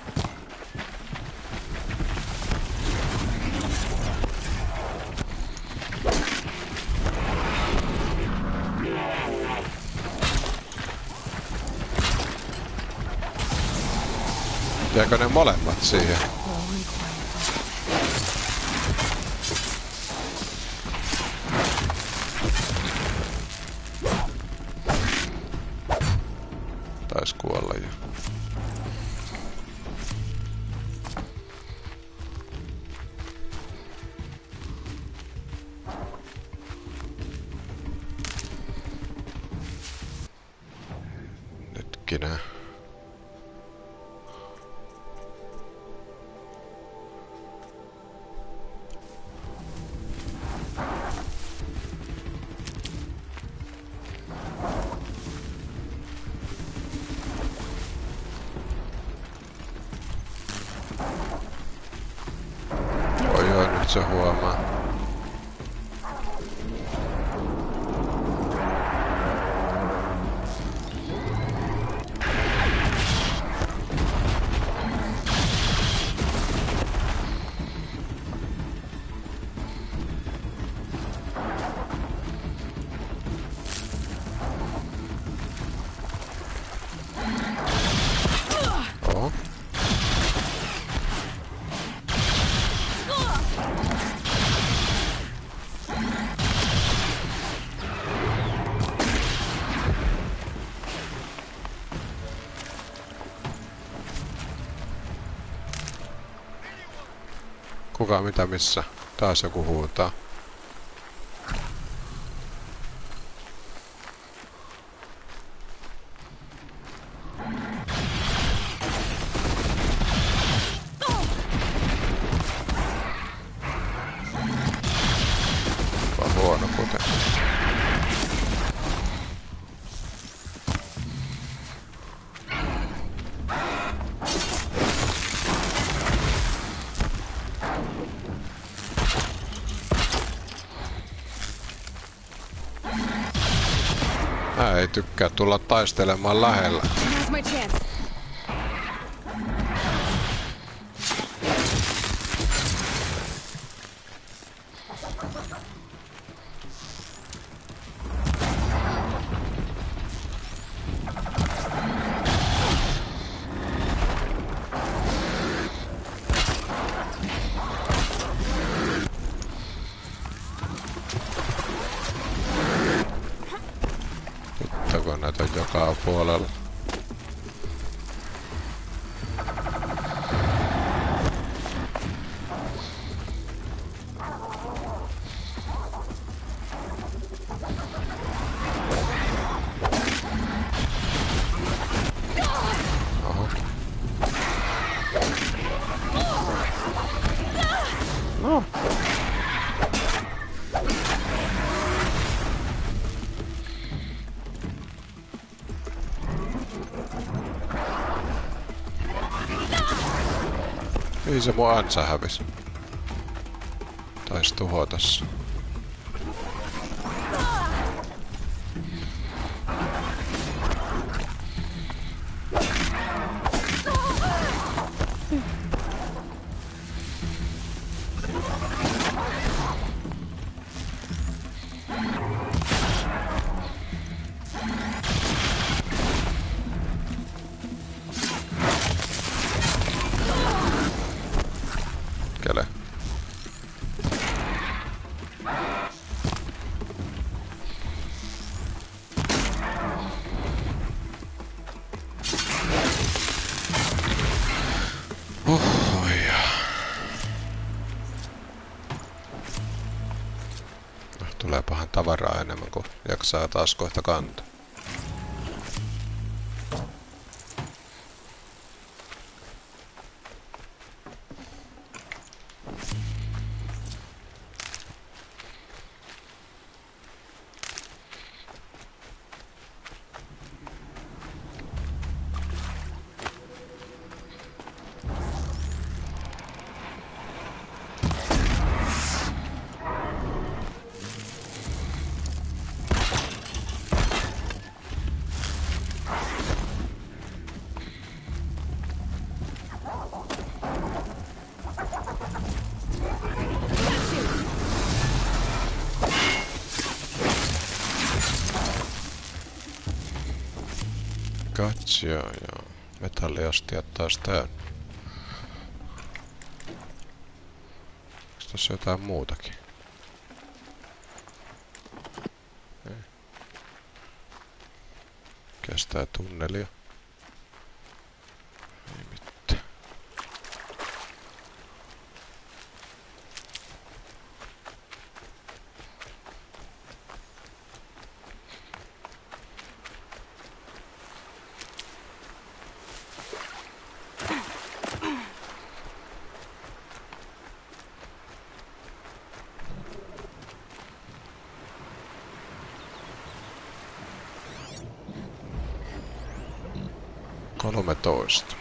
Jääkö ne molemmat siihen? Taisi kuolla jo. mökkinää. Oi, nyt se huomaa. Oho. Kuka mitä missä? Taas joku huutaa. Vaan huono kuten. Mä ei tykkää tulla taistelemaan lähellä. Now's my chance. Vittako näitä on joka puolella. Oho. No. Ei se mun ansa hävis. Tais tuhota se. Kele. No, tuleepahan tavaraa enemmän kuin jaksaa taas kohta kantaa. Katsia ja metalliastiat taas täynnä. Onks tässä jotain muutakin? Ei. Kestää tunnelia. Ei mitään. 13.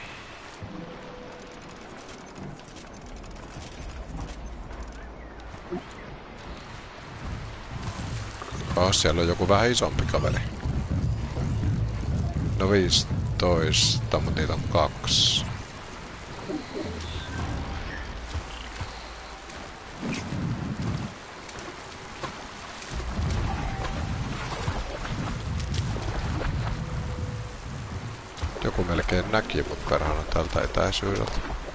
Siellä on joku vähän isompi kaveri. No 15, mutta niitä on 2. Joku melkein näki mut perhana tältä etäisyydeltä.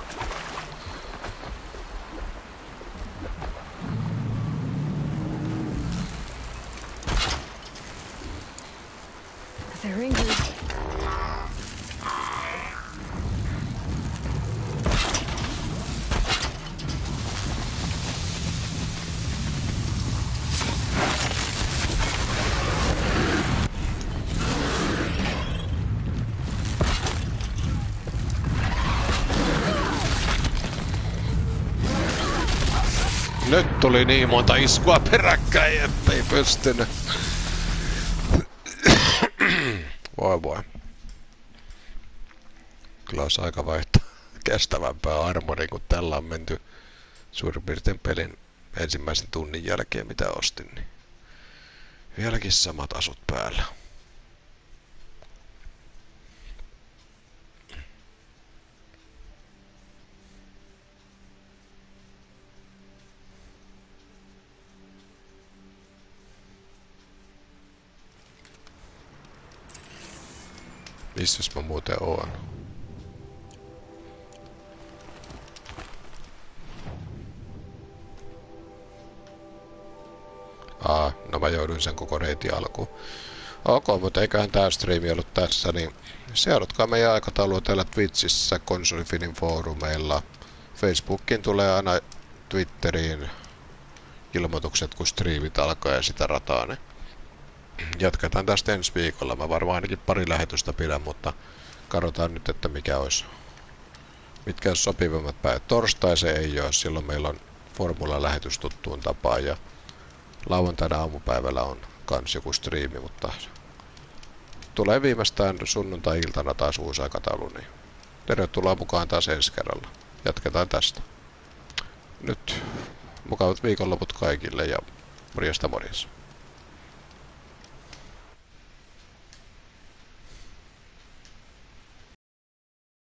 They're angry. Nyt tuli niin monta iskua peräkkäin, ettei pystynyt. Voi. Kyllä olisi aika vaihtaa kestävämpää armoria, kun tällä on menty suurin piirtein pelin ensimmäisen tunnin jälkeen, mitä ostin. Niin vieläkin samat asut päällä. Missäs mä muuten oon? No mä jouduin sen koko reitin alkuun. Ok, mutta eiköhän tää striimi ollut tässä, niin seuratkaa meidän aikataulua täällä Twitchissä, Konsolifinin foorumeilla. Facebookiin tulee aina Twitteriin ilmoitukset, kun striimit alkaa ja sitä rataa, niin jatketaan tästä ensi viikolla. Mä varmaan ainakin pari lähetystä pidän, mutta katsotaan nyt, että mitkä olisi sopivimmat päivät. Torstai se ei ole, silloin meillä on Formula-lähetys tuttuun tapaan ja lauantaina aamupäivällä on kans joku striimi, mutta tulee viimeistään sunnuntai-iltana taas uusi aikataulu, niin tervetuloa mukaan taas ensi kerralla. Jatketaan tästä. Nyt mukavat viikonloput kaikille ja morjesta morjesta.